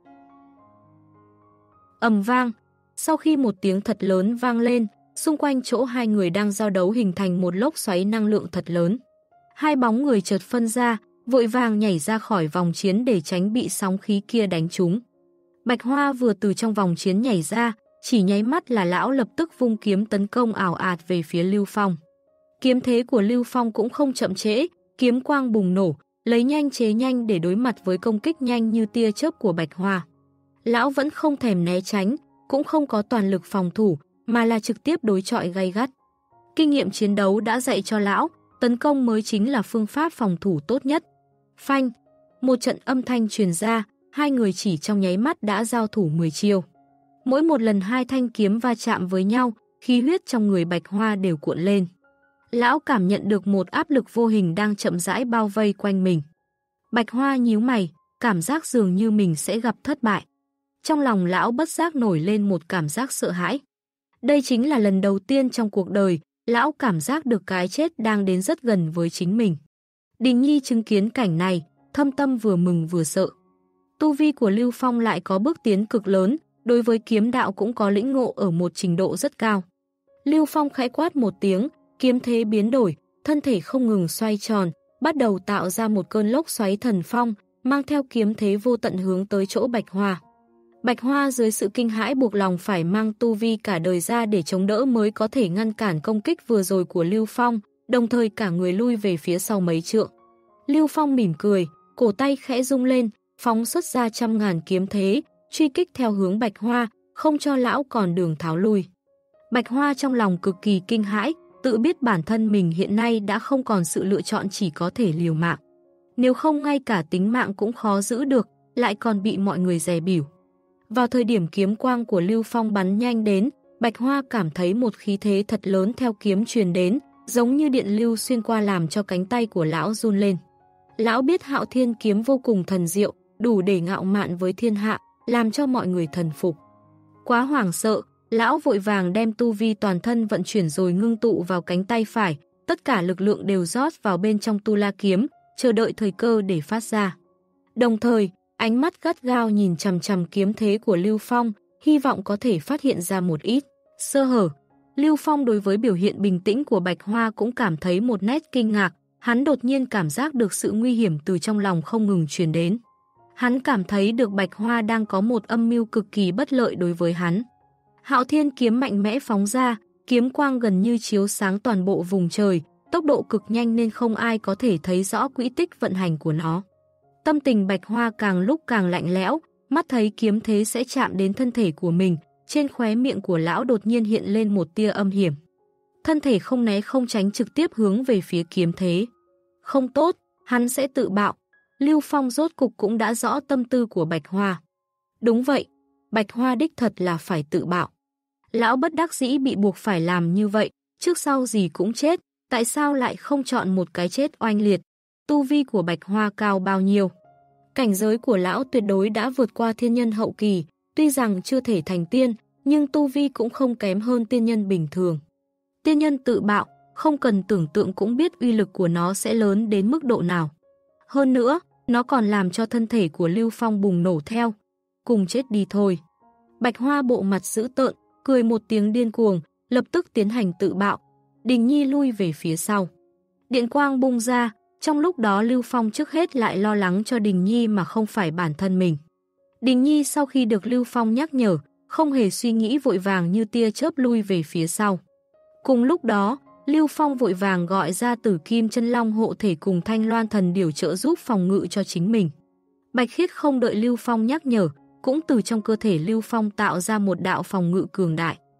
Ầm vang, sau khi một tiếng thật lớn vang lên, xung quanh chỗ hai người đang giao đấu hình thành một lốc xoáy năng lượng thật lớn. Hai bóng người chợt phân ra, vội vàng nhảy ra khỏi vòng chiến để tránh bị sóng khí kia đánh trúng. Bạch Hoa vừa từ trong vòng chiến nhảy ra, chỉ nháy mắt là lão lập tức vung kiếm tấn công ảo ạt về phía Lưu Phong. Kiếm thế của Lưu Phong cũng không chậm trễ, kiếm quang bùng nổ, lấy nhanh chế nhanh để đối mặt với công kích nhanh như tia chớp của Bạch Hoa. Lão vẫn không thèm né tránh, cũng không có toàn lực phòng thủ, mà là trực tiếp đối chọi gay gắt. Kinh nghiệm chiến đấu đã dạy cho lão, tấn công mới chính là phương pháp phòng thủ tốt nhất. Phanh, một trận âm thanh truyền ra, hai người chỉ trong nháy mắt đã giao thủ mười chiêu. Mỗi một lần hai thanh kiếm va chạm với nhau, khí huyết trong người Bạch Hoa đều cuộn lên. Lão cảm nhận được một áp lực vô hình đang chậm rãi bao vây quanh mình. Bạch Hoa nhíu mày, cảm giác dường như mình sẽ gặp thất bại. Trong lòng lão bất giác nổi lên một cảm giác sợ hãi. Đây chính là lần đầu tiên trong cuộc đời, lão cảm giác được cái chết đang đến rất gần với chính mình. Đình Nhi chứng kiến cảnh này, thâm tâm vừa mừng vừa sợ. Tu vi của Lưu Phong lại có bước tiến cực lớn, đối với kiếm đạo cũng có lĩnh ngộ ở một trình độ rất cao. Lưu Phong khẽ quát một tiếng, kiếm thế biến đổi, thân thể không ngừng xoay tròn, bắt đầu tạo ra một cơn lốc xoáy thần phong, mang theo kiếm thế vô tận hướng tới chỗ Bạch Hoa. Bạch Hoa dưới sự kinh hãi buộc lòng phải mang tu vi cả đời ra để chống đỡ mới có thể ngăn cản công kích vừa rồi của Lưu Phong, đồng thời cả người lui về phía sau mấy trượng. Lưu Phong mỉm cười, cổ tay khẽ rung lên, phóng xuất ra trăm ngàn kiếm thế, truy kích theo hướng Bạch Hoa, không cho lão còn đường tháo lui. Bạch Hoa trong lòng cực kỳ kinh hãi, tự biết bản thân mình hiện nay đã không còn sự lựa chọn, chỉ có thể liều mạng. Nếu không ngay cả tính mạng cũng khó giữ được, lại còn bị mọi người dè bỉu. Vào thời điểm kiếm quang của Lưu Phong bắn nhanh đến, Bạch Hoa cảm thấy một khí thế thật lớn theo kiếm truyền đến, giống như điện lưu xuyên qua làm cho cánh tay của lão run lên. Lão biết Hạo Thiên kiếm vô cùng thần diệu, đủ để ngạo mạn với thiên hạ, làm cho mọi người thần phục. Quá hoảng sợ, lão vội vàng đem tu vi toàn thân vận chuyển rồi ngưng tụ vào cánh tay phải, tất cả lực lượng đều rót vào bên trong tu la kiếm, chờ đợi thời cơ để phát ra. Đồng thời, ánh mắt gắt gao nhìn chằm chằm kiếm thế của Lưu Phong, hy vọng có thể phát hiện ra một ít sơ hở. Lưu Phong đối với biểu hiện bình tĩnh của Bạch Hoa cũng cảm thấy một nét kinh ngạc, hắn đột nhiên cảm giác được sự nguy hiểm từ trong lòng không ngừng truyền đến. Hắn cảm thấy được Bạch Hoa đang có một âm mưu cực kỳ bất lợi đối với hắn. Hạo Thiên kiếm mạnh mẽ phóng ra, kiếm quang gần như chiếu sáng toàn bộ vùng trời, tốc độ cực nhanh nên không ai có thể thấy rõ quỹ tích vận hành của nó. Tâm tình Bạch Hoa càng lúc càng lạnh lẽo, mắt thấy kiếm thế sẽ chạm đến thân thể của mình, trên khóe miệng của lão đột nhiên hiện lên một tia âm hiểm. Thân thể không né không tránh trực tiếp hướng về phía kiếm thế. Không tốt, hắn sẽ tự bạo. Lưu Phong rốt cục cũng đã rõ tâm tư của Bạch Hoa. Đúng vậy, Bạch Hoa đích thật là phải tự bạo. Lão bất đắc dĩ bị buộc phải làm như vậy, trước sau gì cũng chết, tại sao lại không chọn một cái chết oanh liệt? Tu vi của Bạch Hoa cao bao nhiêu? Cảnh giới của lão tuyệt đối đã vượt qua thiên nhân hậu kỳ, tuy rằng chưa thể thành tiên, nhưng tu vi cũng không kém hơn tiên nhân bình thường. Tiên nhân tự bạo, không cần tưởng tượng cũng biết uy lực của nó sẽ lớn đến mức độ nào. Hơn nữa, nó còn làm cho thân thể của Lưu Phong bùng nổ theo. Cùng chết đi thôi. Bạch Hoa bộ mặt dữ tợn, cười một tiếng điên cuồng, lập tức tiến hành tự bạo. Đình Nhi lui về phía sau. Điện quang bung ra, trong lúc đó Lưu Phong trước hết lại lo lắng cho Đình Nhi mà không phải bản thân mình. Đình Nhi sau khi được Lưu Phong nhắc nhở, không hề suy nghĩ vội vàng như tia chớp lui về phía sau. Cùng lúc đó, Lưu Phong vội vàng gọi ra Tử Kim Chân Long hộ thể cùng Thanh Loan Thần Điểu trợ giúp phòng ngự cho chính mình. Bạch Khiết không đợi Lưu Phong nhắc nhở, cũng từ trong cơ thể Lưu Phong tạo ra một đạo phòng ngự cường đại.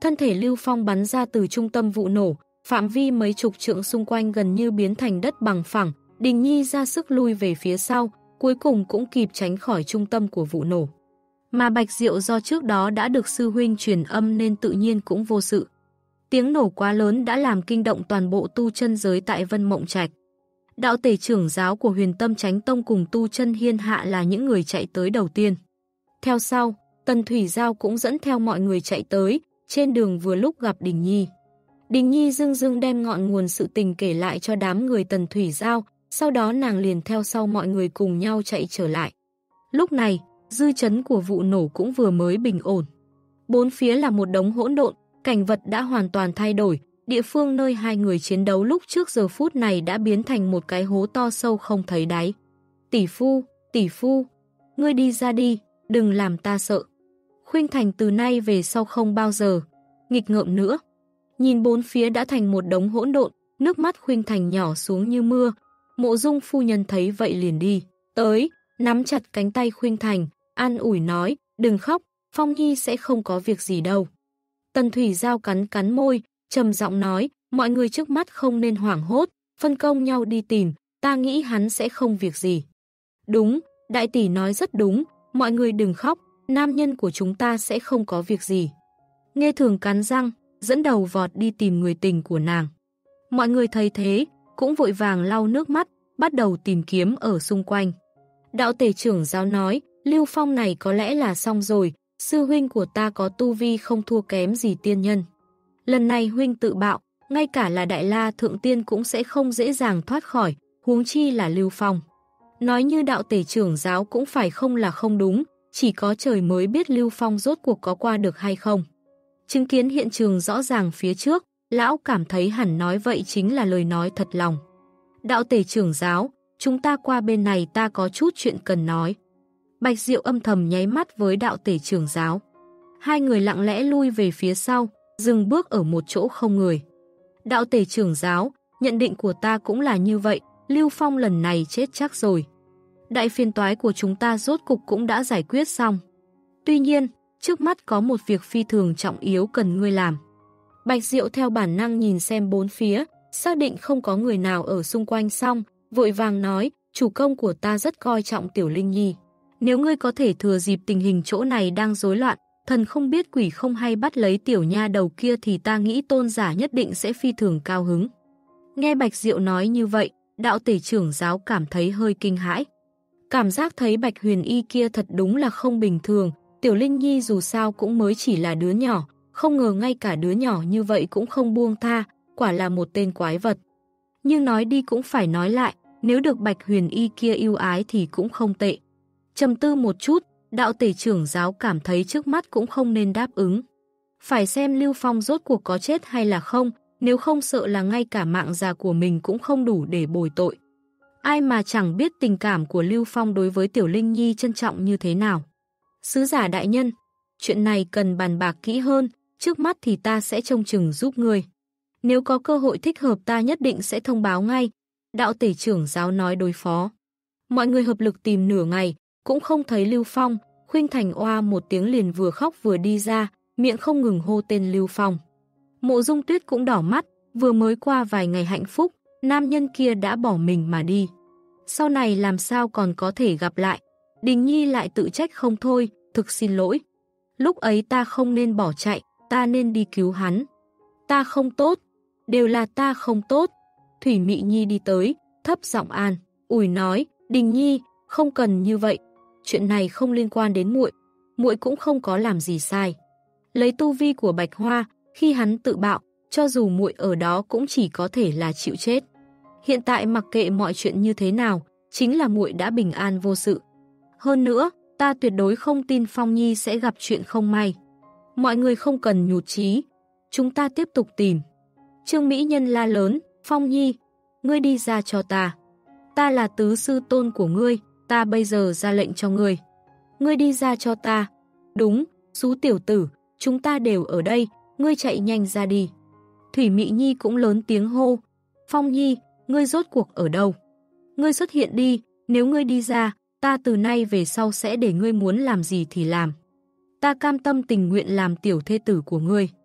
Thân thể Lưu Phong bắn ra từ trung tâm vụ nổ, phạm vi mấy chục trượng xung quanh gần như biến thành đất bằng phẳng, Đình Nhi ra sức lui về phía sau, cuối cùng cũng kịp tránh khỏi trung tâm của vụ nổ. Mà Bạch Diệu do trước đó đã được sư huynh truyền âm nên tự nhiên cũng vô sự. Tiếng nổ quá lớn đã làm kinh động toàn bộ tu chân giới tại Vân Mộng Trạch. Đạo tể trưởng giáo của Huyền Tâm Chánh Tông cùng tu chân hiên hạ là những người chạy tới đầu tiên. Theo sau, Tần Thủy Giao cũng dẫn theo mọi người chạy tới, trên đường vừa lúc gặp Đình Nhi. Đình Nhi dưng dưng đem ngọn nguồn sự tình kể lại cho đám người Tần Thủy Giao, sau đó nàng liền theo sau mọi người cùng nhau chạy trở lại. Lúc này, dư chấn của vụ nổ cũng vừa mới bình ổn. Bốn phía là một đống hỗn độn, cảnh vật đã hoàn toàn thay đổi, địa phương nơi hai người chiến đấu lúc trước giờ phút này đã biến thành một cái hố to sâu không thấy đáy. Tỷ phu, tỷ phu, ngươi đi ra đi, đừng làm ta sợ. Khuynh Thành từ nay về sau không bao giờ nghịch ngợm nữa. Nhìn bốn phía đã thành một đống hỗn độn, nước mắt Khuynh Thành nhỏ xuống như mưa. Mộ Dung phu nhân thấy vậy liền đi tới, nắm chặt cánh tay Khuynh Thành, an ủi nói, đừng khóc, Phong Nhi sẽ không có việc gì đâu. Tần Thủy Giao cắn cắn môi, trầm giọng nói, mọi người trước mắt không nên hoảng hốt, phân công nhau đi tìm, ta nghĩ hắn sẽ không việc gì. Đúng, đại tỷ nói rất đúng, mọi người đừng khóc, nam nhân của chúng ta sẽ không có việc gì. Nghe Thường cắn răng, dẫn đầu vọt đi tìm người tình của nàng. Mọi người thấy thế, cũng vội vàng lau nước mắt, bắt đầu tìm kiếm ở xung quanh. Đạo tể trưởng giáo nói, Lưu Phong này có lẽ là xong rồi, sư huynh của ta có tu vi không thua kém gì tiên nhân. Lần này huynh tự bạo, ngay cả là Đại La Thượng Tiên cũng sẽ không dễ dàng thoát khỏi, huống chi là Lưu Phong. Nói như đạo tể trưởng giáo cũng phải không là không đúng, chỉ có trời mới biết Lưu Phong rốt cuộc có qua được hay không. Chứng kiến hiện trường rõ ràng phía trước, lão cảm thấy hẳn nói vậy chính là lời nói thật lòng. Đạo tể trưởng giáo, chúng ta qua bên này, ta có chút chuyện cần nói. Bạch Diệu âm thầm nháy mắt với đạo tể trưởng giáo. Hai người lặng lẽ lui về phía sau, dừng bước ở một chỗ không người. Đạo tể trưởng giáo, nhận định của ta cũng là như vậy, Lưu Phong lần này chết chắc rồi. Đại phiền toái của chúng ta rốt cục cũng đã giải quyết xong. Tuy nhiên, trước mắt có một việc phi thường trọng yếu cần ngươi làm. Bạch Diệu theo bản năng nhìn xem bốn phía, xác định không có người nào ở xung quanh xong, vội vàng nói, chủ công của ta rất coi trọng Tiểu Linh Nhi. Nếu ngươi có thể thừa dịp tình hình chỗ này đang rối loạn, thần không biết quỷ không hay bắt lấy tiểu nha đầu kia thì ta nghĩ tôn giả nhất định sẽ phi thường cao hứng. Nghe Bạch Diệu nói như vậy, đạo tể trưởng giáo cảm thấy hơi kinh hãi. Cảm giác thấy Bạch Huyền Y kia thật đúng là không bình thường, Tiểu Linh Nhi dù sao cũng mới chỉ là đứa nhỏ, không ngờ ngay cả đứa nhỏ như vậy cũng không buông tha, quả là một tên quái vật. Nhưng nói đi cũng phải nói lại, nếu được Bạch Huyền Y kia yêu ái thì cũng không tệ. Trầm tư một chút, đạo tể trưởng giáo cảm thấy trước mắt cũng không nên đáp ứng. Phải xem Lưu Phong rốt cuộc có chết hay là không, nếu không sợ là ngay cả mạng già của mình cũng không đủ để bồi tội. Ai mà chẳng biết tình cảm của Lưu Phong đối với Tiểu Linh Nhi trân trọng như thế nào. Sứ giả đại nhân, chuyện này cần bàn bạc kỹ hơn, trước mắt thì ta sẽ trông chừng giúp ngươi. Nếu có cơ hội thích hợp ta nhất định sẽ thông báo ngay, đạo tể trưởng giáo nói đối phó. Mọi người hợp lực tìm nửa ngày, cũng không thấy Lưu Phong, Khuynh Thành oa một tiếng liền vừa khóc vừa đi ra, miệng không ngừng hô tên Lưu Phong. Mộ Dung Tuyết cũng đỏ mắt, vừa mới qua vài ngày hạnh phúc, nam nhân kia đã bỏ mình mà đi. Sau này làm sao còn có thể gặp lại? Đình Nhi lại tự trách không thôi, thực xin lỗi. Lúc ấy ta không nên bỏ chạy, ta nên đi cứu hắn. Ta không tốt, đều là ta không tốt. Thủy Mị Nhi đi tới, thấp giọng an, ủi nói, Đình Nhi, không cần như vậy. Chuyện này không liên quan đến muội, muội cũng không có làm gì sai. Lấy tu vi của Bạch Hoa, khi hắn tự bạo, cho dù muội ở đó cũng chỉ có thể là chịu chết. Hiện tại mặc kệ mọi chuyện như thế nào, chính là muội đã bình an vô sự. Hơn nữa, ta tuyệt đối không tin Phong Nhi sẽ gặp chuyện không may. Mọi người không cần nhụt chí, chúng ta tiếp tục tìm. Trương Mỹ Nhân la lớn, Phong Nhi, ngươi đi ra cho ta. Ta là tứ sư tôn của ngươi, ta bây giờ ra lệnh cho ngươi. Ngươi đi ra cho ta. Đúng, Sú tiểu tử, chúng ta đều ở đây, ngươi chạy nhanh ra đi. Thủy Mị Nhi cũng lớn tiếng hô, Phong Nhi, ngươi rốt cuộc ở đâu? Ngươi xuất hiện đi, nếu ngươi đi ra, ta từ nay về sau sẽ để ngươi muốn làm gì thì làm. Ta cam tâm tình nguyện làm tiểu thê tử của ngươi.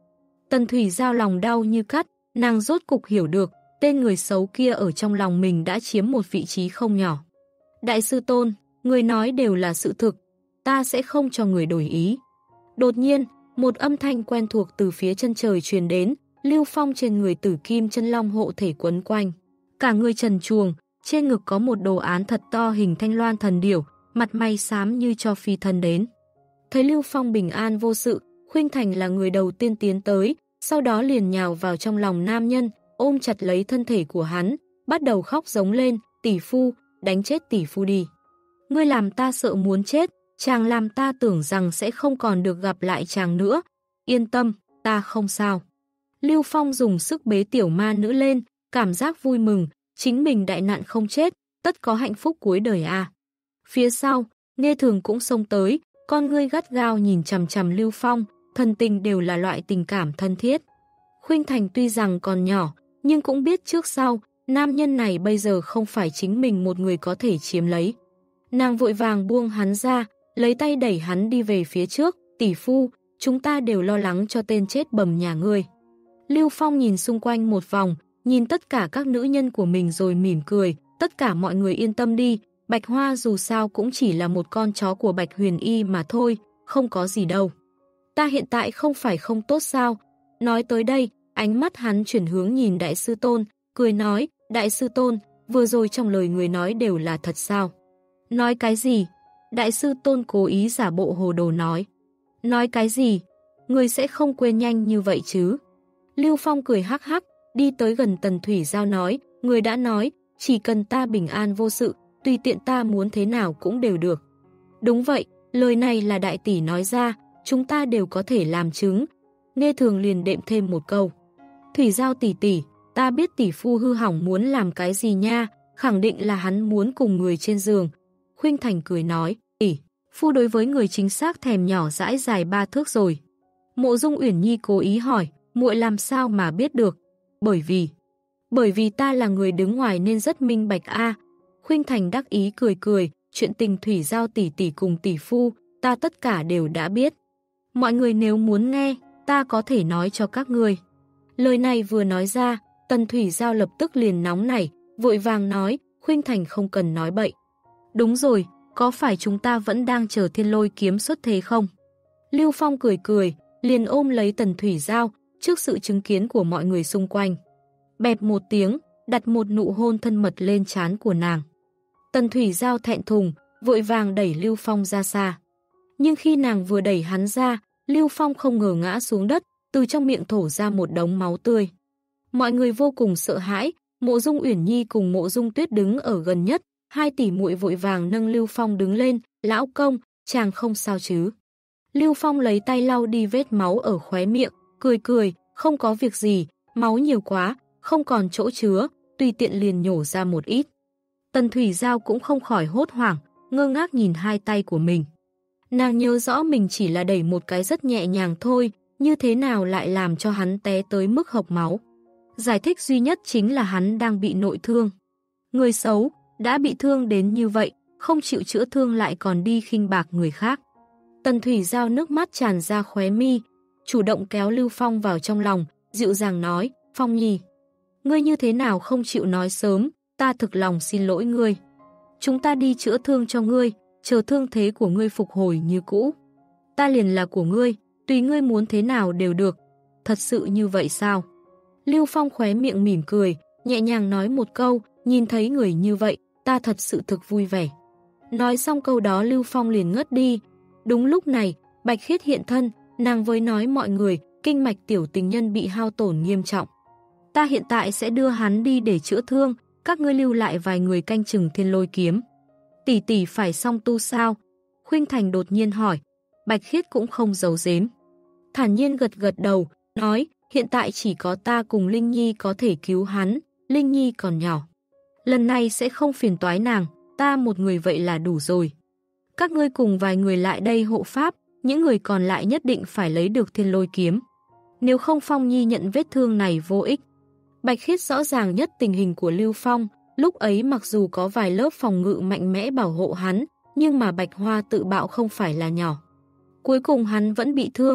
Tần Thủy Giao lòng đau như cắt, nàng rốt cục hiểu được, tên người xấu kia ở trong lòng mình đã chiếm một vị trí không nhỏ. Đại sư Tôn, người nói đều là sự thực, ta sẽ không cho người đổi ý. Đột nhiên, một âm thanh quen thuộc từ phía chân trời truyền đến, Lưu Phong trên người Tử Kim Chân Long hộ thể quấn quanh. Cả người trần truồng, trên ngực có một đồ án thật to hình thanh loan thần điểu, mặt mày xám như cho phi thân đến. Thấy Lưu Phong bình an vô sự, Khuynh Thành là người đầu tiên tiến tới, sau đó liền nhào vào trong lòng nam nhân, ôm chặt lấy thân thể của hắn, bắt đầu khóc giống lên, tỷ phu, đánh chết tỷ phu đi. Ngươi làm ta sợ muốn chết, chàng làm ta tưởng rằng sẽ không còn được gặp lại chàng nữa. Yên tâm, ta không sao. Lưu Phong dùng sức bế tiểu ma nữ lên, cảm giác vui mừng, chính mình đại nạn không chết, tất có hạnh phúc cuối đời à. Phía sau, Nghe Thường cũng xông tới, con ngươi gắt gao nhìn chằm chằm Lưu Phong, thần tình đều là loại tình cảm thân thiết. Khuynh Thành tuy rằng còn nhỏ, nhưng cũng biết trước sau, nam nhân này bây giờ không phải chính mình một người có thể chiếm lấy. Nàng vội vàng buông hắn ra, lấy tay đẩy hắn đi về phía trước, tỷ phu, chúng ta đều lo lắng cho tên chết bầm nhà ngươi. Lưu Phong nhìn xung quanh một vòng, nhìn tất cả các nữ nhân của mình rồi mỉm cười, tất cả mọi người yên tâm đi, Bạch Hoa dù sao cũng chỉ là một con chó của Bạch Huyền Y mà thôi, không có gì đâu. Ta hiện tại không phải không tốt sao? Nói tới đây, ánh mắt hắn chuyển hướng nhìn Đại sư Tôn, cười nói, Đại sư Tôn, vừa rồi trong lời người nói đều là thật sao? Nói cái gì? Đại sư Tôn cố ý giả bộ hồ đồ nói. Nói cái gì? Người sẽ không quên nhanh như vậy chứ? Lưu Phong cười hắc hắc, đi tới gần Tần Thủy Giao nói, người đã nói, chỉ cần ta bình an vô sự, tùy tiện ta muốn thế nào cũng đều được. Đúng vậy, lời này là đại tỷ nói ra, chúng ta đều có thể làm chứng. Nghe Thường liền đệm thêm một câu. Thủy Giao tỷ tỷ, ta biết tỷ phu hư hỏng muốn làm cái gì nha, khẳng định là hắn muốn cùng người trên giường. Khuynh Thành cười nói, tỷ, phu đối với người chính xác thèm nhỏ dãi dài ba thước rồi. Mộ Dung Uyển Nhi cố ý hỏi, muội làm sao mà biết được? Bởi vì, bởi vì ta là người đứng ngoài nên rất minh bạch a. Khuynh Thành đắc ý cười cười, chuyện tình Thủy Giao tỷ tỷ cùng tỷ phu, ta tất cả đều đã biết. Mọi người nếu muốn nghe, ta có thể nói cho các người. Lời này vừa nói ra, Tần Thủy Giao lập tức liền nóng nảy, vội vàng nói, Khuynh Thành không cần nói bậy. Đúng rồi, có phải chúng ta vẫn đang chờ Thiên Lôi kiếm xuất thế không? Lưu Phong cười cười, liền ôm lấy Tần Thủy Giao, trước sự chứng kiến của mọi người xung quanh. Bẹp một tiếng, đặt một nụ hôn thân mật lên trán của nàng. Tần Thủy Giao thẹn thùng, vội vàng đẩy Lưu Phong ra xa. Nhưng khi nàng vừa đẩy hắn ra, Lưu Phong không ngờ ngã xuống đất, từ trong miệng thổ ra một đống máu tươi. Mọi người vô cùng sợ hãi, Mộ Dung Uyển Nhi cùng Mộ Dung Tuyết đứng ở gần nhất, hai tỷ muội vội vàng nâng Lưu Phong đứng lên, lão công, chàng không sao chứ. Lưu Phong lấy tay lau đi vết máu ở khóe miệng, cười cười, không có việc gì, máu nhiều quá, không còn chỗ chứa, tùy tiện liền nhổ ra một ít. Tần Thủy Giao cũng không khỏi hốt hoảng, ngơ ngác nhìn hai tay của mình. Nàng nhớ rõ mình chỉ là đẩy một cái rất nhẹ nhàng thôi, như thế nào lại làm cho hắn té tới mức hộc máu. Giải thích duy nhất chính là hắn đang bị nội thương. Người xấu, đã bị thương đến như vậy, không chịu chữa thương lại còn đi khinh bạc người khác. Tần Thủy Giao nước mắt tràn ra khóe mi, chủ động kéo Lưu Phong vào trong lòng, dịu dàng nói, Phong Nhi, ngươi như thế nào không chịu nói sớm, ta thực lòng xin lỗi ngươi. Chúng ta đi chữa thương cho ngươi, chờ thương thế của ngươi phục hồi như cũ. Ta liền là của ngươi, tùy ngươi muốn thế nào đều được. Thật sự như vậy sao? Lưu Phong khóe miệng mỉm cười, nhẹ nhàng nói một câu, nhìn thấy người như vậy, ta thật sự thực vui vẻ. Nói xong câu đó Lưu Phong liền ngất đi. Đúng lúc này, Bạch Khiết hiện thân, nàng với nói mọi người, kinh mạch tiểu tình nhân bị hao tổn nghiêm trọng. Ta hiện tại sẽ đưa hắn đi để chữa thương, các ngươi lưu lại vài người canh chừng Thiên Lôi kiếm. Tỷ tỷ phải song tu sao? Khuynh Thành đột nhiên hỏi. Bạch Khiết cũng không giấu giếm, thản nhiên gật gật đầu, nói, hiện tại chỉ có ta cùng Linh Nhi có thể cứu hắn, Linh Nhi còn nhỏ. Lần này sẽ không phiền toái nàng, ta một người vậy là đủ rồi. Các ngươi cùng vài người lại đây hộ pháp, những người còn lại nhất định phải lấy được Thiên Lôi kiếm. Nếu không Phong Nhi nhận vết thương này vô ích. Bạch Khiết rõ ràng nhất tình hình của Lưu Phong, lúc ấy mặc dù có vài lớp phòng ngự mạnh mẽ bảo hộ hắn, nhưng mà Bạch Hoa tự bạo không phải là nhỏ. Cuối cùng hắn vẫn bị thương,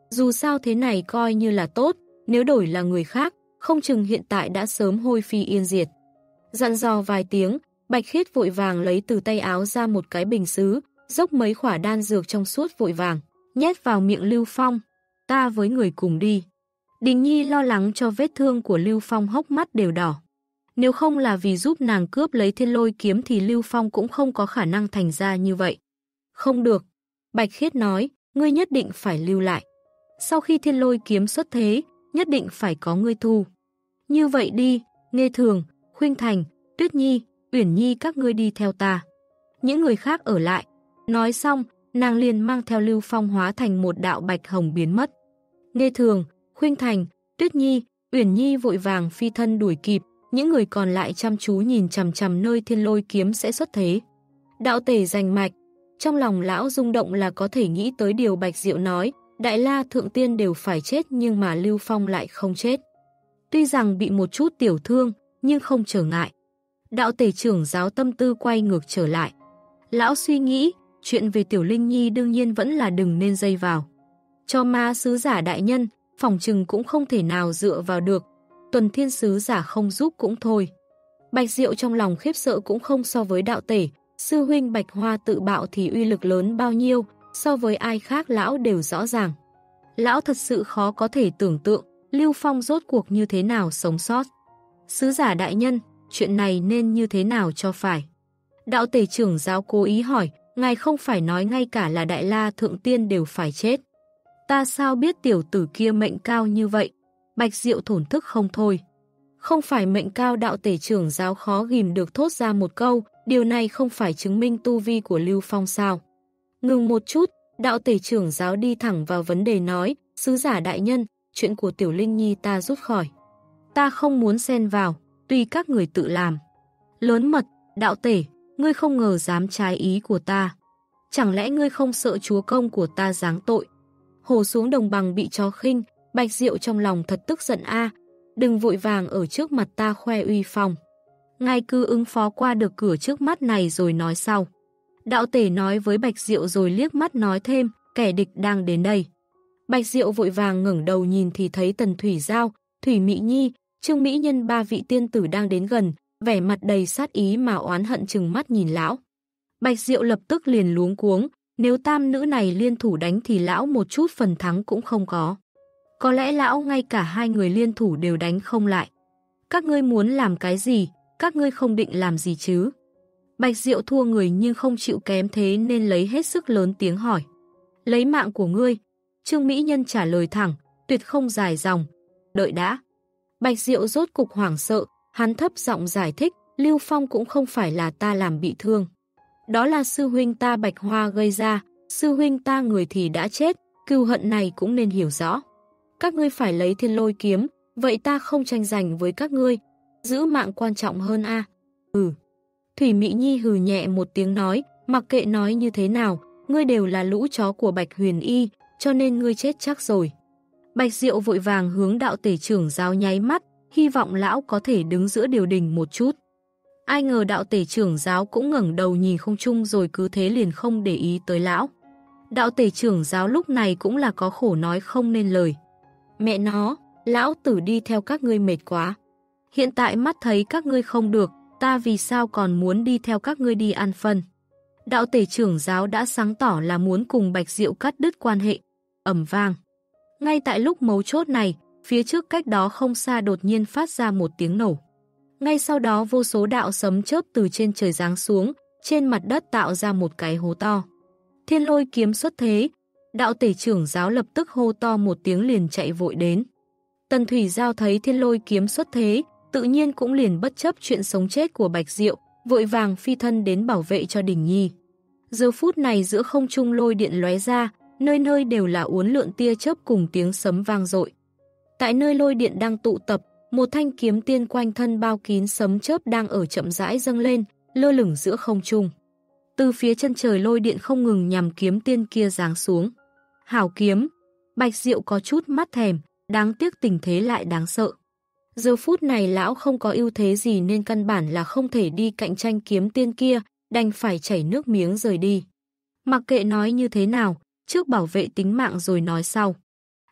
Dù sao thế này coi như là tốt, nếu đổi là người khác, không chừng hiện tại đã sớm hôi phi yên diệt. Dặn dò vài tiếng, Bạch Khiết vội vàng lấy từ tay áo ra một cái bình sứ, dốc mấy khỏa đan dược trong suốt vội vàng, nhét vào miệng Lưu Phong. Ta với người cùng đi. Đình Nhi lo lắng cho vết thương của Lưu Phong, hốc mắt đều đỏ. Nếu không là vì giúp nàng cướp lấy Thiên Lôi kiếm thì Lưu Phong cũng không có khả năng thành ra như vậy. Không được. Bạch Khiết nói, ngươi nhất định phải lưu lại. Sau khi Thiên Lôi kiếm xuất thế, nhất định phải có ngươi thu. Như vậy đi, Nghê Thường, Khuynh Thành, Tuyết Nhi, Uyển Nhi các ngươi đi theo ta. Những người khác ở lại. Nói xong, nàng liền mang theo Lưu Phong hóa thành một đạo bạch hồng biến mất. Nghê Thường, Khuynh Thành, Tuyết Nhi, Uyển Nhi vội vàng phi thân đuổi kịp, những người còn lại chăm chú nhìn chằm chằm nơi Thiên Lôi kiếm sẽ xuất thế. Đạo tể giành mạch, trong lòng lão rung động là có thể nghĩ tới điều Bạch Diệu nói, Đại La Thượng Tiên đều phải chết nhưng mà Lưu Phong lại không chết. Tuy rằng bị một chút tiểu thương, nhưng không trở ngại. Đạo tể trưởng giáo tâm tư quay ngược trở lại. Lão suy nghĩ, chuyện về Tiểu Linh Nhi đương nhiên vẫn là đừng nên dây vào. Cho ma sứ giả đại nhân, phòng trừng cũng không thể nào dựa vào được. Tuần thiên sứ giả không giúp cũng thôi. Bạch Diệu trong lòng khiếp sợ cũng không so với đạo tể. Sư huynh Bạch Hoa tự bạo thì uy lực lớn bao nhiêu, so với ai khác lão đều rõ ràng. Lão thật sự khó có thể tưởng tượng Lưu Phong rốt cuộc như thế nào sống sót. Sứ giả đại nhân, chuyện này nên như thế nào cho phải? Đạo tể trưởng giáo cố ý hỏi, ngài không phải nói ngay cả là Đại La Thượng Tiên đều phải chết. Ta sao biết tiểu tử kia mệnh cao như vậy? Bạch Diệu thổn thức không thôi. Không phải mệnh cao, đạo tể trưởng giáo khó ghim được thốt ra một câu, điều này không phải chứng minh tu vi của Lưu Phong sao? Ngừng một chút, đạo tể trưởng giáo đi thẳng vào vấn đề nói, sứ giả đại nhân, chuyện của Tiểu Linh Nhi ta rút khỏi. Ta không muốn xen vào, tùy các người tự làm. Lớn mật, đạo tể, ngươi không ngờ dám trái ý của ta. Chẳng lẽ ngươi không sợ chúa công của ta giáng tội? Hổ xuống đồng bằng bị chó khinh, Bạch Diệu trong lòng thật tức giận a, đừng vội vàng ở trước mặt ta khoe uy phong. Ngài cứ ứng phó qua được cửa trước mắt này rồi nói sau. Đạo tể nói với Bạch Diệu rồi liếc mắt nói thêm, kẻ địch đang đến đây. Bạch Diệu vội vàng ngẩng đầu nhìn thì thấy Tần Thủy Giao, Thủy Mỹ Nhi, Trương Mỹ Nhân ba vị tiên tử đang đến gần, vẻ mặt đầy sát ý mà oán hận chừng mắt nhìn lão. Bạch Diệu lập tức liền luống cuống, nếu tam nữ này liên thủ đánh thì lão một chút phần thắng cũng không có. Có lẽ lão ngay cả hai người liên thủ đều đánh không lại. Các ngươi muốn làm cái gì, các ngươi không định làm gì chứ? Bạch Diệu thua người nhưng không chịu kém thế nên lấy hết sức lớn tiếng hỏi. Lấy mạng của ngươi. Trương Mỹ Nhân trả lời thẳng, tuyệt không dài dòng. Đợi đã. Bạch Diệu rốt cục hoảng sợ, hắn thấp giọng giải thích, Lưu Phong cũng không phải là ta làm bị thương. Đó là sư huynh ta Bạch Hoa gây ra, sư huynh ta người thì đã chết, cừu hận này cũng nên hiểu rõ. Các ngươi phải lấy Thiên Lôi kiếm, vậy ta không tranh giành với các ngươi, giữ mạng quan trọng hơn a. Ừ. Thủy Mỹ Nhi hừ nhẹ một tiếng nói, mặc kệ nói như thế nào, ngươi đều là lũ chó của Bạch Huyền Y, cho nên ngươi chết chắc rồi. Bạch Diệu vội vàng hướng đạo tể trưởng giáo nháy mắt, hy vọng lão có thể đứng giữa điều đình một chút. Ai ngờ đạo tể trưởng giáo cũng ngẩng đầu nhìn không trung rồi cứ thế liền không để ý tới lão. Đạo tể trưởng giáo lúc này cũng là có khổ nói không nên lời. Mẹ nó, lão tử đi theo các ngươi mệt quá. Hiện tại mắt thấy các ngươi không được, ta vì sao còn muốn đi theo các ngươi đi ăn phân. Đạo tể trưởng giáo đã sáng tỏ là muốn cùng Bạch Diệu cắt đứt quan hệ. Ầm vang. Ngay tại lúc mấu chốt này, phía trước cách đó không xa đột nhiên phát ra một tiếng nổ. Ngay sau đó vô số đạo sấm chớp từ trên trời giáng xuống, trên mặt đất tạo ra một cái hố to. Thiên Lôi kiếm xuất thế, đạo tể trưởng giáo lập tức hô to một tiếng liền chạy vội đến. Tần Thủy Giao thấy Thiên Lôi kiếm xuất thế, tự nhiên cũng liền bất chấp chuyện sống chết của Bạch Diệu, vội vàng phi thân đến bảo vệ cho Đình Nhi. Giờ phút này giữa không trung lôi điện lóe ra, nơi nơi đều là uốn lượn tia chớp cùng tiếng sấm vang dội. Tại nơi lôi điện đang tụ tập, một thanh kiếm tiên quanh thân bao kín sấm chớp đang ở chậm rãi dâng lên, lơ lửng giữa không trung. Từ phía chân trời lôi điện không ngừng nhằm kiếm tiên kia giáng xuống. Hảo kiếm, Bạch Diệu có chút mắt thèm, đáng tiếc tình thế lại đáng sợ. Giờ phút này lão không có ưu thế gì nên căn bản là không thể đi cạnh tranh kiếm tiên kia, đành phải chảy nước miếng rời đi. Mặc kệ nói như thế nào, trước bảo vệ tính mạng rồi nói sau.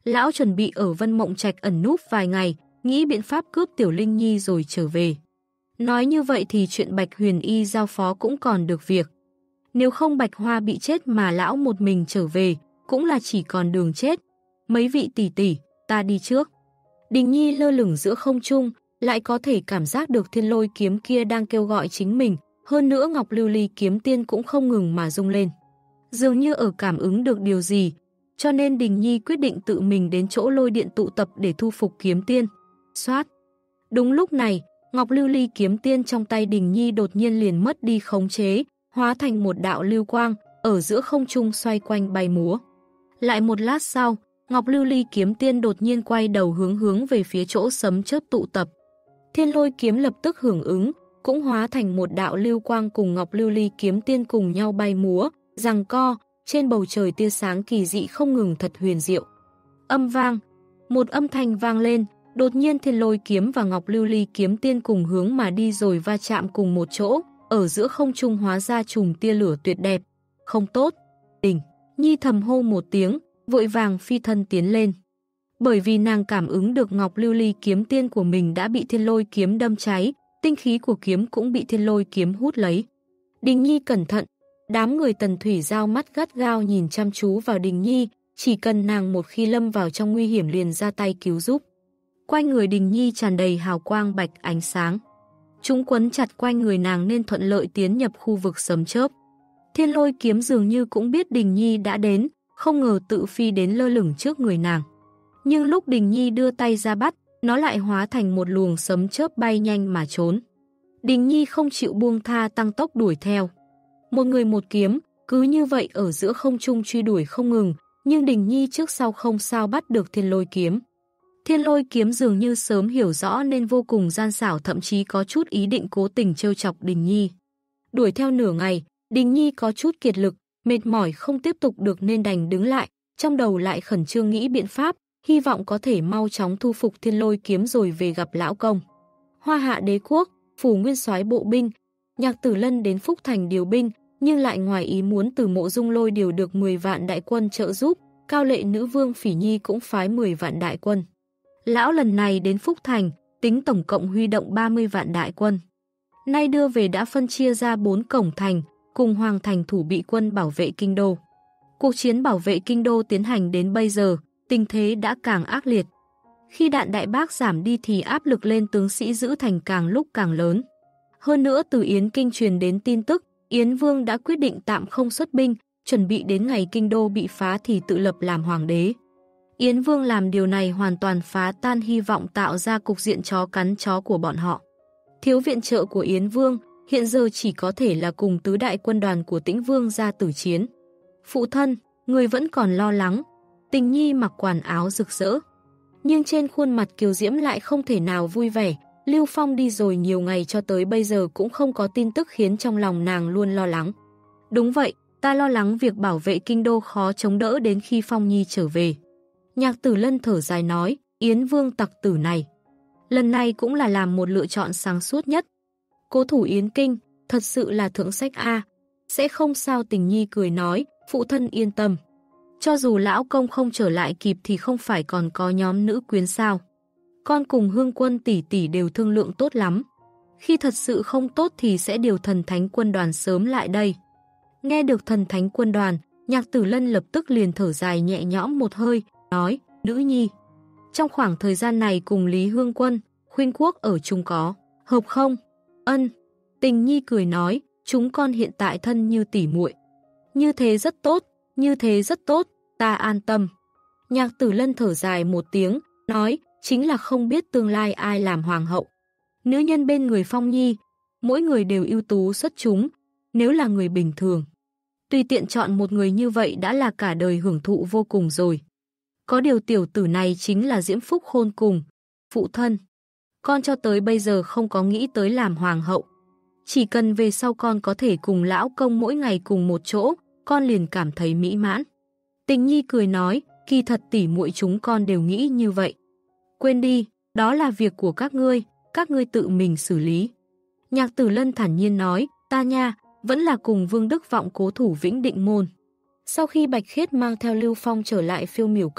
Lão chuẩn bị ở Vân Mộng Trạch ẩn núp vài ngày, nghĩ biện pháp cướp Tiểu Linh Nhi rồi trở về. Nói như vậy thì chuyện Bạch Huyền Y giao phó cũng còn được việc. Nếu không Bạch Hoa bị chết mà lão một mình trở về, cũng là chỉ còn đường chết. Mấy vị tỷ tỷ, ta đi trước. Đình Nhi lơ lửng giữa không trung, lại có thể cảm giác được thiên lôi kiếm kia đang kêu gọi chính mình. Hơn nữa Ngọc Lưu Ly kiếm tiên cũng không ngừng mà rung lên. Dường như ở cảm ứng được điều gì, cho nên Đình Nhi quyết định tự mình đến chỗ lôi điện tụ tập để thu phục kiếm tiên. Xoát! Đúng lúc này, Ngọc Lưu Ly kiếm tiên trong tay Đình Nhi đột nhiên liền mất đi khống chế, hóa thành một đạo lưu quang, ở giữa không trung xoay quanh bay múa. Lại một lát sau, Ngọc Lưu Ly kiếm tiên đột nhiên quay đầu hướng hướng về phía chỗ sấm chớp tụ tập. Thiên lôi kiếm lập tức hưởng ứng, cũng hóa thành một đạo lưu quang cùng Ngọc Lưu Ly kiếm tiên cùng nhau bay múa, giằng co, trên bầu trời tia sáng kỳ dị không ngừng thật huyền diệu. Âm vang, một âm thanh vang lên, đột nhiên thiên lôi kiếm và Ngọc Lưu Ly kiếm tiên cùng hướng mà đi rồi va chạm cùng một chỗ, ở giữa không trung hóa ra chùm tia lửa tuyệt đẹp. Không tốt, Đình Nhi thầm hô một tiếng, vội vàng phi thân tiến lên. Bởi vì nàng cảm ứng được Ngọc Lưu Ly kiếm tiên của mình đã bị thiên lôi kiếm đâm cháy, tinh khí của kiếm cũng bị thiên lôi kiếm hút lấy. Đình Nhi cẩn thận, đám người Tần Thủy Giao mắt gắt gao nhìn chăm chú vào Đình Nhi, chỉ cần nàng một khi lâm vào trong nguy hiểm liền ra tay cứu giúp. Quanh người Đình Nhi tràn đầy hào quang bạch ánh sáng. Chúng quấn chặt quanh người nàng nên thuận lợi tiến nhập khu vực sấm chớp. Thiên lôi kiếm dường như cũng biết Đình Nhi đã đến, không ngờ tự phi đến lơ lửng trước người nàng. Nhưng lúc Đình Nhi đưa tay ra bắt, nó lại hóa thành một luồng sấm chớp bay nhanh mà trốn. Đình Nhi không chịu buông tha tăng tốc đuổi theo. Một người một kiếm, cứ như vậy ở giữa không trung truy đuổi không ngừng, nhưng Đình Nhi trước sau không sao bắt được thiên lôi kiếm. Thiên lôi kiếm dường như sớm hiểu rõ nên vô cùng gian xảo, thậm chí có chút ý định cố tình trêu chọc Đình Nhi. Đuổi theo nửa ngày, Đình Nhi có chút kiệt lực, mệt mỏi không tiếp tục được nên đành đứng lại, trong đầu lại khẩn trương nghĩ biện pháp, hy vọng có thể mau chóng thu phục thiên lôi kiếm rồi về gặp lão công. Hoa Hạ đế quốc, phủ nguyên soái bộ binh, Nhạc Tử Lân đến Phúc Thành điều binh, nhưng lại ngoài ý muốn từ Mộ Dung Lôi điều được mười vạn đại quân trợ giúp, Cao Lệ nữ vương Phỉ Nhi cũng phái mười vạn đại quân. Lão lần này đến Phúc Thành, tính tổng cộng huy động ba mươi vạn đại quân. Nay đưa về đã phân chia ra bốn cổng thành, cùng Hoàng thành thủ bị quân bảo vệ kinh đô. Cuộc chiến bảo vệ kinh đô tiến hành đến bây giờ, tình thế đã càng ác liệt. Khi đạn đại bác giảm đi thì áp lực lên tướng sĩ giữ thành càng lúc càng lớn. Hơn nữa từ Yến Kinh truyền đến tin tức, Yến Vương đã quyết định tạm không xuất binh, chuẩn bị đến ngày kinh đô bị phá thì tự lập làm hoàng đế. Yến Vương làm điều này hoàn toàn phá tan hy vọng tạo ra cục diện chó cắn chó của bọn họ. Thiếu viện trợ của Yến Vương, hiện giờ chỉ có thể là cùng tứ đại quân đoàn của Tĩnh Vương ra tử chiến. Phụ thân, người vẫn còn lo lắng. Tình Nhi mặc quần áo rực rỡ. Nhưng trên khuôn mặt kiều diễm lại không thể nào vui vẻ. Lưu Phong đi rồi nhiều ngày cho tới bây giờ cũng không có tin tức khiến trong lòng nàng luôn lo lắng. Đúng vậy, ta lo lắng việc bảo vệ kinh đô khó chống đỡ đến khi Phong Nhi trở về. Nhạc Tử Lân thở dài nói, Yến Vương tặc tử này. Lần này cũng là làm một lựa chọn sáng suốt nhất. Cố thủ Yến Kinh, thật sự là thượng sách A. Sẽ không sao. Tình Nhi cười nói, phụ thân yên tâm. Cho dù lão công không trở lại kịp thì không phải còn có nhóm nữ quyến sao. Con cùng Hương Quân tỷ tỷ đều thương lượng tốt lắm. Khi thật sự không tốt thì sẽ điều thần thánh quân đoàn sớm lại đây. Nghe được thần thánh quân đoàn, Nhạc Tử Lân lập tức liền thở dài nhẹ nhõm một hơi, nói, nữ nhi. Trong khoảng thời gian này cùng Lý Hương Quân, Khuynh Quốc ở chung có, hợp không? Ân. Tình Nhi cười nói, chúng con hiện tại thân như tỉ muội. Như thế rất tốt, như thế rất tốt, ta an tâm. Nhạc Tử Lân thở dài một tiếng, nói, chính là không biết tương lai ai làm hoàng hậu. Nữ nhân bên người Phong Nhi, mỗi người đều ưu tú xuất chúng, nếu là người bình thường. Tùy tiện chọn một người như vậy đã là cả đời hưởng thụ vô cùng rồi. Có điều tiểu tử này chính là diễm phúc khôn cùng. Phụ thân, con cho tới bây giờ không có nghĩ tới làm hoàng hậu. Chỉ cần về sau con có thể cùng lão công mỗi ngày cùng một chỗ, con liền cảm thấy mỹ mãn. Tình Nhi cười nói, kỳ thật tỉ muội chúng con đều nghĩ như vậy. Quên đi, đó là việc của các ngươi, các ngươi tự mình xử lý. Nhạc Tử Lân thản nhiên nói, ta nha, vẫn là cùng Vương Đức Vọng cố thủ Vĩnh Định Môn. Sau khi Bạch Khiết mang theo Lưu Phong trở lại Phiêu Miểu Cốc,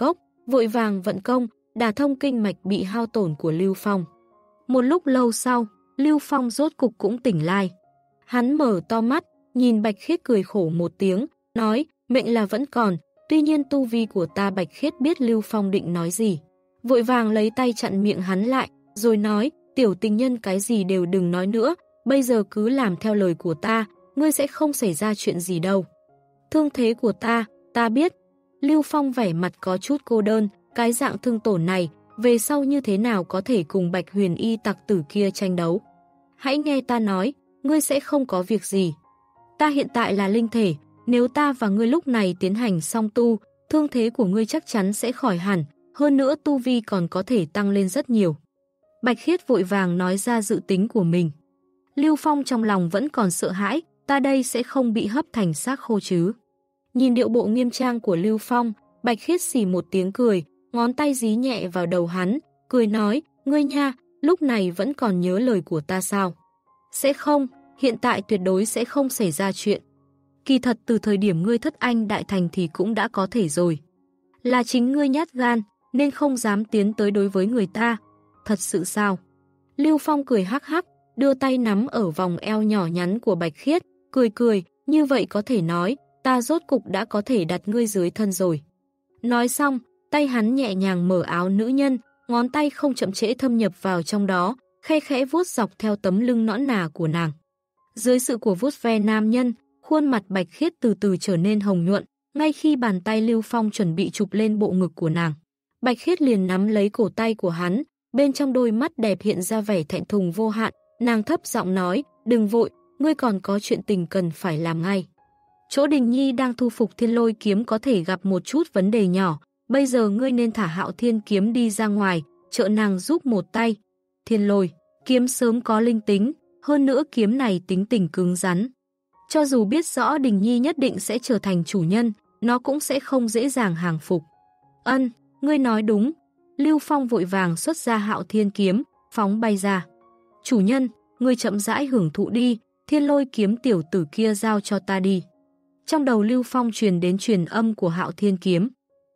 vội vàng vận công, đả thông kinh mạch bị hao tổn của Lưu Phong. Một lúc lâu sau, Lưu Phong rốt cục cũng tỉnh lại. Hắn mở to mắt, nhìn Bạch Khiết cười khổ một tiếng, nói, mệnh là vẫn còn, tuy nhiên tu vi của ta. Bạch Khiết biết Lưu Phong định nói gì, vội vàng lấy tay chặn miệng hắn lại, rồi nói, tiểu tình nhân cái gì đều đừng nói nữa, bây giờ cứ làm theo lời của ta, ngươi sẽ không xảy ra chuyện gì đâu. Thương thế của ta, ta biết. Lưu Phong vẻ mặt có chút cô đơn, cái dạng thương tổn này, về sau như thế nào có thể cùng Bạch Huyền Y tặc tử kia tranh đấu. Hãy nghe ta nói, ngươi sẽ không có việc gì. Ta hiện tại là linh thể, nếu ta và ngươi lúc này tiến hành song tu, thương thế của ngươi chắc chắn sẽ khỏi hẳn, hơn nữa tu vi còn có thể tăng lên rất nhiều. Bạch Khiết vội vàng nói ra dự tính của mình. Lưu Phong trong lòng vẫn còn sợ hãi, ta đây sẽ không bị hấp thành xác khô chứ. Nhìn điệu bộ nghiêm trang của Lưu Phong, Bạch Khiết xì một tiếng cười, ngón tay dí nhẹ vào đầu hắn, cười nói, ngươi nha, lúc này vẫn còn nhớ lời của ta sao? Sẽ không, hiện tại tuyệt đối sẽ không xảy ra chuyện. Kỳ thật từ thời điểm ngươi thất anh đại thành thì cũng đã có thể rồi. Là chính ngươi nhát gan, nên không dám tiến tới đối với người ta. Thật sự sao? Lưu Phong cười hắc hắc, đưa tay nắm ở vòng eo nhỏ nhắn của Bạch Khiết, cười cười, như vậy có thể nói, ta rốt cục đã có thể đặt ngươi dưới thân rồi. Nói xong, tay hắn nhẹ nhàng mở áo nữ nhân, ngón tay không chậm trễ thâm nhập vào trong đó, khe khẽ vuốt dọc theo tấm lưng nõn nà của nàng. Dưới sự của vuốt ve nam nhân, khuôn mặt Bạch Khiết từ từ trở nên hồng nhuận, ngay khi bàn tay Lưu Phong chuẩn bị chụp lên bộ ngực của nàng. Bạch Khiết liền nắm lấy cổ tay của hắn, bên trong đôi mắt đẹp hiện ra vẻ thẹn thùng vô hạn, nàng thấp giọng nói, đừng vội, ngươi còn có chuyện tình cần phải làm ngay. Chỗ Đình Nhi đang thu phục Thiên Lôi kiếm có thể gặp một chút vấn đề nhỏ, bây giờ ngươi nên thả Hạo Thiên kiếm đi ra ngoài, trợ nàng giúp một tay. Thiên Lôi kiếm sớm có linh tính, hơn nữa kiếm này tính tình cứng rắn. Cho dù biết rõ Đình Nhi nhất định sẽ trở thành chủ nhân, nó cũng sẽ không dễ dàng hàng phục. Ân, ngươi nói đúng. Lưu Phong vội vàng xuất ra Hạo Thiên kiếm, phóng bay ra. Chủ nhân, ngươi chậm rãi hưởng thụ đi, Thiên Lôi kiếm tiểu tử kia giao cho ta đi. Trong đầu Lưu Phong truyền đến truyền âm của Hạo Thiên kiếm.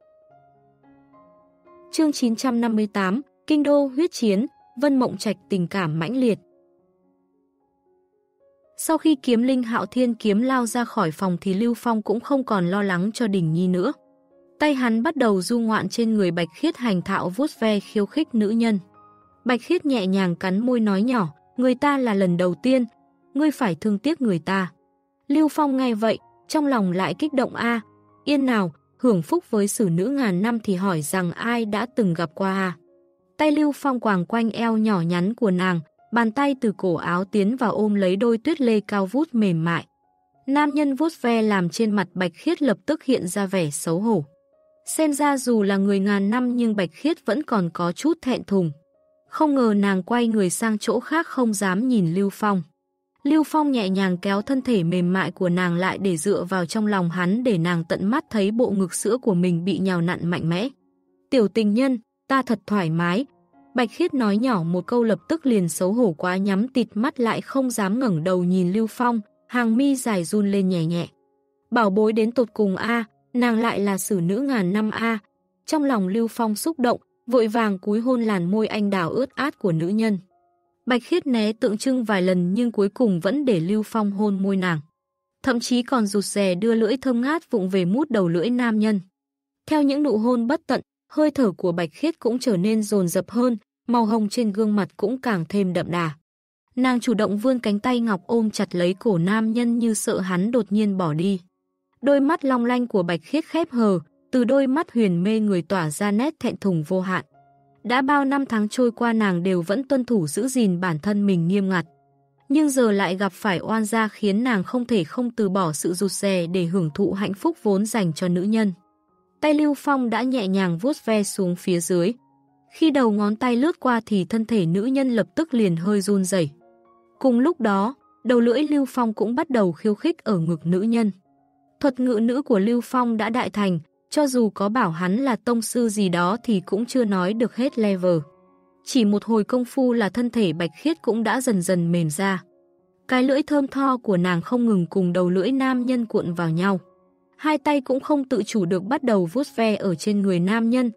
Chương chín trăm năm mươi tám, Kinh đô huyết chiến, Vân Mộng Trạch tình cảm mãnh liệt. Sau khi kiếm linh Hạo Thiên kiếm lao ra khỏi phòng thì Lưu Phong cũng không còn lo lắng cho Đình Nhi nữa. Tay hắn bắt đầu du ngoạn trên người Bạch Khiết hành thạo vuốt ve khiêu khích nữ nhân. Bạch Khiết nhẹ nhàng cắn môi nói nhỏ, người ta là lần đầu tiên, ngươi phải thương tiếc người ta. Lưu Phong nghe vậy, trong lòng lại kích động a, yên nào, hưởng phúc với xử nữ ngàn năm thì hỏi rằng ai đã từng gặp qua a. Tay Lưu Phong quàng quanh eo nhỏ nhắn của nàng, bàn tay từ cổ áo tiến vào ôm lấy đôi tuyết lê cao vút mềm mại. Nam nhân vuốt ve làm trên mặt Bạch Khiết lập tức hiện ra vẻ xấu hổ. Xem ra dù là người ngàn năm nhưng Bạch Khiết vẫn còn có chút thẹn thùng. Không ngờ nàng quay người sang chỗ khác không dám nhìn Lưu Phong. Lưu Phong nhẹ nhàng kéo thân thể mềm mại của nàng lại để dựa vào trong lòng hắn để nàng tận mắt thấy bộ ngực sữa của mình bị nhào nặn mạnh mẽ. Tiểu tình nhân, ta thật thoải mái. Bạch Khiết nói nhỏ một câu lập tức liền xấu hổ quá nhắm tịt mắt lại không dám ngẩng đầu nhìn Lưu Phong, hàng mi dài run lên nhẹ nhẹ. Bảo bối đến tột cùng a, nàng lại là xử nữ ngàn năm a. Trong lòng Lưu Phong xúc động, vội vàng cúi hôn làn môi anh đào ướt át của nữ nhân. Bạch Khiết né tượng trưng vài lần nhưng cuối cùng vẫn để Lưu Phong hôn môi nàng. Thậm chí còn rụt rè đưa lưỡi thơm ngát vụng về mút đầu lưỡi nam nhân. Theo những nụ hôn bất tận, hơi thở của Bạch Khiết cũng trở nên dồn dập hơn, màu hồng trên gương mặt cũng càng thêm đậm đà. Nàng chủ động vươn cánh tay ngọc ôm chặt lấy cổ nam nhân như sợ hắn đột nhiên bỏ đi. Đôi mắt long lanh của Bạch Khiết khép hờ, từ đôi mắt huyền mê người tỏa ra nét thẹn thùng vô hạn. Đã bao năm tháng trôi qua nàng đều vẫn tuân thủ giữ gìn bản thân mình nghiêm ngặt. Nhưng giờ lại gặp phải oan gia khiến nàng không thể không từ bỏ sự rụt rè để hưởng thụ hạnh phúc vốn dành cho nữ nhân. Tay Lưu Phong đã nhẹ nhàng vuốt ve xuống phía dưới. Khi đầu ngón tay lướt qua thì thân thể nữ nhân lập tức liền hơi run rẩy. Cùng lúc đó, đầu lưỡi Lưu Phong cũng bắt đầu khiêu khích ở ngực nữ nhân. Thuật ngữ nữ của Lưu Phong đã đại thành, cho dù có bảo hắn là tông sư gì đó thì cũng chưa nói được hết level. Chỉ một hồi công phu là thân thể Bạch Khiết cũng đã dần dần mềm ra. Cái lưỡi thơm tho của nàng không ngừng cùng đầu lưỡi nam nhân cuộn vào nhau. Hai tay cũng không tự chủ được bắt đầu vuốt ve ở trên người nam nhân.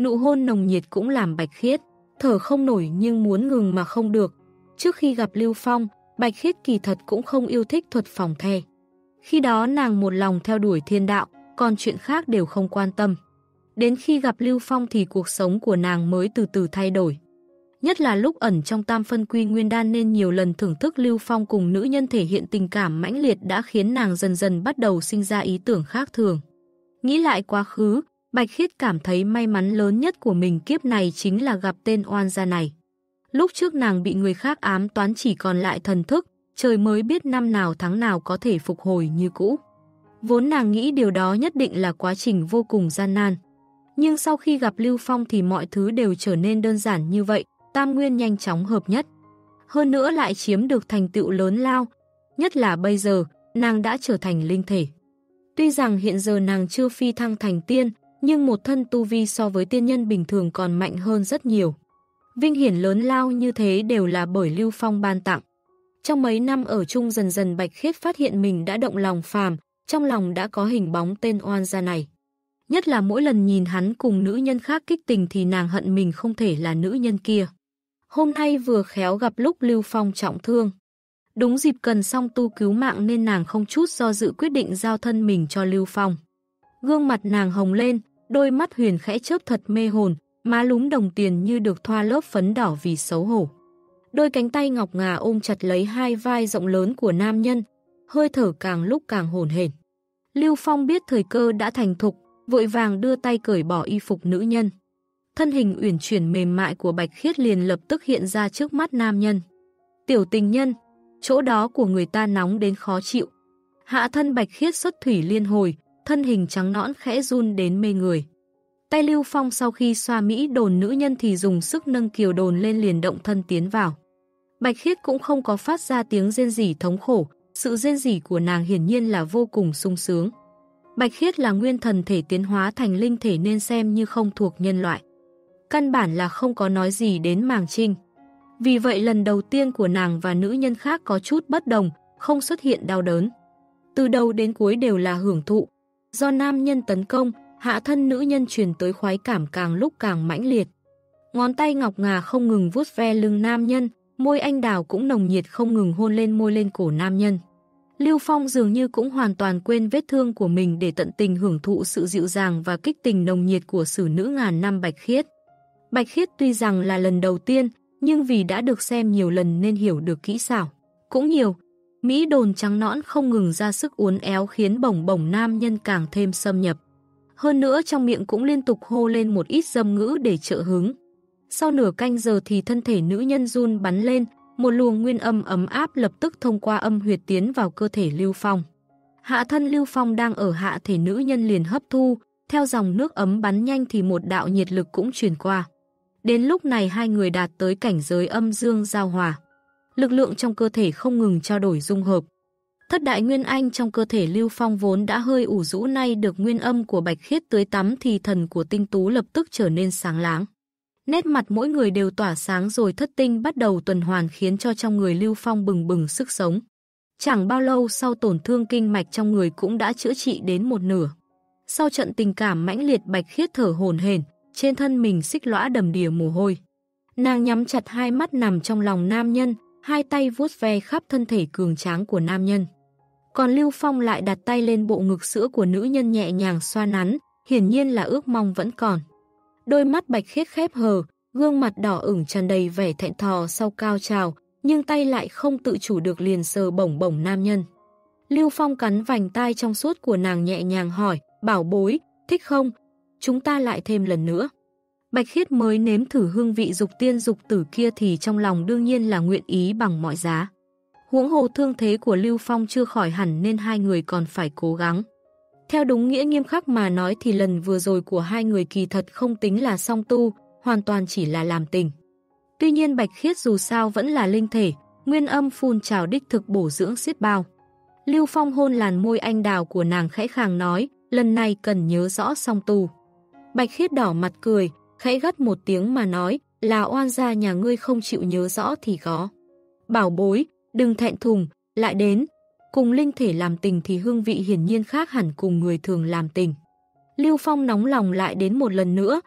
Nụ hôn nồng nhiệt cũng làm Bạch Khiết thở không nổi nhưng muốn ngừng mà không được. Trước khi gặp Lưu Phong, Bạch Khiết kỳ thật cũng không yêu thích thuật phòng the. Khi đó nàng một lòng theo đuổi thiên đạo, còn chuyện khác đều không quan tâm. Đến khi gặp Lưu Phong thì cuộc sống của nàng mới từ từ thay đổi. Nhất là lúc ẩn trong tam phân quy nguyên đan nên nhiều lần thưởng thức Lưu Phong cùng nữ nhân thể hiện tình cảm mãnh liệt đã khiến nàng dần dần bắt đầu sinh ra ý tưởng khác thường. Nghĩ lại quá khứ, Bạch Khiết cảm thấy may mắn lớn nhất của mình kiếp này chính là gặp tên oan gia này. Lúc trước nàng bị người khác ám toán chỉ còn lại thần thức, trời mới biết năm nào tháng nào có thể phục hồi như cũ. Vốn nàng nghĩ điều đó nhất định là quá trình vô cùng gian nan. Nhưng sau khi gặp Lưu Phong thì mọi thứ đều trở nên đơn giản như vậy, tam nguyên nhanh chóng hợp nhất. Hơn nữa lại chiếm được thành tựu lớn lao, nhất là bây giờ, nàng đã trở thành linh thể. Tuy rằng hiện giờ nàng chưa phi thăng thành tiên, nhưng một thân tu vi so với tiên nhân bình thường còn mạnh hơn rất nhiều. Vinh hiển lớn lao như thế đều là bởi Lưu Phong ban tặng. Trong mấy năm ở chung dần dần Bạch Khiết phát hiện mình đã động lòng phàm, trong lòng đã có hình bóng tên oan gia này. Nhất là mỗi lần nhìn hắn cùng nữ nhân khác kích tình thì nàng hận mình không thể là nữ nhân kia. Hôm nay vừa khéo gặp lúc Lưu Phong trọng thương. Đúng dịp cần song tu cứu mạng nên nàng không chút do dự quyết định giao thân mình cho Lưu Phong. Gương mặt nàng hồng lên, đôi mắt huyền khẽ chớp thật mê hồn, má lúm đồng tiền như được thoa lớp phấn đỏ vì xấu hổ. Đôi cánh tay ngọc ngà ôm chặt lấy hai vai rộng lớn của nam nhân, hơi thở càng lúc càng hổn hển. Lưu Phong biết thời cơ đã thành thục, vội vàng đưa tay cởi bỏ y phục nữ nhân. Thân hình uyển chuyển mềm mại của Bạch Khiết liền lập tức hiện ra trước mắt nam nhân. Tiểu tình nhân, chỗ đó của người ta nóng đến khó chịu. Hạ thân Bạch Khiết xuất thủy liên hồi, thân hình trắng nõn khẽ run đến mê người. Tay Lưu Phong sau khi xoa mỹ đồn nữ nhân thì dùng sức nâng kiều đồn lên liền động thân tiến vào. Bạch Khiết cũng không có phát ra tiếng rên rỉ thống khổ, sự rên rỉ của nàng hiển nhiên là vô cùng sung sướng. Bạch Khiết là nguyên thần thể tiến hóa thành linh thể nên xem như không thuộc nhân loại. Căn bản là không có nói gì đến Màng Trinh. Vì vậy lần đầu tiên của nàng và nữ nhân khác có chút bất đồng, không xuất hiện đau đớn. Từ đầu đến cuối đều là hưởng thụ. Do nam nhân tấn công, hạ thân nữ nhân truyền tới khoái cảm càng lúc càng mãnh liệt. Ngón tay ngọc ngà không ngừng vuốt ve lưng nam nhân, môi anh đào cũng nồng nhiệt không ngừng hôn lên môi lên cổ nam nhân. Lưu Phong dường như cũng hoàn toàn quên vết thương của mình để tận tình hưởng thụ sự dịu dàng và kích tình nồng nhiệt của xử nữ ngàn năm Bạch Khiết. Bạch Khiết tuy rằng là lần đầu tiên, nhưng vì đã được xem nhiều lần nên hiểu được kỹ xảo. Cũng nhiều, mỹ đồn trắng nõn không ngừng ra sức uốn éo khiến bổng bổng nam nhân càng thêm xâm nhập. Hơn nữa trong miệng cũng liên tục hô lên một ít dâm ngữ để trợ hứng. Sau nửa canh giờ thì thân thể nữ nhân run bắn lên, một luồng nguyên âm ấm áp lập tức thông qua âm huyệt tiến vào cơ thể Lưu Phong. Hạ thân Lưu Phong đang ở hạ thể nữ nhân liền hấp thu, theo dòng nước ấm bắn nhanh thì một đạo nhiệt lực cũng truyền qua. Đến lúc này hai người đạt tới cảnh giới âm dương giao hòa. Lực lượng trong cơ thể không ngừng trao đổi dung hợp. Thất đại nguyên anh trong cơ thể Lưu Phong vốn đã hơi ủ rũ nay được nguyên âm của Bạch Khiết tưới tắm thì thần của tinh tú lập tức trở nên sáng láng. Nét mặt mỗi người đều tỏa sáng rồi thất tinh bắt đầu tuần hoàn khiến cho trong người Lưu Phong bừng bừng sức sống. Chẳng bao lâu sau tổn thương kinh mạch trong người cũng đã chữa trị đến một nửa. Sau trận tình cảm mãnh liệt Bạch Khiết thở hổn hển, trên thân mình xích lõa đầm đìa mồ hôi. Nàng nhắm chặt hai mắt nằm trong lòng nam nhân, hai tay vuốt ve khắp thân thể cường tráng của nam nhân. Còn Lưu Phong lại đặt tay lên bộ ngực sữa của nữ nhân nhẹ nhàng xoa nắn, hiển nhiên là ước mong vẫn còn. Đôi mắt Bạch Khiết khép hờ, gương mặt đỏ ửng tràn đầy vẻ thẹn thò sau cao trào, nhưng tay lại không tự chủ được liền sờ bổng bổng nam nhân. Lưu Phong cắn vành tai trong suốt của nàng nhẹ nhàng hỏi, bảo bối, thích không? Chúng ta lại thêm lần nữa. Bạch Khiết mới nếm thử hương vị dục tiên dục tử kia thì trong lòng đương nhiên là nguyện ý bằng mọi giá. Huống hồ thương thế của Lưu Phong chưa khỏi hẳn nên hai người còn phải cố gắng. Theo đúng nghĩa nghiêm khắc mà nói thì lần vừa rồi của hai người kỳ thật không tính là song tu, hoàn toàn chỉ là làm tình. Tuy nhiên Bạch Khiết dù sao vẫn là linh thể, nguyên âm phun trào đích thực bổ dưỡng xiết bao. Lưu Phong hôn làn môi anh đào của nàng khẽ khàng nói, lần này cần nhớ rõ song tu. Bạch Khiết đỏ mặt cười, khẽ gắt một tiếng mà nói, là oan gia nhà ngươi không chịu nhớ rõ thì có. Bảo bối, đừng thẹn thùng, lại đến. Cùng linh thể làm tình thì hương vị hiển nhiên khác hẳn cùng người thường làm tình. Lưu Phong nóng lòng lại đến một lần nữa.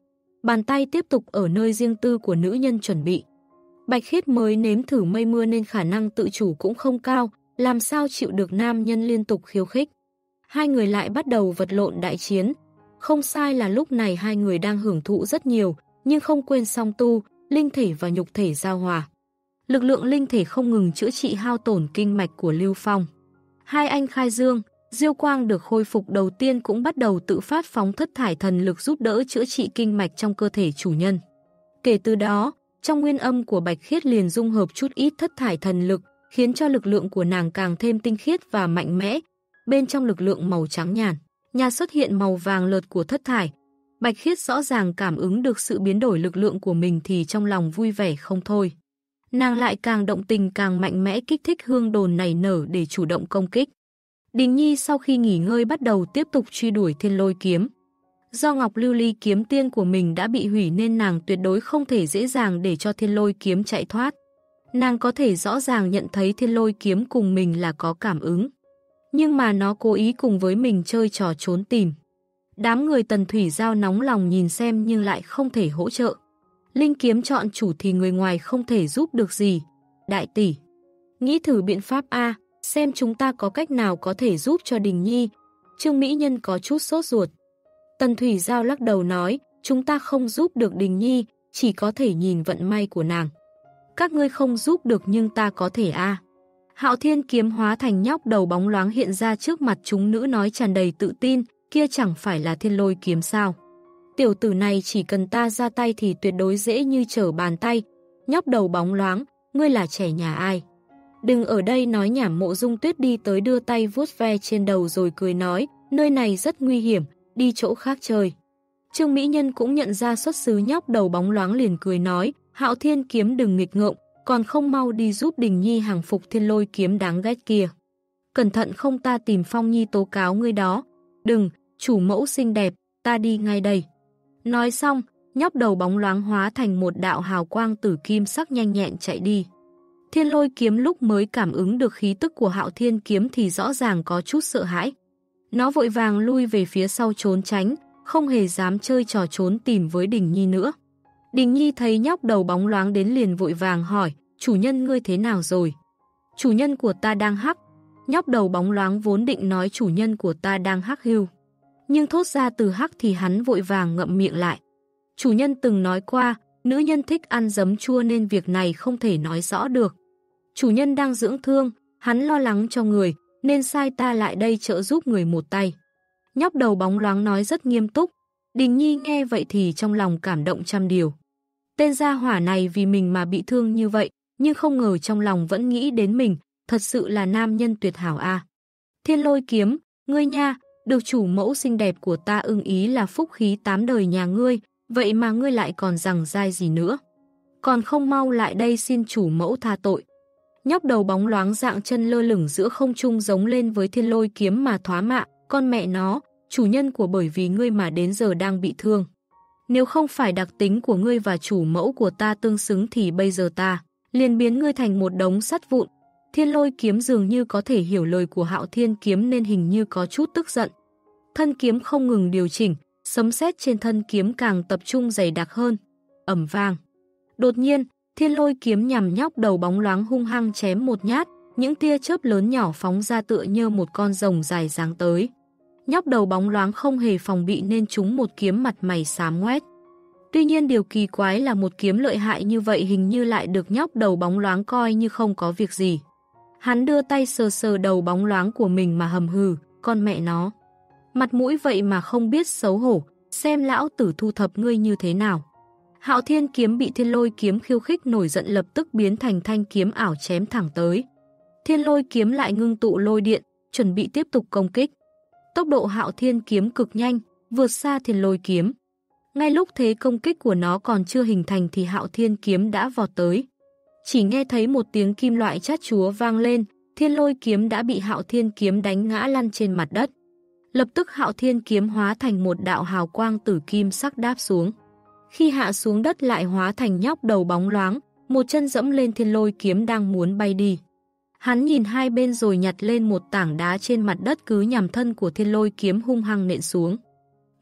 bàn tay tiếp tục ở nơi riêng tư của nữ nhân chuẩn bị. Bạch Khiết mới nếm thử mây mưa nên khả năng tự chủ cũng không cao, làm sao chịu được nam nhân liên tục khiêu khích. Hai người lại bắt đầu vật lộn đại chiến. Không sai là lúc này hai người đang hưởng thụ rất nhiều, nhưng không quên song tu, linh thể và nhục thể giao hòa. Lực lượng linh thể không ngừng chữa trị hao tổn kinh mạch của Lưu Phong. Hai anh khai dương, Diêu Quang được khôi phục đầu tiên cũng bắt đầu tự phát phóng thất thải thần lực giúp đỡ chữa trị kinh mạch trong cơ thể chủ nhân. Kể từ đó, trong nguyên âm của Bạch Khiết liền dung hợp chút ít thất thải thần lực, khiến cho lực lượng của nàng càng thêm tinh khiết và mạnh mẽ. Bên trong lực lượng màu trắng nhàn, nhà xuất hiện màu vàng lợt của thất thải. Bạch Khiết rõ ràng cảm ứng được sự biến đổi lực lượng của mình thì trong lòng vui vẻ không thôi. Nàng lại càng động tình càng mạnh mẽ kích thích hương đồn nảy nở để chủ động công kích. Đình Nhi sau khi nghỉ ngơi bắt đầu tiếp tục truy đuổi Thiên Lôi kiếm. Do Ngọc Lưu Ly kiếm tiên của mình đã bị hủy nên nàng tuyệt đối không thể dễ dàng để cho Thiên Lôi kiếm chạy thoát. Nàng có thể rõ ràng nhận thấy Thiên Lôi kiếm cùng mình là có cảm ứng. Nhưng mà nó cố ý cùng với mình chơi trò trốn tìm. Đám người Tần Thủy Giao nóng lòng nhìn xem nhưng lại không thể hỗ trợ. Linh kiếm chọn chủ thì người ngoài không thể giúp được gì. Đại tỷ, nghĩ thử biện pháp A, xem chúng ta có cách nào có thể giúp cho Đình Nhi. Trương Mỹ Nhân có chút sốt ruột. Tần Thủy Giao lắc đầu nói, chúng ta không giúp được Đình Nhi, chỉ có thể nhìn vận may của nàng. Các ngươi không giúp được nhưng ta có thể A. Hạo Thiên kiếm hóa thành nhóc đầu bóng loáng hiện ra trước mặt chúng nữ nói tràn đầy tự tin, kia chẳng phải là Thiên Lôi kiếm sao. Tiểu tử này chỉ cần ta ra tay thì tuyệt đối dễ như trở bàn tay. Nhóc đầu bóng loáng, ngươi là trẻ nhà ai? Đừng ở đây nói nhảm. Mộ Dung Tuyết đi tới đưa tay vuốt ve trên đầu rồi cười nói, nơi này rất nguy hiểm, đi chỗ khác chơi. Trương Mỹ Nhân cũng nhận ra xuất xứ nhóc đầu bóng loáng liền cười nói, Hạo Thiên kiếm đừng nghịch ngợm, còn không mau đi giúp Đình Nhi hàng phục Thiên Lôi kiếm đáng ghét kia. Cẩn thận không ta tìm Phong Nhi tố cáo ngươi đó. Đừng, chủ mẫu xinh đẹp, ta đi ngay đây. Nói xong, nhóc đầu bóng loáng hóa thành một đạo hào quang tử kim sắc nhanh nhẹn chạy đi. Thiên Lôi kiếm lúc mới cảm ứng được khí tức của Hạo Thiên kiếm thì rõ ràng có chút sợ hãi. Nó vội vàng lui về phía sau trốn tránh, không hề dám chơi trò trốn tìm với Đình Nhi nữa. Đình Nhi thấy nhóc đầu bóng loáng đến liền vội vàng hỏi, chủ nhân ngươi thế nào rồi? Chủ nhân của ta đang hắc. Nhóc đầu bóng loáng vốn định nói chủ nhân của ta đang hắc hưu. Nhưng thốt ra từ hắc thì hắn vội vàng ngậm miệng lại. Chủ nhân từng nói qua, nữ nhân thích ăn giấm chua nên việc này không thể nói rõ được. Chủ nhân đang dưỡng thương, hắn lo lắng cho người, nên sai ta lại đây trợ giúp người một tay. Nhóc đầu bóng loáng nói rất nghiêm túc. Đình Nhi nghe vậy thì trong lòng cảm động trăm điều. Tên gia hỏa này vì mình mà bị thương như vậy, nhưng không ngờ trong lòng vẫn nghĩ đến mình, thật sự là nam nhân tuyệt hảo a. À. Thiên Lôi kiếm, ngươi nha, được chủ mẫu xinh đẹp của ta ưng ý là phúc khí tám đời nhà ngươi, vậy mà ngươi lại còn rằng dai gì nữa. Còn không mau lại đây xin chủ mẫu tha tội. Nhóc đầu bóng loáng dạng chân lơ lửng giữa không trung giống lên với Thiên Lôi kiếm mà thoá mạ, con mẹ nó, chủ nhân của bởi vì ngươi mà đến giờ đang bị thương. Nếu không phải đặc tính của ngươi và chủ mẫu của ta tương xứng thì bây giờ ta liền biến ngươi thành một đống sắt vụn. Thiên Lôi kiếm dường như có thể hiểu lời của Hạo Thiên kiếm nên hình như có chút tức giận. Thân kiếm không ngừng điều chỉnh, sấm sét trên thân kiếm càng tập trung dày đặc hơn. Ầm vang. Đột nhiên, Thiên Lôi kiếm nhằm nhóc đầu bóng loáng hung hăng chém một nhát, những tia chớp lớn nhỏ phóng ra tựa như một con rồng dài giáng tới. Nhóc đầu bóng loáng không hề phòng bị nên trúng một kiếm mặt mày xám ngoét. Tuy nhiên điều kỳ quái là một kiếm lợi hại như vậy hình như lại được nhóc đầu bóng loáng coi như không có việc gì. Hắn đưa tay sờ sờ đầu bóng loáng của mình mà hầm hừ, con mẹ nó. Mặt mũi vậy mà không biết xấu hổ, xem lão tử thu thập ngươi như thế nào. Hạo Thiên kiếm bị Thiên Lôi kiếm khiêu khích nổi giận lập tức biến thành thanh kiếm ảo chém thẳng tới. Thiên Lôi kiếm lại ngưng tụ lôi điện, chuẩn bị tiếp tục công kích. Tốc độ Hạo Thiên kiếm cực nhanh, vượt xa Thiên Lôi kiếm. Ngay lúc thế công kích của nó còn chưa hình thành thì Hạo Thiên kiếm đã vọt tới. Chỉ nghe thấy một tiếng kim loại chát chúa vang lên, Thiên Lôi kiếm đã bị Hạo Thiên kiếm đánh ngã lăn trên mặt đất. Lập tức Hạo Thiên kiếm hóa thành một đạo hào quang tử kim sắc đáp xuống. Khi hạ xuống đất lại hóa thành nhóc đầu bóng loáng, một chân dẫm lên Thiên Lôi kiếm đang muốn bay đi. Hắn nhìn hai bên rồi nhặt lên một tảng đá trên mặt đất cứ nhằm thân của Thiên Lôi kiếm hung hăng nện xuống.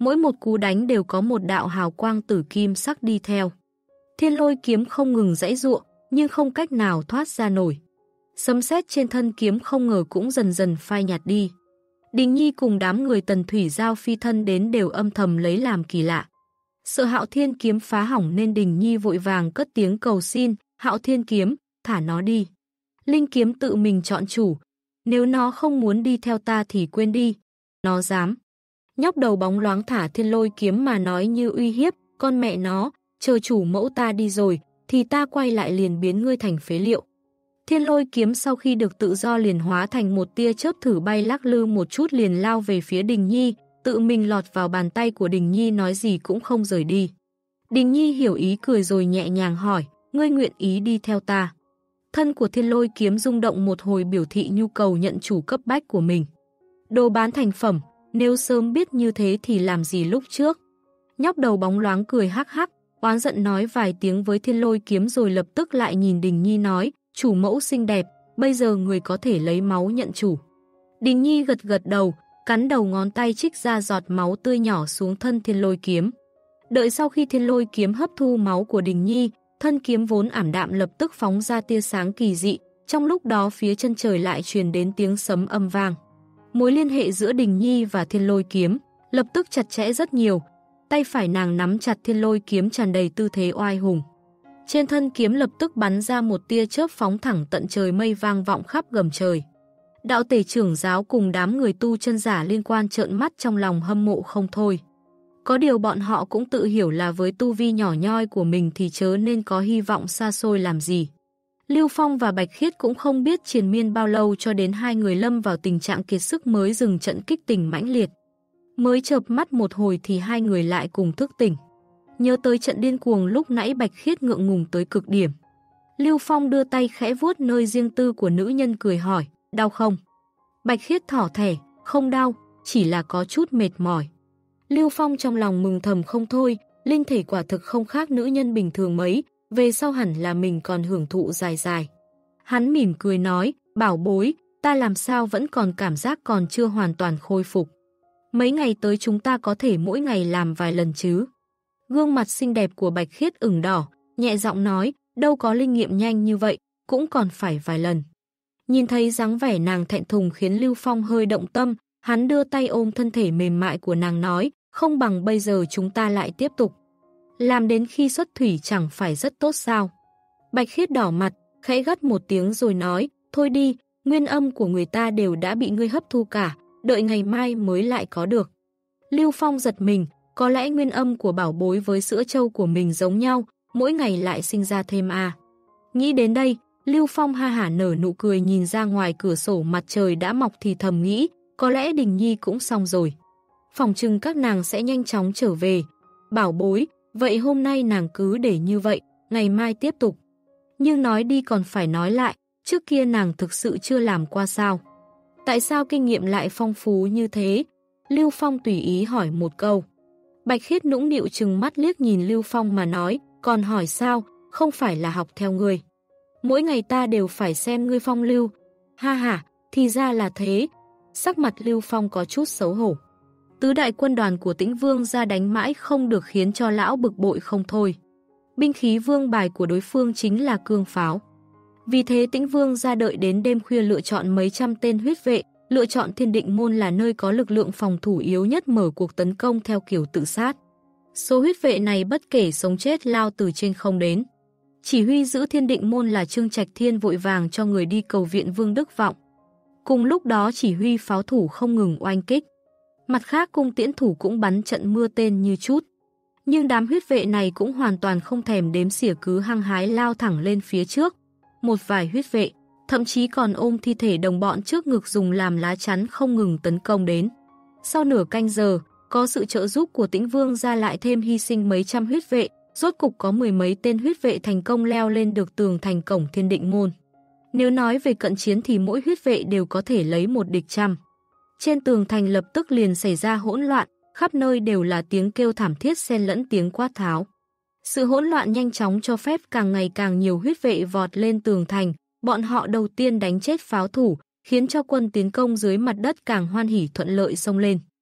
Mỗi một cú đánh đều có một đạo hào quang tử kim sắc đi theo. Thiên lôi kiếm không ngừng giãy giụa, nhưng không cách nào thoát ra nổi. Sấm sét trên thân kiếm không ngờ cũng dần dần phai nhạt đi. Đình Nhi cùng đám người Tần Thủy Giao phi thân đến đều âm thầm lấy làm kỳ lạ. Sợ Hạo Thiên kiếm phá hỏng nên Đình Nhi vội vàng cất tiếng cầu xin, Hạo Thiên kiếm, thả nó đi. Linh kiếm tự mình chọn chủ, nếu nó không muốn đi theo ta thì quên đi. Nó dám. Nhóc đầu bóng loáng thả thiên lôi kiếm mà nói như uy hiếp, con mẹ nó, chờ chủ mẫu ta đi rồi, thì ta quay lại liền biến ngươi thành phế liệu. Thiên lôi kiếm sau khi được tự do liền hóa thành một tia chớp thử bay lắc lư một chút liền lao về phía Đình Nhi, tự mình lọt vào bàn tay của Đình Nhi nói gì cũng không rời đi. Đình Nhi hiểu ý cười rồi nhẹ nhàng hỏi, ngươi nguyện ý đi theo ta. Thân của thiên lôi kiếm rung động một hồi biểu thị nhu cầu nhận chủ cấp bách của mình. Đồ bán thành phẩm, nếu sớm biết như thế thì làm gì lúc trước. Nhóc đầu bóng loáng cười hắc hắc, oán giận nói vài tiếng với thiên lôi kiếm rồi lập tức lại nhìn Đình Nhi nói, chủ mẫu xinh đẹp, bây giờ người có thể lấy máu nhận chủ. Đình Nhi gật gật đầu, cắn đầu ngón tay trích ra giọt máu tươi nhỏ xuống thân thiên lôi kiếm. Đợi sau khi thiên lôi kiếm hấp thu máu của Đình Nhi, thân kiếm vốn ảm đạm lập tức phóng ra tia sáng kỳ dị, trong lúc đó phía chân trời lại truyền đến tiếng sấm âm vang. Mối liên hệ giữa Đình Nhi và thiên lôi kiếm lập tức chặt chẽ rất nhiều, tay phải nàng nắm chặt thiên lôi kiếm tràn đầy tư thế oai hùng. Trên thân kiếm lập tức bắn ra một tia chớp phóng thẳng tận trời mây vang vọng khắp gầm trời. Đạo tể trưởng giáo cùng đám người tu chân giả liên quan trợn mắt trong lòng hâm mộ không thôi. Có điều bọn họ cũng tự hiểu là với tu vi nhỏ nhoi của mình thì chớ nên có hy vọng xa xôi làm gì. Lưu Phong và Bạch Khiết cũng không biết triền miên bao lâu cho đến hai người lâm vào tình trạng kiệt sức mới dừng trận kích tình mãnh liệt. Mới chợp mắt một hồi thì hai người lại cùng thức tỉnh. Nhớ tới trận điên cuồng lúc nãy Bạch Khiết ngượng ngùng tới cực điểm. Lưu Phong đưa tay khẽ vuốt nơi riêng tư của nữ nhân cười hỏi, đau không? Bạch Khiết thỏ thẻ, không đau, chỉ là có chút mệt mỏi. Lưu Phong trong lòng mừng thầm không thôi, linh thể quả thực không khác nữ nhân bình thường mấy, về sau hẳn là mình còn hưởng thụ dài dài. Hắn mỉm cười nói, bảo bối, ta làm sao vẫn còn cảm giác còn chưa hoàn toàn khôi phục. Mấy ngày tới chúng ta có thể mỗi ngày làm vài lần chứ. Gương mặt xinh đẹp của Bạch Khiết ửng đỏ, nhẹ giọng nói, đâu có linh nghiệm nhanh như vậy, cũng còn phải vài lần. Nhìn thấy dáng vẻ nàng thẹn thùng khiến Lưu Phong hơi động tâm, hắn đưa tay ôm thân thể mềm mại của nàng nói, không bằng bây giờ chúng ta lại tiếp tục. Làm đến khi xuất thủy chẳng phải rất tốt sao. Bạch Khiết đỏ mặt, khẽ gắt một tiếng rồi nói, thôi đi, nguyên âm của người ta đều đã bị ngươi hấp thu cả, đợi ngày mai mới lại có được. Lưu Phong giật mình, có lẽ nguyên âm của bảo bối với sữa trâu của mình giống nhau, mỗi ngày lại sinh ra thêm à. Nghĩ đến đây, Lưu Phong ha hả nở nụ cười nhìn ra ngoài cửa sổ mặt trời đã mọc thì thầm nghĩ, có lẽ Đình Nhi cũng xong rồi. Phòng chừng các nàng sẽ nhanh chóng trở về. Bảo bối, vậy hôm nay nàng cứ để như vậy, ngày mai tiếp tục. Nhưng nói đi còn phải nói lại, trước kia nàng thực sự chưa làm qua sao. Tại sao kinh nghiệm lại phong phú như thế? Lưu Phong tùy ý hỏi một câu. Bạch Khiết nũng nịu trừng mắt liếc nhìn Lưu Phong mà nói, còn hỏi sao, không phải là học theo ngươi. Mỗi ngày ta đều phải xem ngươi phong lưu. Ha ha, thì ra là thế. Sắc mặt Lưu Phong có chút xấu hổ. Tứ đại quân đoàn của Tĩnh Vương ra đánh mãi không được khiến cho lão bực bội không thôi. Binh khí vương bài của đối phương chính là cương pháo. Vì thế Tĩnh Vương ra đợi đến đêm khuya lựa chọn mấy trăm tên huyết vệ, lựa chọn Thiên Định Môn là nơi có lực lượng phòng thủ yếu nhất mở cuộc tấn công theo kiểu tự sát. Số huyết vệ này bất kể sống chết lao từ trên không đến. Chỉ huy giữ Thiên Định Môn là Trương Trạch Thiên vội vàng cho người đi cầu viện Vương Đức Vọng. Cùng lúc đó chỉ huy pháo thủ không ngừng oanh kích. Mặt khác cung tiễn thủ cũng bắn trận mưa tên như chút. Nhưng đám huyết vệ này cũng hoàn toàn không thèm đếm xỉa cứ hăng hái lao thẳng lên phía trước. Một vài huyết vệ, thậm chí còn ôm thi thể đồng bọn trước ngực dùng làm lá chắn không ngừng tấn công đến. Sau nửa canh giờ, có sự trợ giúp của Tĩnh Vương ra lại thêm hy sinh mấy trăm huyết vệ, rốt cục có mười mấy tên huyết vệ thành công leo lên được tường thành cổng Thiên Định Môn. Nếu nói về cận chiến thì mỗi huyết vệ đều có thể lấy một địch trăm. Trên tường thành lập tức liền xảy ra hỗn loạn, khắp nơi đều là tiếng kêu thảm thiết xen lẫn tiếng quát tháo. Sự hỗn loạn nhanh chóng cho phép càng ngày càng nhiều huyết vệ vọt lên tường thành, bọn họ đầu tiên đánh chết pháo thủ, khiến cho quân tiến công dưới mặt đất càng hoan hỉ thuận lợi xông lên.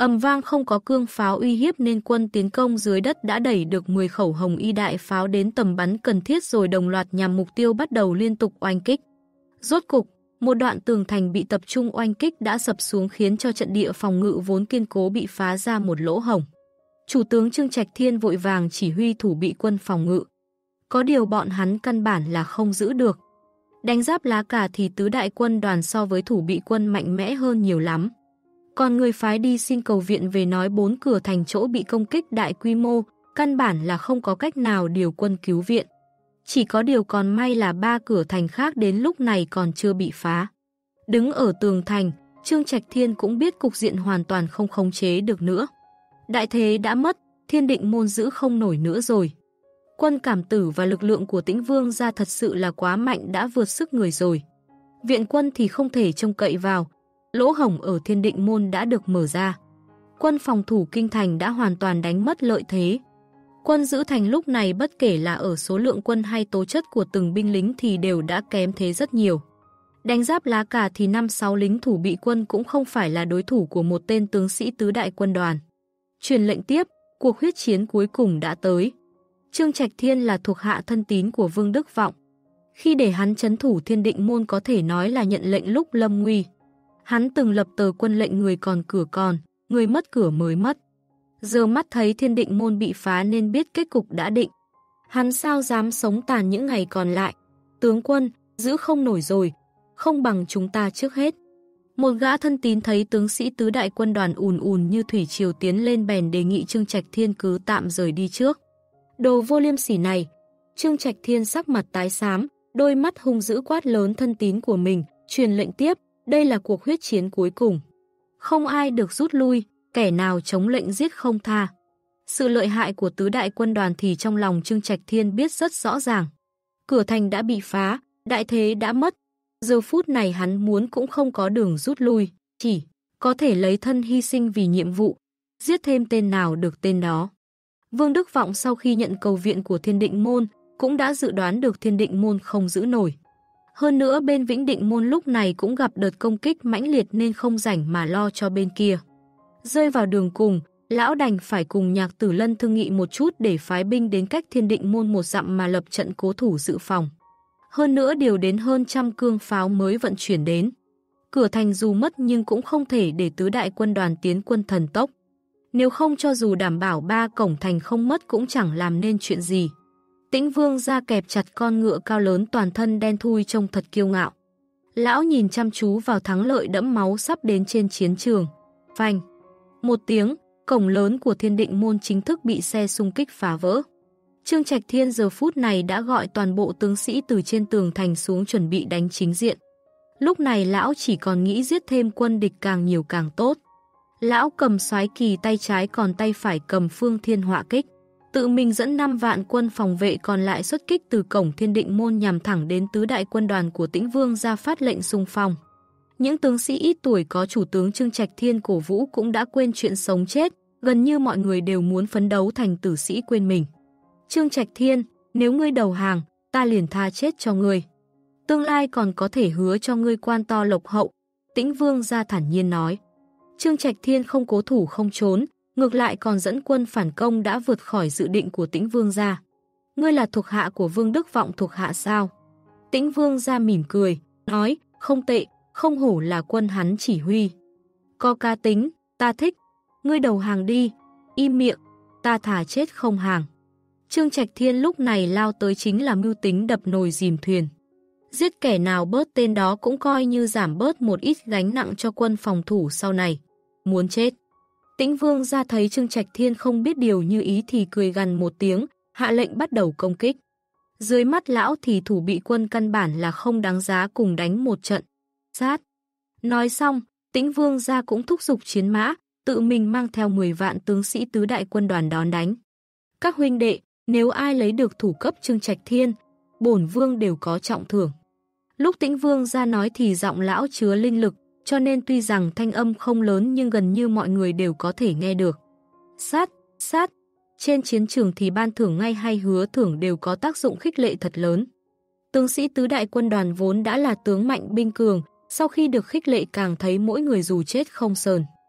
Ầm vang, không có cương pháo uy hiếp nên quân tiến công dưới đất đã đẩy được mười khẩu hồng y đại pháo đến tầm bắn cần thiết rồi đồng loạt nhằm mục tiêu bắt đầu liên tục oanh kích. Rốt cục, một đoạn tường thành bị tập trung oanh kích đã sập xuống khiến cho trận địa phòng ngự vốn kiên cố bị phá ra một lỗ hổng. Chủ tướng Trương Trạch Thiên vội vàng chỉ huy thủ bị quân phòng ngự. Có điều bọn hắn căn bản là không giữ được. Đánh giáp lá cà thì tứ đại quân đoàn so với thủ bị quân mạnh mẽ hơn nhiều lắm. Còn người phái đi xin cầu viện về nói bốn cửa thành chỗ bị công kích đại quy mô, căn bản là không có cách nào điều quân cứu viện. Chỉ có điều còn may là ba cửa thành khác đến lúc này còn chưa bị phá. Đứng ở tường thành, Trương Trạch Thiên cũng biết cục diện hoàn toàn không khống chế được nữa. Đại thế đã mất, Thiên Định Môn giữ không nổi nữa rồi. Quân Cảm Tử và lực lượng của Tĩnh Vương gia thật sự là quá mạnh, đã vượt sức người rồi. Viện quân thì không thể trông cậy vào, lỗ hổng ở Thiên Định Môn đã được mở ra. Quân phòng thủ kinh thành đã hoàn toàn đánh mất lợi thế. Quân giữ thành lúc này bất kể là ở số lượng quân hay tố chất của từng binh lính thì đều đã kém thế rất nhiều. Đánh giáp lá cà thì năm sáu lính thủ bị quân cũng không phải là đối thủ của một tên tướng sĩ tứ đại quân đoàn. Truyền lệnh tiếp, cuộc huyết chiến cuối cùng đã tới. Trương Trạch Thiên là thuộc hạ thân tín của Vương Đức Vọng. Khi để hắn trấn thủ Thiên Định Môn có thể nói là nhận lệnh lúc lâm nguy. Hắn từng lập tờ quân lệnh người còn cửa còn, người mất cửa mới mất. Giờ mắt thấy Thiên Định Môn bị phá nên biết kết cục đã định. Hắn sao dám sống tàn những ngày còn lại. Tướng quân, giữ không nổi rồi, không bằng chúng ta trước hết. Một gã thân tín thấy tướng sĩ tứ đại quân đoàn ùn ùn như thủy triều tiến lên bèn đề nghị Trương Trạch Thiên cứ tạm rời đi trước. Đồ vô liêm sỉ này! Trương Trạch Thiên sắc mặt tái xám, đôi mắt hung dữ quát lớn thân tín của mình, truyền lệnh tiếp, đây là cuộc huyết chiến cuối cùng. Không ai được rút lui, kẻ nào chống lệnh giết không tha. Sự lợi hại của tứ đại quân đoàn thì trong lòng Trương Trạch Thiên biết rất rõ ràng. Cửa thành đã bị phá, đại thế đã mất. Giờ phút này hắn muốn cũng không có đường rút lui, chỉ có thể lấy thân hy sinh vì nhiệm vụ, giết thêm tên nào được tên đó. Vương Đức Vọng sau khi nhận cầu viện của Thiên Định Môn cũng đã dự đoán được Thiên Định Môn không giữ nổi. Hơn nữa bên Vĩnh Định Môn lúc này cũng gặp đợt công kích mãnh liệt nên không rảnh mà lo cho bên kia. Rơi vào đường cùng, lão đành phải cùng Nhạc Tử Lân thương nghị một chút để phái binh đến cách Thiên Định Môn một dặm mà lập trận cố thủ dự phòng. Hơn nữa điều đến hơn trăm cương pháo mới vận chuyển đến. Cửa thành dù mất nhưng cũng không thể để tứ đại quân đoàn tiến quân thần tốc. Nếu không cho dù đảm bảo ba cổng thành không mất cũng chẳng làm nên chuyện gì. Tĩnh Vương ra kẹp chặt con ngựa cao lớn toàn thân đen thui trông thật kiêu ngạo. Lão nhìn chăm chú vào thắng lợi đẫm máu sắp đến trên chiến trường. Phanh! Một tiếng, cổng lớn của Thiên Định Môn chính thức bị xe xung kích phá vỡ. Trương Trạch Thiên giờ phút này đã gọi toàn bộ tướng sĩ từ trên tường thành xuống chuẩn bị đánh chính diện. Lúc này lão chỉ còn nghĩ giết thêm quân địch càng nhiều càng tốt. Lão cầm soái kỳ tay trái còn tay phải cầm phương thiên họa kích. Tự mình dẫn năm vạn quân phòng vệ còn lại xuất kích từ cổng Thiên Định Môn nhằm thẳng đến tứ đại quân đoàn của Tĩnh Vương ra phát lệnh xung phong. Những tướng sĩ ít tuổi có chủ tướng Trương Trạch Thiên cổ vũ cũng đã quên chuyện sống chết, gần như mọi người đều muốn phấn đấu thành tử sĩ quên mình. Trương Trạch Thiên, nếu ngươi đầu hàng, ta liền tha chết cho ngươi. Tương lai còn có thể hứa cho ngươi quan to lộc hậu, Tĩnh Vương ra thản nhiên nói. Trương Trạch Thiên không cố thủ không trốn, ngược lại còn dẫn quân phản công đã vượt khỏi dự định của Tĩnh Vương gia. Ngươi là thuộc hạ của Vương Đức Vọng thuộc hạ sao? Tĩnh Vương gia mỉm cười, nói, không tệ, không hổ là quân hắn chỉ huy. Có cá tính, ta thích, ngươi đầu hàng đi, im miệng, ta thà chết không hàng. Trương Trạch Thiên lúc này lao tới chính là mưu tính đập nồi dìm thuyền. Giết kẻ nào bớt tên đó cũng coi như giảm bớt một ít gánh nặng cho quân phòng thủ sau này. Muốn chết. Tĩnh Vương ra thấy Trương Trạch Thiên không biết điều như ý thì cười gằn một tiếng, hạ lệnh bắt đầu công kích. Dưới mắt lão thì thủ bị quân căn bản là không đáng giá cùng đánh một trận. Sát. Nói xong, Tĩnh Vương ra cũng thúc giục chiến mã, tự mình mang theo mười vạn tướng sĩ tứ đại quân đoàn đón đánh. Các huynh đệ, nếu ai lấy được thủ cấp Trương Trạch Thiên, bổn vương đều có trọng thưởng. Lúc Tĩnh Vương ra nói thì giọng lão chứa linh lực, cho nên tuy rằng thanh âm không lớn nhưng gần như mọi người đều có thể nghe được. Sát, sát, trên chiến trường thì ban thưởng ngay hay hứa thưởng đều có tác dụng khích lệ thật lớn. Tướng sĩ tứ đại quân đoàn vốn đã là tướng mạnh binh cường, sau khi được khích lệ càng thấy mỗi người dù chết không sờn.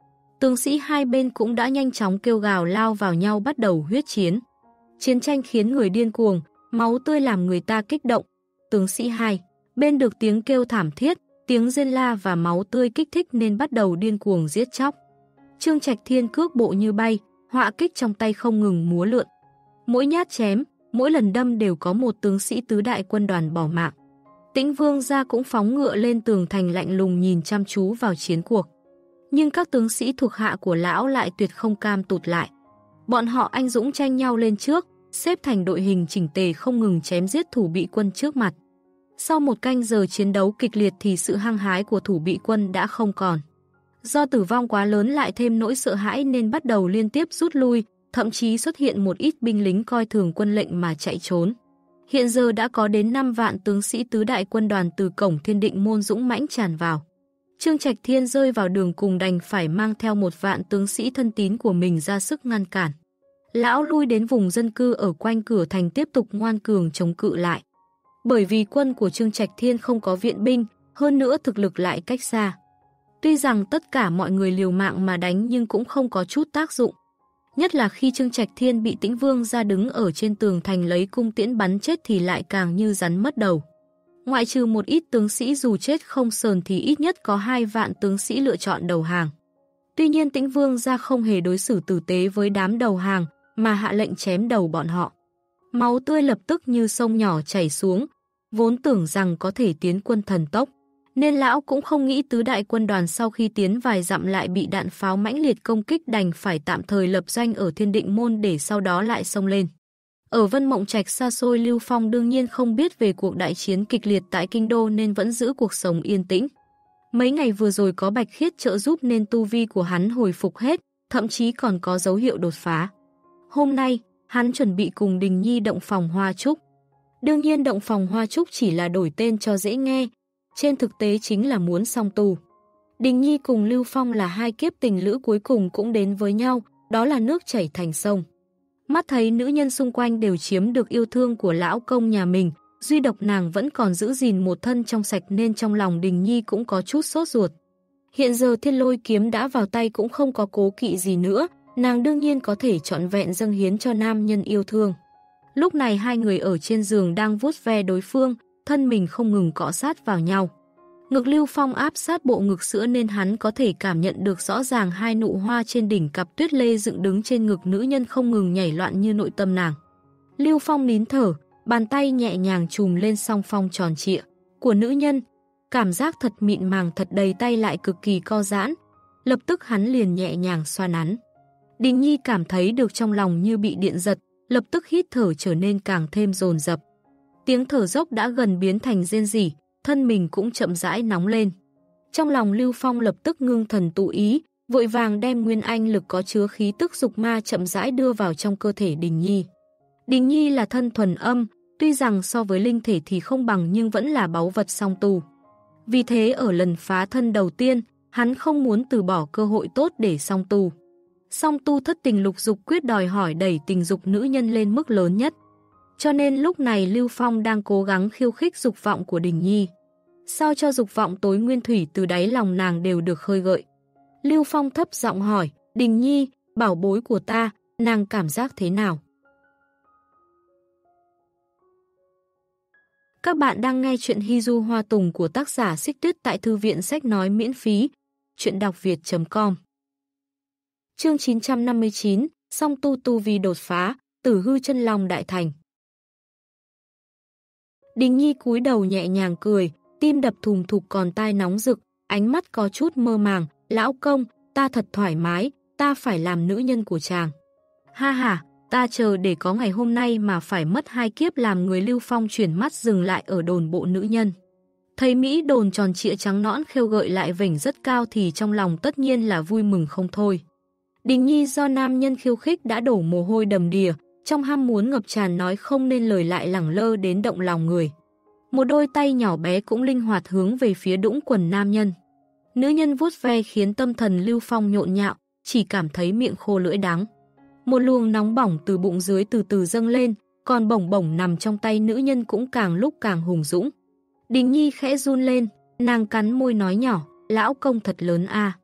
Tướng sĩ hai bên cũng đã nhanh chóng kêu gào lao vào nhau bắt đầu huyết chiến. Chiến tranh khiến người điên cuồng, máu tươi làm người ta kích động. Tướng sĩ hai bên được tiếng kêu thảm thiết, tiếng rên la và máu tươi kích thích nên bắt đầu điên cuồng giết chóc. Trương Trạch Thiên cước bộ như bay, họa kích trong tay không ngừng múa lượn. Mỗi nhát chém, mỗi lần đâm đều có một tướng sĩ tứ đại quân đoàn bỏ mạng. Tĩnh Vương gia cũng phóng ngựa lên tường thành lạnh lùng nhìn chăm chú vào chiến cuộc. Nhưng các tướng sĩ thuộc hạ của lão lại tuyệt không cam tụt lại. Bọn họ anh dũng tranh nhau lên trước, xếp thành đội hình chỉnh tề không ngừng chém giết thủ bị quân trước mặt. Sau một canh giờ chiến đấu kịch liệt thì sự hăng hái của thủ bị quân đã không còn. Do tử vong quá lớn lại thêm nỗi sợ hãi nên bắt đầu liên tiếp rút lui, thậm chí xuất hiện một ít binh lính coi thường quân lệnh mà chạy trốn. Hiện giờ đã có đến năm vạn tướng sĩ tứ đại quân đoàn từ cổng Thiên Định môn dũng mãnh tràn vào. Trương Trạch Thiên rơi vào đường cùng đành phải mang theo một vạn tướng sĩ thân tín của mình ra sức ngăn cản. Lão lui đến vùng dân cư ở quanh cửa thành tiếp tục ngoan cường chống cự lại. Bởi vì quân của Trương Trạch Thiên không có viện binh, hơn nữa thực lực lại cách xa. Tuy rằng tất cả mọi người liều mạng mà đánh nhưng cũng không có chút tác dụng. Nhất là khi Trương Trạch Thiên bị Tĩnh Vương ra đứng ở trên tường thành lấy cung tiễn bắn chết thì lại càng như rắn mất đầu. Ngoại trừ một ít tướng sĩ dù chết không sờn thì ít nhất có hai vạn tướng sĩ lựa chọn đầu hàng. Tuy nhiên Tĩnh Vương ra không hề đối xử tử tế với đám đầu hàng mà hạ lệnh chém đầu bọn họ. Máu tươi lập tức như sông nhỏ chảy xuống, vốn tưởng rằng có thể tiến quân thần tốc. Nên lão cũng không nghĩ tứ đại quân đoàn sau khi tiến vài dặm lại bị đạn pháo mãnh liệt công kích đành phải tạm thời lập doanh ở Thiên Định môn để sau đó lại xông lên. Ở Vân Mộng Trạch xa xôi Lưu Phong đương nhiên không biết về cuộc đại chiến kịch liệt tại kinh đô nên vẫn giữ cuộc sống yên tĩnh. Mấy ngày vừa rồi có Bạch Khiết trợ giúp nên tu vi của hắn hồi phục hết, thậm chí còn có dấu hiệu đột phá. Hôm nay, hắn chuẩn bị cùng Đình Nhi động phòng Hoa Trúc. Đương nhiên động phòng Hoa Trúc chỉ là đổi tên cho dễ nghe, trên thực tế chính là muốn song tu. Đình Nhi cùng Lưu Phong là hai kiếp tình lữ cuối cùng cũng đến với nhau, đó là nước chảy thành sông. Mắt thấy nữ nhân xung quanh đều chiếm được yêu thương của lão công nhà mình, duy độc nàng vẫn còn giữ gìn một thân trong sạch nên trong lòng Đình Nhi cũng có chút sốt ruột. Hiện giờ Thiên Lôi kiếm đã vào tay cũng không có cố kỵ gì nữa, nàng đương nhiên có thể trọn vẹn dâng hiến cho nam nhân yêu thương. Lúc này hai người ở trên giường đang vuốt ve đối phương, thân mình không ngừng cọ sát vào nhau. Ngực Lưu Phong áp sát bộ ngực sữa nên hắn có thể cảm nhận được rõ ràng hai nụ hoa trên đỉnh cặp tuyết lê dựng đứng trên ngực nữ nhân không ngừng nhảy loạn như nội tâm nàng. Lưu Phong nín thở, bàn tay nhẹ nhàng chùm lên song phong tròn trịa của nữ nhân, cảm giác thật mịn màng thật đầy tay lại cực kỳ co giãn. Lập tức hắn liền nhẹ nhàng xoa nắn. Đình Nhi cảm thấy được trong lòng như bị điện giật, lập tức hít thở trở nên càng thêm dồn dập. Tiếng thở dốc đã gần biến thành rên rỉ, thân mình cũng chậm rãi nóng lên. Trong lòng Lưu Phong lập tức ngưng thần tụ ý, vội vàng đem nguyên anh lực có chứa khí tức dục ma chậm rãi đưa vào trong cơ thể Đình Nhi. Đình Nhi là thân thuần âm, tuy rằng so với linh thể thì không bằng nhưng vẫn là báu vật song tu. Vì thế ở lần phá thân đầu tiên, hắn không muốn từ bỏ cơ hội tốt để song tu. Song tu thất tình lục dục quyết đòi hỏi đẩy tình dục nữ nhân lên mức lớn nhất. Cho nên lúc này Lưu Phong đang cố gắng khiêu khích dục vọng của Đình Nhi. Sao cho dục vọng tối nguyên thủy từ đáy lòng nàng đều được khơi gợi. Lưu Phong thấp giọng hỏi, Đình Nhi, bảo bối của ta, nàng cảm giác thế nào? Các bạn đang nghe chuyện Hy Du Hoa Tùng của tác giả Xích Tuyết tại Thư viện Sách Nói miễn phí, chuyện đọc việt chấm com. Chương chín trăm năm mươi chín, song tu tu vi đột phá, tử hư chân long đại thành. Đình Nhi cúi đầu nhẹ nhàng cười, tim đập thùng thục còn tai nóng rực, ánh mắt có chút mơ màng, lão công, ta thật thoải mái, ta phải làm nữ nhân của chàng. Ha ha, ta chờ để có ngày hôm nay mà phải mất hai kiếp làm người. Lưu Phong chuyển mắt dừng lại ở đồn bộ nữ nhân. Thấy Mỹ đồn tròn trịa trắng nõn khêu gợi lại vểnh rất cao thì trong lòng tất nhiên là vui mừng không thôi. Đình Nhi do nam nhân khiêu khích đã đổ mồ hôi đầm đìa, trong ham muốn ngập tràn nói không nên lời lại lẳng lơ đến động lòng người. Một đôi tay nhỏ bé cũng linh hoạt hướng về phía đũng quần nam nhân. Nữ nhân vuốt ve khiến tâm thần Lưu Phong nhộn nhạo, chỉ cảm thấy miệng khô lưỡi đắng. Một luồng nóng bỏng từ bụng dưới từ từ dâng lên, còn bổng bổng nằm trong tay nữ nhân cũng càng lúc càng hùng dũng. Đình Nhi khẽ run lên, nàng cắn môi nói nhỏ, lão công thật lớn a.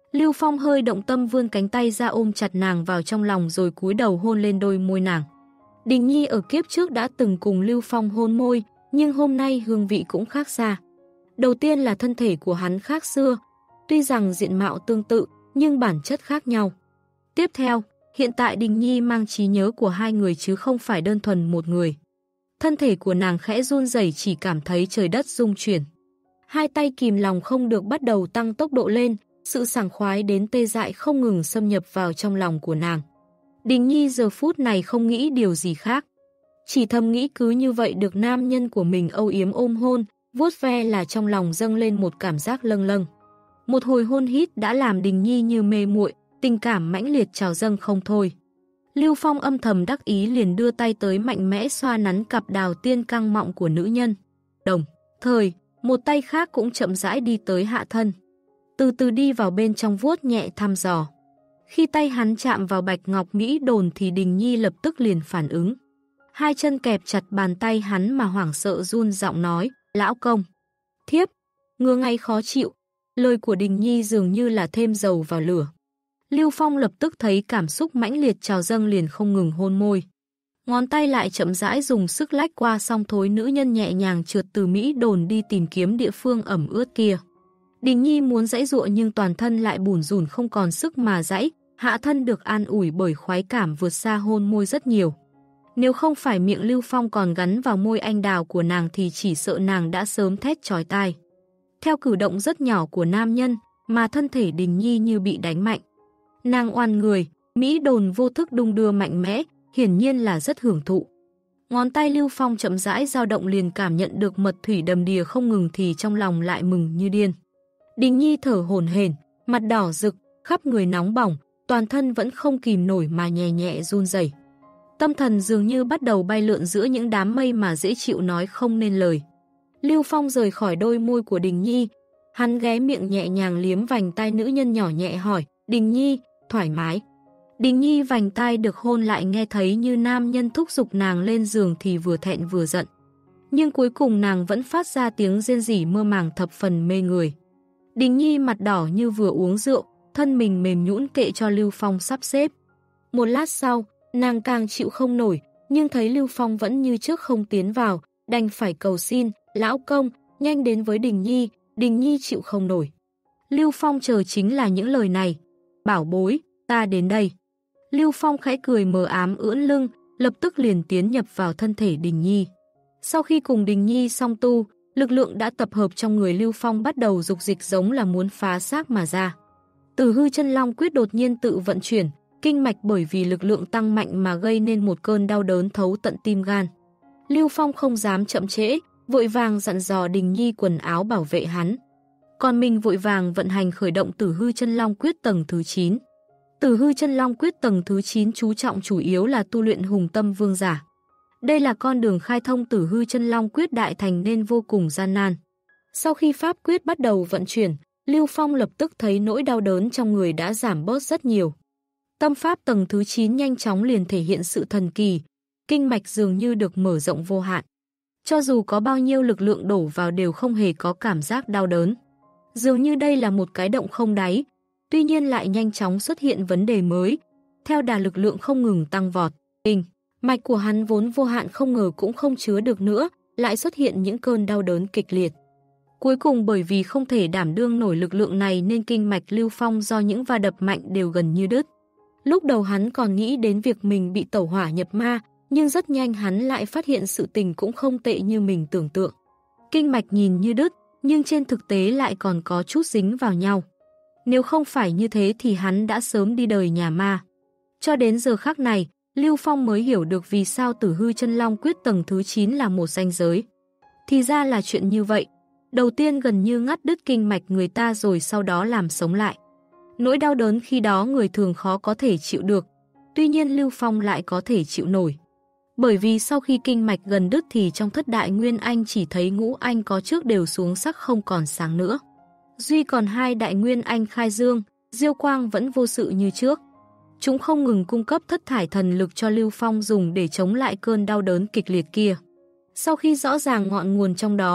Lưu Phong hơi động tâm vươn cánh tay ra ôm chặt nàng vào trong lòng rồi cúi đầu hôn lên đôi môi nàng. Đình Nhi ở kiếp trước đã từng cùng Lưu Phong hôn môi, nhưng hôm nay hương vị cũng khác xa. Đầu tiên là thân thể của hắn khác xưa, tuy rằng diện mạo tương tự, nhưng bản chất khác nhau. Tiếp theo, hiện tại Đình Nhi mang trí nhớ của hai người chứ không phải đơn thuần một người. Thân thể của nàng khẽ run rẩy, chỉ cảm thấy trời đất rung chuyển. Hai tay kìm lòng không được bắt đầu tăng tốc độ lên, sự sảng khoái đến tê dại không ngừng xâm nhập vào trong lòng của nàng. Đình Nhi giờ phút này không nghĩ điều gì khác. Chỉ thầm nghĩ cứ như vậy được nam nhân của mình âu yếm ôm hôn, vuốt ve là trong lòng dâng lên một cảm giác lâng lâng. Một hồi hôn hít đã làm Đình Nhi như mê muội, tình cảm mãnh liệt trào dâng không thôi. Lưu Phong âm thầm đắc ý liền đưa tay tới mạnh mẽ xoa nắn cặp đào tiên căng mọng của nữ nhân. Đồng thời, một tay khác cũng chậm rãi đi tới hạ thân. Từ từ đi vào bên trong vuốt nhẹ thăm dò. Khi tay hắn chạm vào bạch ngọc mỹ đồn thì Đình Nhi lập tức liền phản ứng. Hai chân kẹp chặt bàn tay hắn mà hoảng sợ run giọng nói, lão công. Thiếp, ngứa ngay khó chịu. Lời của Đình Nhi dường như là thêm dầu vào lửa. Lưu Phong lập tức thấy cảm xúc mãnh liệt trào dâng liền không ngừng hôn môi. Ngón tay lại chậm rãi dùng sức lách qua song thối nữ nhân nhẹ nhàng trượt từ mỹ đồn đi tìm kiếm địa phương ẩm ướt kia. Đình Nhi muốn giãy giụa nhưng toàn thân lại bủn rủn không còn sức mà giãy, hạ thân được an ủi bởi khoái cảm vượt xa hôn môi rất nhiều. Nếu không phải miệng Lưu Phong còn gắn vào môi anh đào của nàng thì chỉ sợ nàng đã sớm thét chói tai. Theo cử động rất nhỏ của nam nhân mà thân thể Đình Nhi như bị đánh mạnh. Nàng oằn người, mỹ đồn vô thức đung đưa mạnh mẽ, hiển nhiên là rất hưởng thụ. Ngón tay Lưu Phong chậm rãi dao động liền cảm nhận được mật thủy đầm đìa không ngừng thì trong lòng lại mừng như điên. Đình Nhi thở hổn hển, mặt đỏ rực, khắp người nóng bỏng, toàn thân vẫn không kìm nổi mà nhẹ nhẹ run rẩy. Tâm thần dường như bắt đầu bay lượn giữa những đám mây mà dễ chịu nói không nên lời. Lưu Phong rời khỏi đôi môi của Đình Nhi, hắn ghé miệng nhẹ nhàng liếm vành tai nữ nhân nhỏ nhẹ hỏi, Đình Nhi, thoải mái. Đình Nhi vành tai được hôn lại nghe thấy như nam nhân thúc giục nàng lên giường thì vừa thẹn vừa giận. Nhưng cuối cùng nàng vẫn phát ra tiếng rên rỉ mơ màng thập phần mê người. Đình Nhi mặt đỏ như vừa uống rượu, thân mình mềm nhũn kệ cho Lưu Phong sắp xếp. Một lát sau, nàng càng chịu không nổi, nhưng thấy Lưu Phong vẫn như trước không tiến vào, đành phải cầu xin, lão công, nhanh đến với Đình Nhi, Đình Nhi chịu không nổi. Lưu Phong chờ chính là những lời này, bảo bối, ta đến đây. Lưu Phong khẽ cười mờ ám ưỡn lưng, lập tức liền tiến nhập vào thân thể Đình Nhi. Sau khi cùng Đình Nhi song tu, lực lượng đã tập hợp trong người Lưu Phong bắt đầu dục dịch giống là muốn phá xác mà ra. Tử hư chân long quyết đột nhiên tự vận chuyển, kinh mạch bởi vì lực lượng tăng mạnh mà gây nên một cơn đau đớn thấu tận tim gan. Lưu Phong không dám chậm trễ, vội vàng dặn dò Đình Nhi quần áo bảo vệ hắn. Còn mình vội vàng vận hành khởi động Tử hư chân long quyết tầng thứ chín. Tử hư chân long quyết tầng thứ chín chú trọng chủ yếu là tu luyện hùng tâm vương giả. Đây là con đường khai thông Tử hư chân long quyết đại thành nên vô cùng gian nan. Sau khi pháp quyết bắt đầu vận chuyển, Lưu Phong lập tức thấy nỗi đau đớn trong người đã giảm bớt rất nhiều. Tâm pháp tầng thứ chín nhanh chóng liền thể hiện sự thần kỳ, kinh mạch dường như được mở rộng vô hạn. Cho dù có bao nhiêu lực lượng đổ vào đều không hề có cảm giác đau đớn. Dường như đây là một cái động không đáy, tuy nhiên lại nhanh chóng xuất hiện vấn đề mới. Theo đà lực lượng không ngừng tăng vọt, kinh mạch của hắn vốn vô hạn không ngờ cũng không chứa được nữa, lại xuất hiện những cơn đau đớn kịch liệt. Cuối cùng bởi vì không thể đảm đương nổi lực lượng này nên kinh mạch Lưu Phong do những va đập mạnh đều gần như đứt. Lúc đầu hắn còn nghĩ đến việc mình bị tẩu hỏa nhập ma, nhưng rất nhanh hắn lại phát hiện sự tình cũng không tệ như mình tưởng tượng. Kinh mạch nhìn như đứt, nhưng trên thực tế lại còn có chút dính vào nhau. Nếu không phải như thế thì hắn đã sớm đi đời nhà ma. Cho đến giờ khắc này, Lưu Phong mới hiểu được vì sao Tử hư chân long quyết tầng thứ chín là một ranh giới. Thì ra là chuyện như vậy. Đầu tiên gần như ngắt đứt kinh mạch người ta rồi sau đó làm sống lại. Nỗi đau đớn khi đó người thường khó có thể chịu được, tuy nhiên Lưu Phong lại có thể chịu nổi. Bởi vì sau khi kinh mạch gần đứt thì trong thất đại nguyên anh chỉ thấy ngũ anh có trước đều xuống sắc không còn sáng nữa. Duy còn hai đại nguyên anh khai dương, diêu quang vẫn vô sự như trước. Chúng không ngừng cung cấp thất thải thần lực cho Lưu Phong dùng để chống lại cơn đau đớn kịch liệt kia. Sau khi rõ ràng ngọn nguồn trong đó,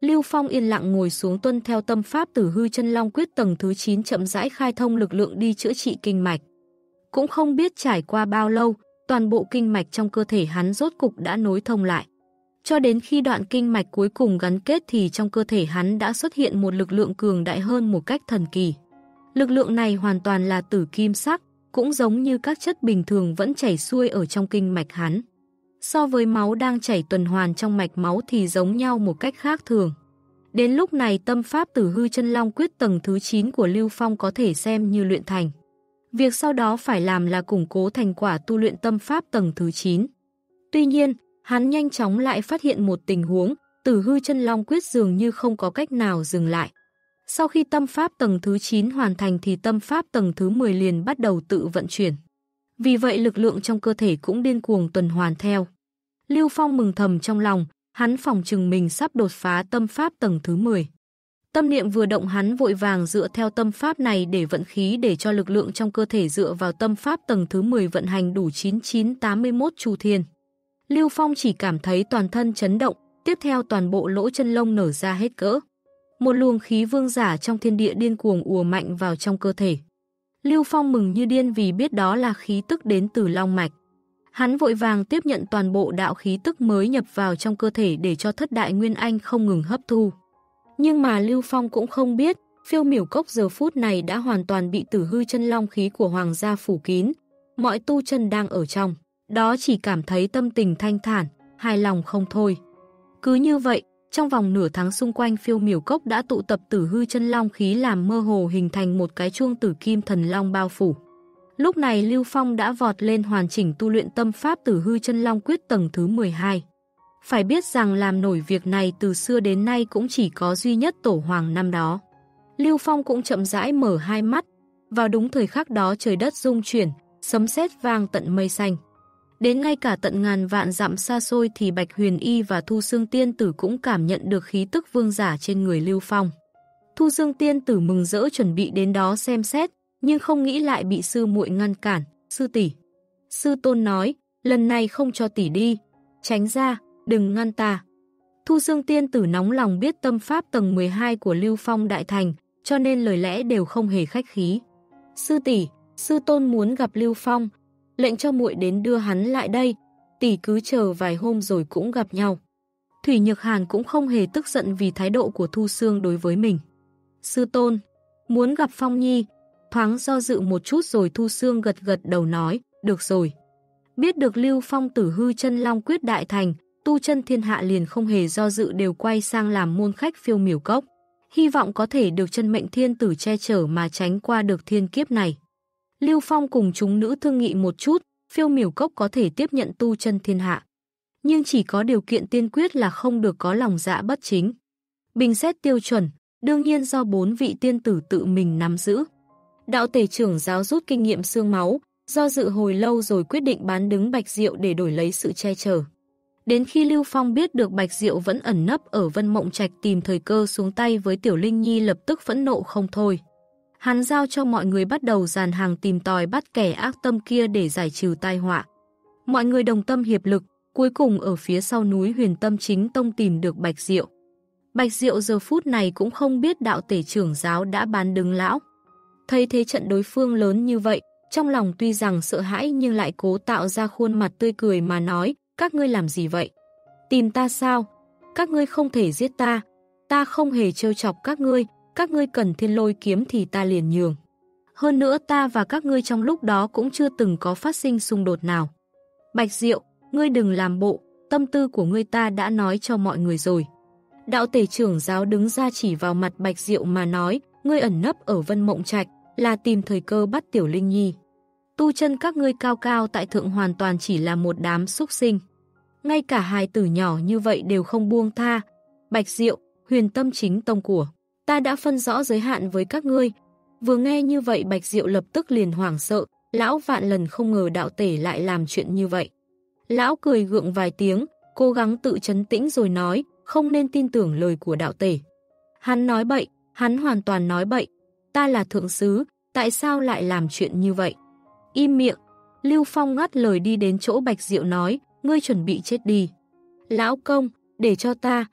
Lưu Phong yên lặng ngồi xuống tuân theo tâm pháp Tử Hư Chân Long Quyết tầng thứ chín chậm rãi khai thông lực lượng đi chữa trị kinh mạch. Cũng không biết trải qua bao lâu, toàn bộ kinh mạch trong cơ thể hắn rốt cục đã nối thông lại. Cho đến khi đoạn kinh mạch cuối cùng gắn kết thì trong cơ thể hắn đã xuất hiện một lực lượng cường đại hơn một cách thần kỳ. Lực lượng này hoàn toàn là tử kim sắc, cũng giống như các chất bình thường vẫn chảy xuôi ở trong kinh mạch hắn. So với máu đang chảy tuần hoàn trong mạch máu thì giống nhau một cách khác thường. Đến lúc này tâm pháp Tử Hư Chân Long Quyết tầng thứ chín của Lưu Phong có thể xem như luyện thành. Việc sau đó phải làm là củng cố thành quả tu luyện tâm pháp tầng thứ chín. Tuy nhiên, hắn nhanh chóng lại phát hiện một tình huống, Tử Hư Chân Long Quyết dường như không có cách nào dừng lại. Sau khi tâm pháp tầng thứ chín hoàn thành thì tâm pháp tầng thứ mười liền bắt đầu tự vận chuyển. Vì vậy lực lượng trong cơ thể cũng điên cuồng tuần hoàn theo. Lưu Phong mừng thầm trong lòng, hắn phòng chừng mình sắp đột phá tâm pháp tầng thứ mười. Tâm niệm vừa động hắn vội vàng dựa theo tâm pháp này để vận khí để cho lực lượng trong cơ thể dựa vào tâm pháp tầng thứ mười vận hành đủ chín nghìn chín trăm tám mươi mốt chu thiên. Lưu Phong chỉ cảm thấy toàn thân chấn động, tiếp theo toàn bộ lỗ chân lông nở ra hết cỡ. Một luồng khí vương giả trong thiên địa điên cuồng ùa mạnh vào trong cơ thể. Lưu Phong mừng như điên vì biết đó là khí tức đến từ long mạch. Hắn vội vàng tiếp nhận toàn bộ đạo khí tức mới nhập vào trong cơ thể để cho thất đại nguyên anh không ngừng hấp thu. Nhưng mà Lưu Phong cũng không biết, phiêu miểu cốc giờ phút này đã hoàn toàn bị Tử Hư Chân Long khí của hoàng gia phủ kín. Mọi tu chân đang ở trong, đó chỉ cảm thấy tâm tình thanh thản, hài lòng không thôi. Cứ như vậy, trong vòng nửa tháng xung quanh phiêu miểu cốc đã tụ tập Tử Hư Chân Long khí làm mơ hồ hình thành một cái chuông tử kim thần long bao phủ. Lúc này Lưu Phong đã vọt lên hoàn chỉnh tu luyện tâm pháp Tử Hư Chân Long Quyết tầng thứ mười hai. Phải biết rằng làm nổi việc này từ xưa đến nay cũng chỉ có duy nhất tổ hoàng năm đó. Lưu Phong cũng chậm rãi mở hai mắt. Vào đúng thời khắc đó trời đất rung chuyển, sấm sét vang tận mây xanh. Đến ngay cả tận ngàn vạn dặm xa xôi thì Bạch Huyền Y và Thu Xương Tiên Tử cũng cảm nhận được khí tức vương giả trên người Lưu Phong. Thu Xương Tiên Tử mừng rỡ chuẩn bị đến đó xem xét, nhưng không nghĩ lại bị sư muội ngăn cản. Sư tỷ, sư tôn nói, lần này không cho tỷ đi, tránh ra, đừng ngăn ta. Thu Xương Tiên Tử nóng lòng biết tâm pháp tầng mười hai của Lưu Phong đại thành, cho nên lời lẽ đều không hề khách khí. Sư tỷ, sư tôn muốn gặp Lưu Phong, lệnh cho muội đến đưa hắn lại đây, tỷ cứ chờ vài hôm rồi cũng gặp nhau. Thủy Nhược Hàn cũng không hề tức giận vì thái độ của Thu Xương đối với mình. Sư tôn, muốn gặp Phong Nhi. Thoáng do dự một chút rồi Thu Xương gật gật đầu nói, được rồi. Biết được Lưu Phong Tử Hư Chân Long Quyết đại thành, tu chân thiên hạ liền không hề do dự đều quay sang làm môn khách phiêu miểu cốc. Hy vọng có thể được chân mệnh thiên tử che chở mà tránh qua được thiên kiếp này. Lưu Phong cùng chúng nữ thương nghị một chút, phiêu miểu cốc có thể tiếp nhận tu chân thiên hạ. Nhưng chỉ có điều kiện tiên quyết là không được có lòng dạ bất chính. Bình xét tiêu chuẩn, đương nhiên do bốn vị tiên tử tự mình nắm giữ. Đạo tể trưởng giáo rút kinh nghiệm xương máu, do dự hồi lâu rồi quyết định bán đứng Bạch Diệu để đổi lấy sự che chở. Đến khi Lưu Phong biết được Bạch Diệu vẫn ẩn nấp ở Vân Mộng Trạch tìm thời cơ xuống tay với Tiểu Linh Nhi lập tức phẫn nộ không thôi. Hắn giao cho mọi người bắt đầu dàn hàng tìm tòi bắt kẻ ác tâm kia để giải trừ tai họa. Mọi người đồng tâm hiệp lực, cuối cùng ở phía sau núi Huyền Tâm Chính Tông tìm được Bạch Diệu. Bạch Diệu giờ phút này cũng không biết đạo tể trưởng giáo đã bán đứng lão. Thấy thế trận đối phương lớn như vậy, trong lòng tuy rằng sợ hãi nhưng lại cố tạo ra khuôn mặt tươi cười mà nói, các ngươi làm gì vậy? Tìm ta sao? Các ngươi không thể giết ta, ta không hề trêu chọc các ngươi, các ngươi cần thiên lôi kiếm thì ta liền nhường. Hơn nữa ta và các ngươi trong lúc đó cũng chưa từng có phát sinh xung đột nào. Bạch Diệu, ngươi đừng làm bộ, tâm tư của ngươi ta đã nói cho mọi người rồi. Đạo tể trưởng giáo đứng ra chỉ vào mặt Bạch Diệu mà nói, ngươi ẩn nấp ở Vân Mộng Trạch là tìm thời cơ bắt Tiểu Linh Nhi. Tu chân các ngươi cao cao tại thượng hoàn toàn chỉ là một đám súc sinh. Ngay cả hài tử nhỏ như vậy đều không buông tha. Bạch Diệu, Huyền Tâm Chính Tông của ta đã phân rõ giới hạn với các ngươi. Vừa nghe như vậy Bạch Diệu lập tức liền hoảng sợ, lão vạn lần không ngờ đạo tể lại làm chuyện như vậy. Lão cười gượng vài tiếng, cố gắng tự trấn tĩnh rồi nói, không nên tin tưởng lời của đạo tể. Hắn nói bậy, hắn hoàn toàn nói bậy. Ta là thượng sứ, tại sao lại làm chuyện như vậy? Im miệng. Lưu Phong ngắt lời đi đến chỗ Bạch Diệu nói, ngươi chuẩn bị chết đi. Lão công, để cho ta,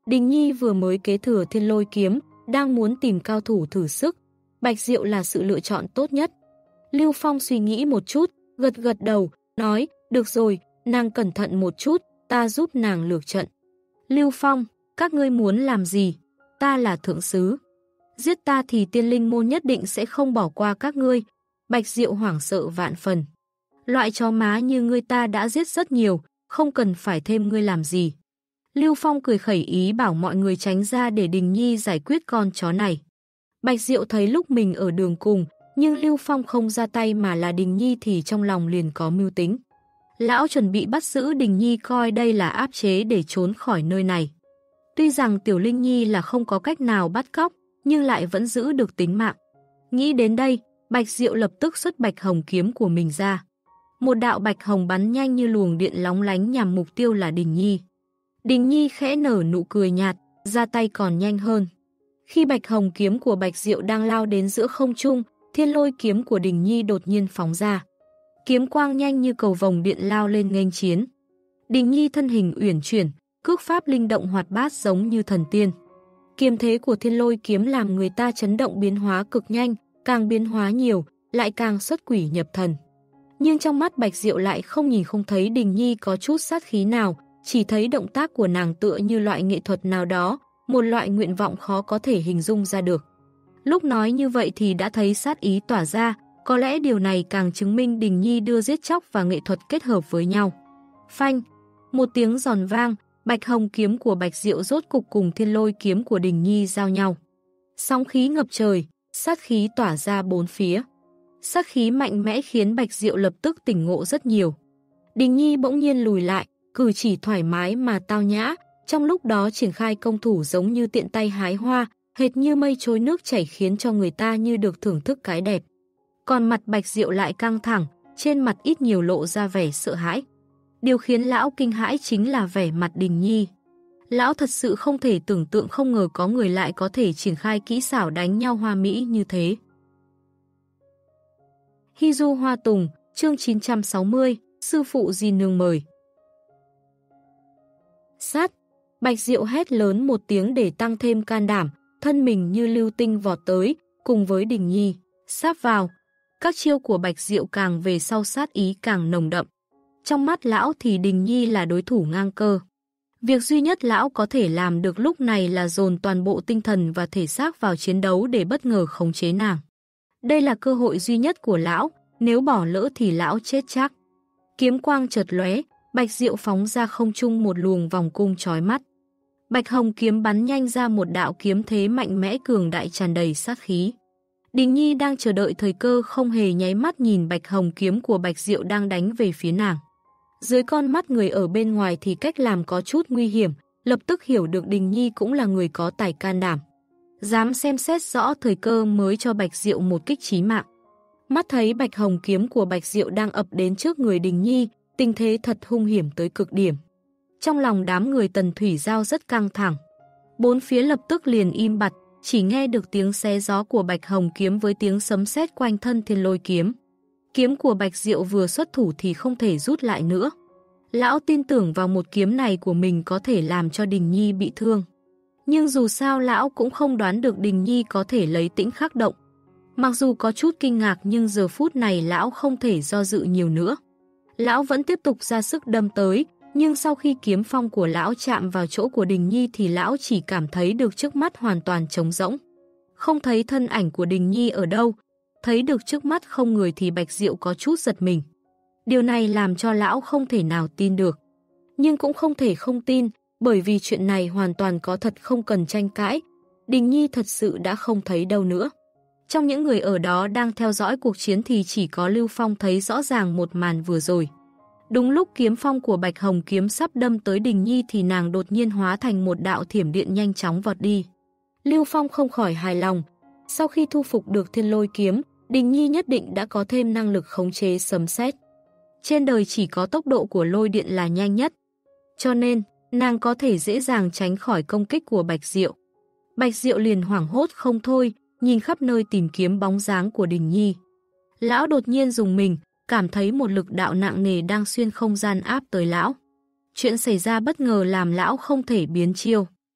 Đình Nhi vừa mới kế thừa Thiên Lôi kiếm, đang muốn tìm cao thủ thử sức. Bạch Diệu là sự lựa chọn tốt nhất. Lưu Phong suy nghĩ một chút, gật gật đầu, nói, được rồi, nàng cẩn thận một chút, ta giúp nàng lược trận. Lưu Phong, các ngươi muốn làm gì? Ta là thượng sứ. Giết ta thì Tiên Linh môn nhất định sẽ không bỏ qua các ngươi. Bạch Diệu hoảng sợ vạn phần. Loại chó má như ngươi ta đã giết rất nhiều, không cần phải thêm ngươi làm gì. Lưu Phong cười khẩy ý bảo mọi người tránh ra để Đình Nhi giải quyết con chó này. Bạch Diệu thấy lúc mình ở đường cùng, nhưng Lưu Phong không ra tay mà là Đình Nhi thì trong lòng liền có mưu tính. Lão chuẩn bị bắt giữ Đình Nhi coi đây là áp chế để trốn khỏi nơi này. Tuy rằng Tiểu Linh Nhi là không có cách nào bắt cóc, nhưng lại vẫn giữ được tính mạng. Nghĩ đến đây, Bạch Diệu lập tức xuất bạch hồng kiếm của mình ra. Một đạo bạch hồng bắn nhanh như luồng điện lóng lánh nhằm mục tiêu là Đình Nhi. Đình Nhi khẽ nở nụ cười nhạt, ra tay còn nhanh hơn. Khi bạch hồng kiếm của Bạch Diệu đang lao đến giữa không trung, Thiên Lôi kiếm của Đình Nhi đột nhiên phóng ra. Kiếm quang nhanh như cầu vồng điện lao lên nghênh chiến. Đình Nhi thân hình uyển chuyển, cước pháp linh động hoạt bát giống như thần tiên. Kiếm thế của Thiên Lôi kiếm làm người ta chấn động biến hóa cực nhanh, càng biến hóa nhiều, lại càng xuất quỷ nhập thần. Nhưng trong mắt Bạch Diệu lại không nhìn không thấy Đình Nhi có chút sát khí nào, chỉ thấy động tác của nàng tựa như loại nghệ thuật nào đó, một loại nguyện vọng khó có thể hình dung ra được. Lúc nói như vậy thì đã thấy sát ý tỏa ra, có lẽ điều này càng chứng minh Đình Nhi đưa giết chóc và nghệ thuật kết hợp với nhau. Phanh, một tiếng giòn vang, bạch hồng kiếm của Bạch Diệu rốt cục cùng Thiên Lôi kiếm của Đình Nhi giao nhau. Sóng khí ngập trời, sát khí tỏa ra bốn phía. Sát khí mạnh mẽ khiến Bạch Diệu lập tức tỉnh ngộ rất nhiều. Đình Nhi bỗng nhiên lùi lại, cử chỉ thoải mái mà tao nhã, trong lúc đó triển khai công thủ giống như tiện tay hái hoa, hệt như mây trôi nước chảy khiến cho người ta như được thưởng thức cái đẹp. Còn mặt Bạch Diệu lại căng thẳng, trên mặt ít nhiều lộ ra vẻ sợ hãi. Điều khiến lão kinh hãi chính là vẻ mặt Đình Nhi. Lão thật sự không thể tưởng tượng không ngờ có người lại có thể triển khai kỹ xảo đánh nhau hoa mỹ như thế. Hy Du Hoa Tùng, chương chín trăm sáu mươi, sư phụ Di Nương mời. Sát, Bạch Diệu hét lớn một tiếng để tăng thêm can đảm, thân mình như lưu tinh vọt tới, cùng với Đình Nhi, sáp vào. Các chiêu của Bạch Diệu càng về sau sát ý càng nồng đậm. Trong mắt lão thì Đình Nhi là đối thủ ngang cơ. Việc duy nhất lão có thể làm được lúc này là dồn toàn bộ tinh thần và thể xác vào chiến đấu để bất ngờ khống chế nàng. Đây là cơ hội duy nhất của lão, nếu bỏ lỡ thì lão chết chắc. Kiếm quang chợt lóe, Bạch Diệu phóng ra không trung một luồng vòng cung chói mắt. Bạch hồng kiếm bắn nhanh ra một đạo kiếm thế mạnh mẽ cường đại tràn đầy sát khí. Đình Nhi đang chờ đợi thời cơ không hề nháy mắt nhìn bạch hồng kiếm của Bạch Diệu đang đánh về phía nàng. Dưới con mắt người ở bên ngoài thì cách làm có chút nguy hiểm, lập tức hiểu được Đình Nhi cũng là người có tài can đảm. Dám xem xét rõ thời cơ mới cho Bạch Diệu một kích chí mạng. Mắt thấy bạch hồng kiếm của Bạch Diệu đang ập đến trước người Đình Nhi, tình thế thật hung hiểm tới cực điểm. Trong lòng đám người Tần Thủy Giao rất căng thẳng. Bốn phía lập tức liền im bặt, chỉ nghe được tiếng xé gió của bạch hồng kiếm với tiếng sấm sét quanh thân Thiên Lôi kiếm. Kiếm của Bạch Diệu vừa xuất thủ thì không thể rút lại nữa. Lão tin tưởng vào một kiếm này của mình có thể làm cho Đình Nhi bị thương. Nhưng dù sao lão cũng không đoán được Đình Nhi có thể lấy tĩnh khắc động. Mặc dù có chút kinh ngạc nhưng giờ phút này lão không thể do dự nhiều nữa. Lão vẫn tiếp tục ra sức đâm tới, nhưng sau khi kiếm phong của lão chạm vào chỗ của Đình Nhi thì lão chỉ cảm thấy được trước mắt hoàn toàn trống rỗng. Không thấy thân ảnh của Đình Nhi ở đâu, thấy được trước mắt không người thì Bạch Diệu có chút giật mình. Điều này làm cho lão không thể nào tin được. Nhưng cũng không thể không tin, bởi vì chuyện này hoàn toàn có thật không cần tranh cãi. Đình Nhi thật sự đã không thấy đâu nữa. Trong những người ở đó đang theo dõi cuộc chiến thì chỉ có Lưu Phong thấy rõ ràng một màn vừa rồi. Đúng lúc kiếm phong của bạch hồng kiếm sắp đâm tới Đình Nhi thì nàng đột nhiên hóa thành một đạo thiểm điện nhanh chóng vọt đi. Lưu Phong không khỏi hài lòng. Sau khi thu phục được Thiên Lôi kiếm, Đình Nhi nhất định đã có thêm năng lực khống chế sấm sét. Trên đời chỉ có tốc độ của lôi điện là nhanh nhất. Cho nên, nàng có thể dễ dàng tránh khỏi công kích của Bạch Diệu. Bạch Diệu liền hoảng hốt không thôi, nhìn khắp nơi tìm kiếm bóng dáng của Đình Nhi. Lão đột nhiên dùng mình, cảm thấy một lực đạo nặng nề đang xuyên không gian áp tới lão. Chuyện xảy ra bất ngờ làm lão không thể biến chiêu.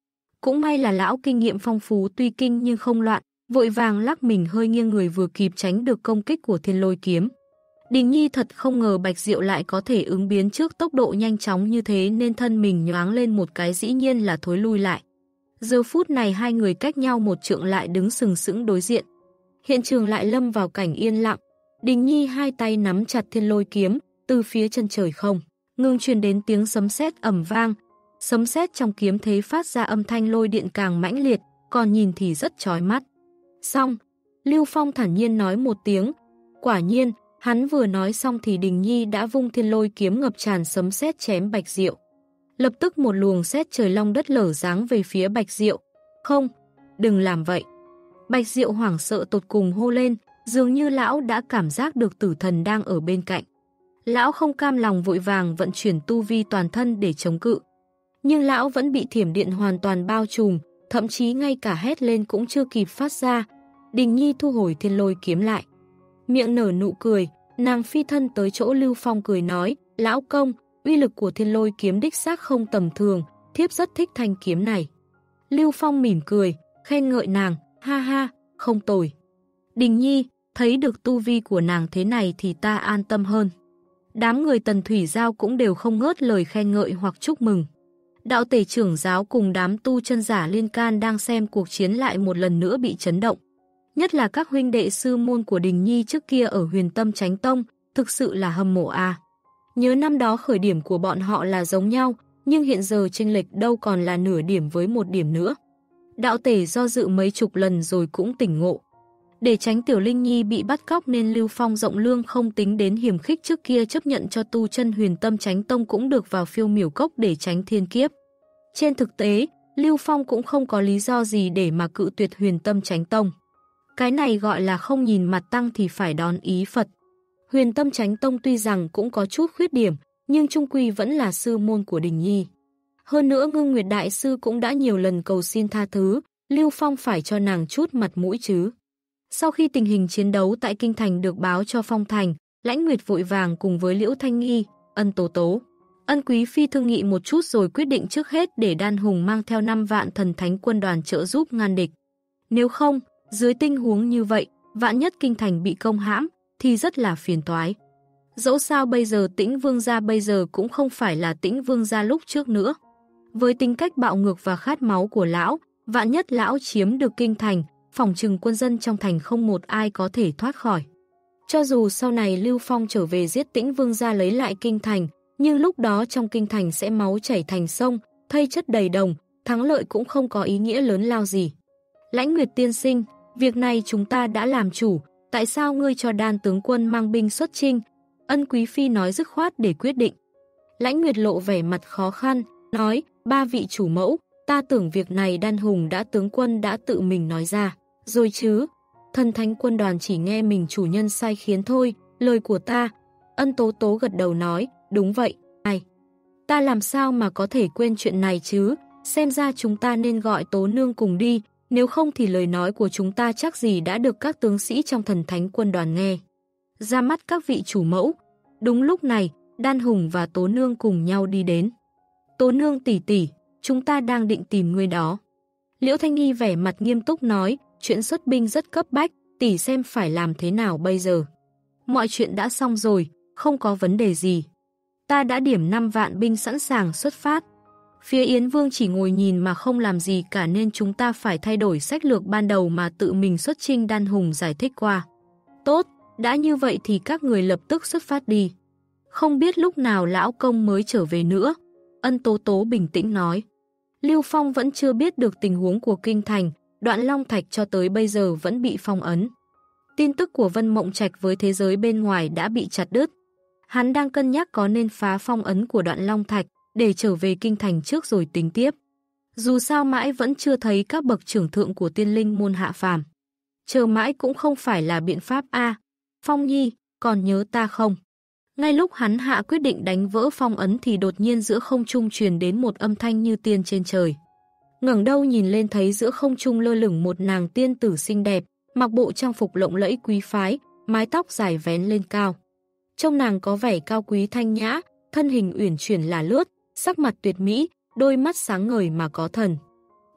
Cũng may là lão kinh nghiệm phong phú tuy kinh nhưng không loạn, vội vàng lắc mình hơi nghiêng người vừa kịp tránh được công kích của thiên lôi kiếm. Đình Nhi thật không ngờ Bạch Diệu lại có thể ứng biến trước tốc độ nhanh chóng như thế nên thân mình nhoáng lên một cái dĩ nhiên là thối lui lại. Giờ phút này hai người cách nhau một trượng lại đứng sừng sững đối diện. Hiện trường lại lâm vào cảnh yên lặng. Đình Nhi hai tay nắm chặt thiên lôi kiếm, từ phía chân trời không ngừng truyền đến tiếng sấm sét ầm vang. Sấm sét trong kiếm thế phát ra âm thanh lôi điện càng mãnh liệt, còn nhìn thì rất chói mắt. Xong, Lưu Phong thản nhiên nói một tiếng. Quả nhiên, hắn vừa nói xong thì Đình Nhi đã vung thiên lôi kiếm ngập tràn sấm sét chém Bạch Diệu. Lập tức một luồng sét trời long đất lở giáng về phía Bạch Diệu. Không, đừng làm vậy. Bạch Diệu hoảng sợ tột cùng hô lên, dường như lão đã cảm giác được tử thần đang ở bên cạnh. Lão không cam lòng vội vàng vận chuyển tu vi toàn thân để chống cự. Nhưng lão vẫn bị thiểm điện hoàn toàn bao trùm, thậm chí ngay cả hét lên cũng chưa kịp phát ra. Đình Nhi thu hồi thiên lôi kiếm lại. Miệng nở nụ cười, nàng phi thân tới chỗ Lưu Phong cười nói, lão công, uy lực của thiên lôi kiếm đích xác không tầm thường, thiếp rất thích thanh kiếm này. Lưu Phong mỉm cười, khen ngợi nàng, ha ha, không tồi. Đình Nhi, thấy được tu vi của nàng thế này thì ta an tâm hơn. Đám người Tần Thủy Giao cũng đều không ngớt lời khen ngợi hoặc chúc mừng. Đạo tể trưởng giáo cùng đám tu chân giả liên can đang xem cuộc chiến lại một lần nữa bị chấn động. Nhất là các huynh đệ sư môn của Đình Nhi trước kia ở Huyền Tâm Chánh Tông, thực sự là hâm mộ a. Nhớ năm đó khởi điểm của bọn họ là giống nhau, nhưng hiện giờ chênh lệch đâu còn là nửa điểm với một điểm nữa. Đạo tể do dự mấy chục lần rồi cũng tỉnh ngộ. Để tránh Tiểu Linh Nhi bị bắt cóc nên Lưu Phong rộng lương không tính đến hiểm khích trước kia chấp nhận cho tu chân Huyền Tâm Chánh Tông cũng được vào Phiêu Miểu Cốc để tránh thiên kiếp. Trên thực tế, Lưu Phong cũng không có lý do gì để mà cự tuyệt Huyền Tâm Chánh Tông. Cái này gọi là không nhìn mặt tăng thì phải đón ý Phật. Huyền Tâm Chánh Tông tuy rằng cũng có chút khuyết điểm, nhưng chung quy vẫn là sư môn của Đình Nhi. Hơn nữa Ngưng Nguyệt Đại Sư cũng đã nhiều lần cầu xin tha thứ, Lưu Phong phải cho nàng chút mặt mũi chứ. Sau khi tình hình chiến đấu tại Kinh Thành được báo cho Phong Thành, Lãnh Nguyệt vội vàng cùng với Liễu Thanh Nghi, Ân Tố Tố, Ân Quý Phi thương nghị một chút rồi quyết định trước hết để Đan Hùng mang theo năm vạn thần thánh quân đoàn trợ giúp ngăn địch. Nếu không, dưới tình huống như vậy, vạn nhất Kinh Thành bị công hãm, thì rất là phiền toái. Dẫu sao bây giờ Tĩnh Vương gia bây giờ cũng không phải là Tĩnh Vương gia lúc trước nữa. Với tính cách bạo ngược và khát máu của lão, vạn nhất lão chiếm được Kinh Thành, phỏng chừng quân dân trong thành không một ai có thể thoát khỏi. Cho dù sau này Lưu Phong trở về giết Tĩnh Vương gia lấy lại Kinh Thành, nhưng lúc đó trong Kinh Thành sẽ máu chảy thành sông, thây chất đầy đồng, thắng lợi cũng không có ý nghĩa lớn lao gì. Lãnh Nguyệt tiên sinh, việc này chúng ta đã làm chủ, tại sao ngươi cho Đan tướng quân mang binh xuất chinh? Ân Quý Phi nói dứt khoát để quyết định. Lãnh Nguyệt lộ vẻ mặt khó khăn, nói, ba vị chủ mẫu, ta tưởng việc này Đan Hùng đã tướng quân đã tự mình nói ra, rồi chứ. Thần thánh quân đoàn chỉ nghe mình chủ nhân sai khiến thôi, lời của ta. Ân Tố Tố gật đầu nói, đúng vậy, ai? Ta làm sao mà có thể quên chuyện này chứ, xem ra chúng ta nên gọi Tố Nương cùng đi, nếu không thì lời nói của chúng ta chắc gì đã được các tướng sĩ trong thần thánh quân đoàn nghe. Ra mắt các vị chủ mẫu. Đúng lúc này, Đan Hùng và Tố Nương cùng nhau đi đến. Tố Nương tỷ tỷ, chúng ta đang định tìm người đó. Liễu Thanh Nghi vẻ mặt nghiêm túc nói, chuyện xuất binh rất cấp bách, tỷ xem phải làm thế nào bây giờ. Mọi chuyện đã xong rồi, không có vấn đề gì. Ta đã điểm năm vạn binh sẵn sàng xuất phát. Phía Yến Vương chỉ ngồi nhìn mà không làm gì cả nên chúng ta phải thay đổi sách lược ban đầu mà tự mình xuất chinh. Đan Hùng giải thích qua. Tốt, đã như vậy thì các người lập tức xuất phát đi. Không biết lúc nào lão công mới trở về nữa. Ân Tố Tố bình tĩnh nói. Lưu Phong vẫn chưa biết được tình huống của Kinh Thành, Đoạn Long Thạch cho tới bây giờ vẫn bị phong ấn. Tin tức của Vân Mộng Trạch với thế giới bên ngoài đã bị chặt đứt. Hắn đang cân nhắc có nên phá phong ấn của Đoạn Long Thạch để trở về Kinh Thành trước rồi tính tiếp. Dù sao mãi vẫn chưa thấy các bậc trưởng thượng của tiên linh môn hạ phàm. Chờ mãi cũng không phải là biện pháp a. Phong Nhi, còn nhớ ta không? Ngay lúc hắn hạ quyết định đánh vỡ phong ấn thì đột nhiên giữa không trung truyền đến một âm thanh như tiên trên trời. Ngẩng đầu nhìn lên thấy giữa không trung lơ lửng một nàng tiên tử xinh đẹp, mặc bộ trang phục lộng lẫy quý phái, mái tóc dài vén lên cao. Trông nàng có vẻ cao quý thanh nhã, thân hình uyển chuyển là lướt, sắc mặt tuyệt mỹ, đôi mắt sáng ngời mà có thần.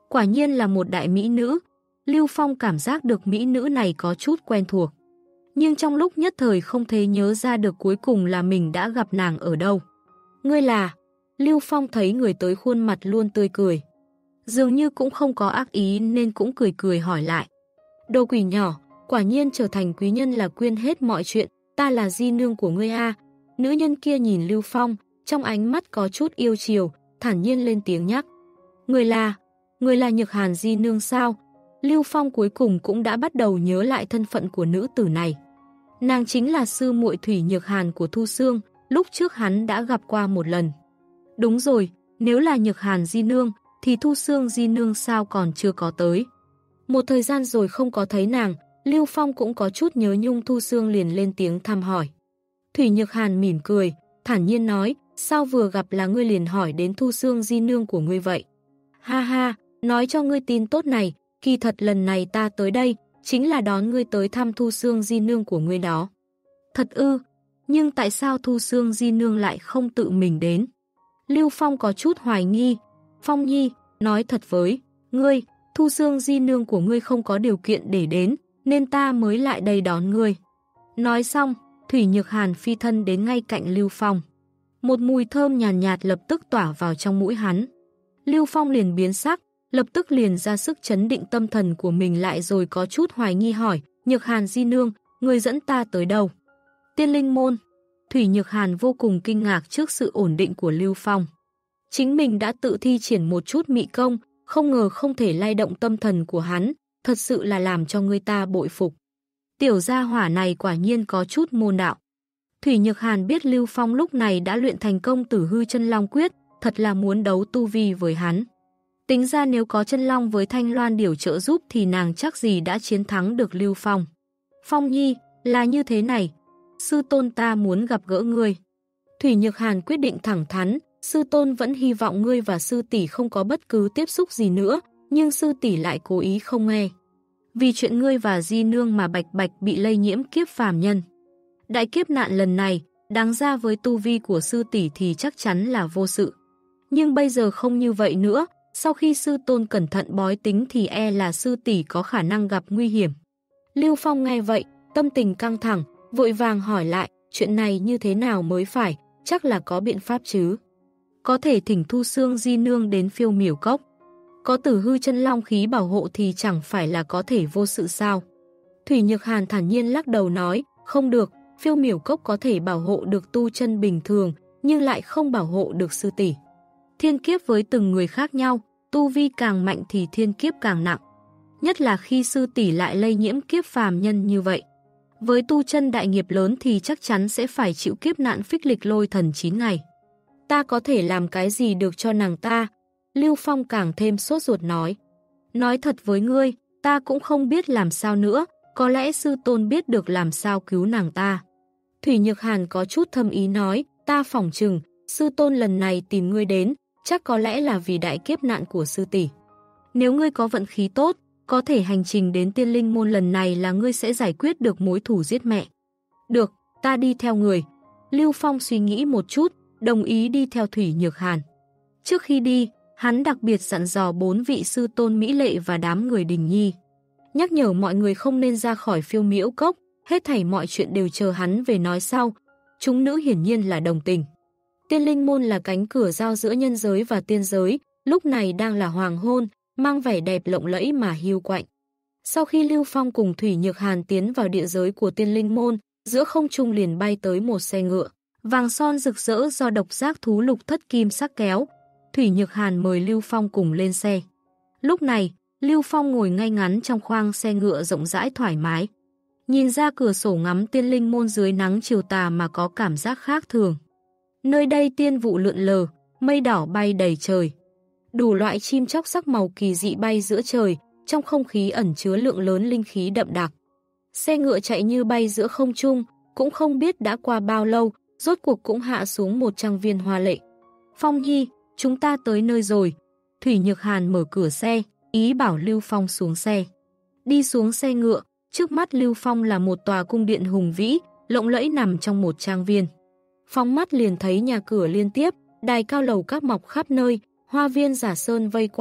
Quả nhiên là một đại mỹ nữ. Lưu Phong cảm giác được mỹ nữ này có chút quen thuộc. Nhưng trong lúc nhất thời không thể nhớ ra được cuối cùng là mình đã gặp nàng ở đâu. Ngươi là... Lưu Phong thấy người tới khuôn mặt luôn tươi cười. Dường như cũng không có ác ý nên cũng cười cười hỏi lại. Đồ quỷ nhỏ, quả nhiên trở thành quý nhân là quên hết mọi chuyện, ta là di nương của ngươi a. Nữ nhân kia nhìn Lưu Phong, trong ánh mắt có chút yêu chiều, thản nhiên lên tiếng nhắc. Người là... Người là Nhược Hàn di nương sao? Lưu Phong cuối cùng cũng đã bắt đầu nhớ lại thân phận của nữ tử này. Nàng chính là sư muội Thủy Nhược Hàn của Thu Xương, lúc trước hắn đã gặp qua một lần. Đúng rồi, nếu là Nhược Hàn di nương, thì Thu Xương di nương sao còn chưa có tới. Một thời gian rồi không có thấy nàng, Lưu Phong cũng có chút nhớ nhung Thu Xương liền lên tiếng thăm hỏi. Thủy Nhược Hàn mỉm cười, thản nhiên nói, sao vừa gặp là ngươi liền hỏi đến Thu Xương di nương của ngươi vậy? Ha ha, nói cho ngươi tin tốt này, kỳ thật lần này ta tới đây, chính là đón ngươi tới thăm Thu Xương di nương của ngươi đó. Thật ư, nhưng tại sao Thu Xương di nương lại không tự mình đến? Lưu Phong có chút hoài nghi. Phong Nhi, nói thật với ngươi, Thu Xương di nương của ngươi không có điều kiện để đến, nên ta mới lại đây đón ngươi. Nói xong, Thủy Nhược Hàn phi thân đến ngay cạnh Lưu Phong. Một mùi thơm nhàn nhạt, nhạt lập tức tỏa vào trong mũi hắn. Lưu Phong liền biến sắc, lập tức liền ra sức chấn định tâm thần của mình lại rồi có chút hoài nghi hỏi, Nhược Hàn di nương, ngươi dẫn ta tới đâu? Tiên Linh Môn. Thủy Nhược Hàn vô cùng kinh ngạc trước sự ổn định của Lưu Phong. Chính mình đã tự thi triển một chút mị công, không ngờ không thể lay động tâm thần của hắn, thật sự là làm cho người ta bội phục. Tiểu gia hỏa này quả nhiên có chút môn đạo. Thủy Nhược Hàn biết Lưu Phong lúc này đã luyện thành công Tử Hư Chân Long Quyết, thật là muốn đấu tu vi với hắn. Tính ra nếu có chân long với Thanh Loan Điểu trợ giúp thì nàng chắc gì đã chiến thắng được Lưu Phong. Phong Nhi, là như thế này. Sư tôn ta muốn gặp gỡ ngươi. Thủy Nhược Hàn quyết định thẳng thắn, sư tôn vẫn hy vọng ngươi và sư tỷ không có bất cứ tiếp xúc gì nữa, nhưng sư tỷ lại cố ý không nghe. Vì chuyện ngươi và di nương mà Bạch Bạch bị lây nhiễm kiếp phàm nhân. Đại kiếp nạn lần này, đáng ra với tu vi của sư tỷ thì chắc chắn là vô sự. Nhưng bây giờ không như vậy nữa, sau khi sư tôn cẩn thận bói tính thì e là sư tỷ có khả năng gặp nguy hiểm. Lưu Phong nghe vậy, tâm tình căng thẳng, vội vàng hỏi lại, chuyện này như thế nào mới phải, chắc là có biện pháp chứ. Có thể thỉnh Thu Xương di nương đến Phiêu Miểu Cốc. Có Tử Hư Chân Long khí bảo hộ thì chẳng phải là có thể vô sự sao. Thủy Nhược Hàn thản nhiên lắc đầu nói, không được, Phiêu Miểu Cốc có thể bảo hộ được tu chân bình thường, nhưng lại không bảo hộ được sư tỷ. Thiên kiếp với từng người khác nhau, tu vi càng mạnh thì thiên kiếp càng nặng. Nhất là khi sư tỷ lại lây nhiễm kiếp phàm nhân như vậy. Với tu chân đại nghiệp lớn thì chắc chắn sẽ phải chịu kiếp nạn phích lịch lôi thần chín ngày. Ta có thể làm cái gì được cho nàng ta? Lưu Phong càng thêm sốt ruột nói. Nói thật với ngươi, ta cũng không biết làm sao nữa, có lẽ sư tôn biết được làm sao cứu nàng ta. Thủy Nhược Hàn có chút thâm ý nói, ta phỏng chừng, sư tôn lần này tìm ngươi đến, chắc có lẽ là vì đại kiếp nạn của sư tỷ. Nếu ngươi có vận khí tốt, có thể hành trình đến Tiên Linh Môn lần này là ngươi sẽ giải quyết được mối thù giết mẹ. Được, ta đi theo người. Lưu Phong suy nghĩ một chút, đồng ý đi theo Thủy Nhược Hàn. Trước khi đi, hắn đặc biệt dặn dò bốn vị sư tôn Mỹ Lệ và đám người Đình Nhi. Nhắc nhở mọi người không nên ra khỏi Phiêu Miễu Cốc, hết thảy mọi chuyện đều chờ hắn về nói sau. Chúng nữ hiển nhiên là đồng tình. Tiên Linh Môn là cánh cửa giao giữa nhân giới và tiên giới, lúc này đang là hoàng hôn, mang vẻ đẹp lộng lẫy mà hiu quạnh. Sau khi Lưu Phong cùng Thủy Nhược Hàn tiến vào địa giới của Tiên Linh Môn, giữa không trung liền bay tới một xe ngựa, vàng son rực rỡ do độc giác thú lục thất kim sắc kéo. Thủy Nhược Hàn mời Lưu Phong cùng lên xe. Lúc này, Lưu Phong ngồi ngay ngắn trong khoang xe ngựa rộng rãi thoải mái. Nhìn ra cửa sổ ngắm Tiên Linh Môn dưới nắng chiều tà mà có cảm giác khác thường. Nơi đây tiên vụ lượn lờ, mây đỏ bay đầy trời. Đủ loại chim chóc sắc màu kỳ dị bay giữa trời, trong không khí ẩn chứa lượng lớn linh khí đậm đặc. Xe ngựa chạy như bay giữa không trung, cũng không biết đã qua bao lâu, rốt cuộc cũng hạ xuống một trang viên hoa lệ. Phong Nhi, chúng ta tới nơi rồi. Thủy Nhược Hàn mở cửa xe, ý bảo Lưu Phong xuống xe. Đi xuống xe ngựa, trước mắt Lưu Phong là một tòa cung điện hùng vĩ, lộng lẫy nằm trong một trang viên. Phóng mắt liền thấy nhà cửa liên tiếp, đài cao lầu các mọc khắp nơi, hoa viên giả sơn vây quanh,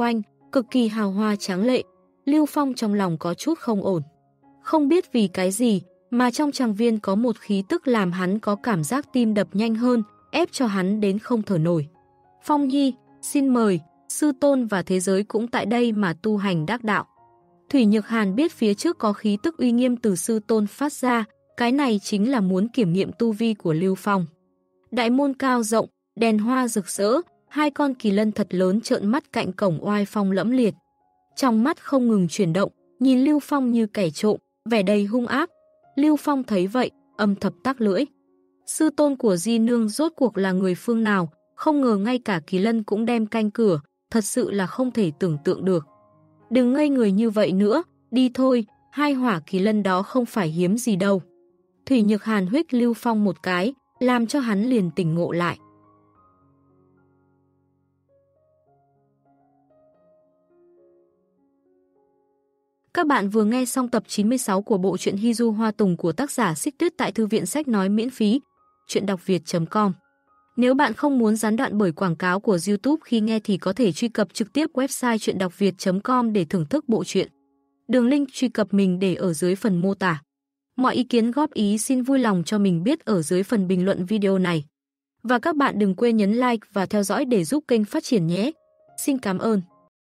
cực kỳ hào hoa tráng lệ. Lưu Phong trong lòng có chút không ổn. Không biết vì cái gì mà trong trang viên có một khí tức làm hắn có cảm giác tim đập nhanh hơn, ép cho hắn đến không thở nổi. Phong Nhi, xin mời, sư tôn và thế giới cũng tại đây mà tu hành đắc đạo. Thủy Nhược Hàn biết phía trước có khí tức uy nghiêm từ sư tôn phát ra, cái này chính là muốn kiểm nghiệm tu vi của Lưu Phong. Đại môn cao rộng, đèn hoa rực rỡ, hai con kỳ lân thật lớn trợn mắt cạnh cổng oai phong lẫm liệt. Trong mắt không ngừng chuyển động, nhìn Lưu Phong như kẻ trộm, vẻ đầy hung ác. Lưu Phong thấy vậy, âm thầm tắc lưỡi. Sư tôn của Di Nương rốt cuộc là người phương nào, không ngờ ngay cả kỳ lân cũng đem canh cửa, thật sự là không thể tưởng tượng được. Đừng ngây người như vậy nữa, đi thôi, hai hỏa kỳ lân đó không phải hiếm gì đâu. Thủy Nhược Hàn huých Lưu Phong một cái, làm cho hắn liền tỉnh ngộ lại. Các bạn vừa nghe xong tập chín mươi sáu của bộ truyện Hy Du Hoa Tùng của tác giả Xích Tuyết tại Thư viện Sách Nói miễn phí, truyện đọc việt chấm com. Nếu bạn không muốn gián đoạn bởi quảng cáo của YouTube khi nghe thì có thể truy cập trực tiếp website truyện đọc việt chấm com để thưởng thức bộ truyện. Đường link truy cập mình để ở dưới phần mô tả. Mọi ý kiến góp ý xin vui lòng cho mình biết ở dưới phần bình luận video này. Và các bạn đừng quên nhấn like và theo dõi để giúp kênh phát triển nhé. Xin cảm ơn.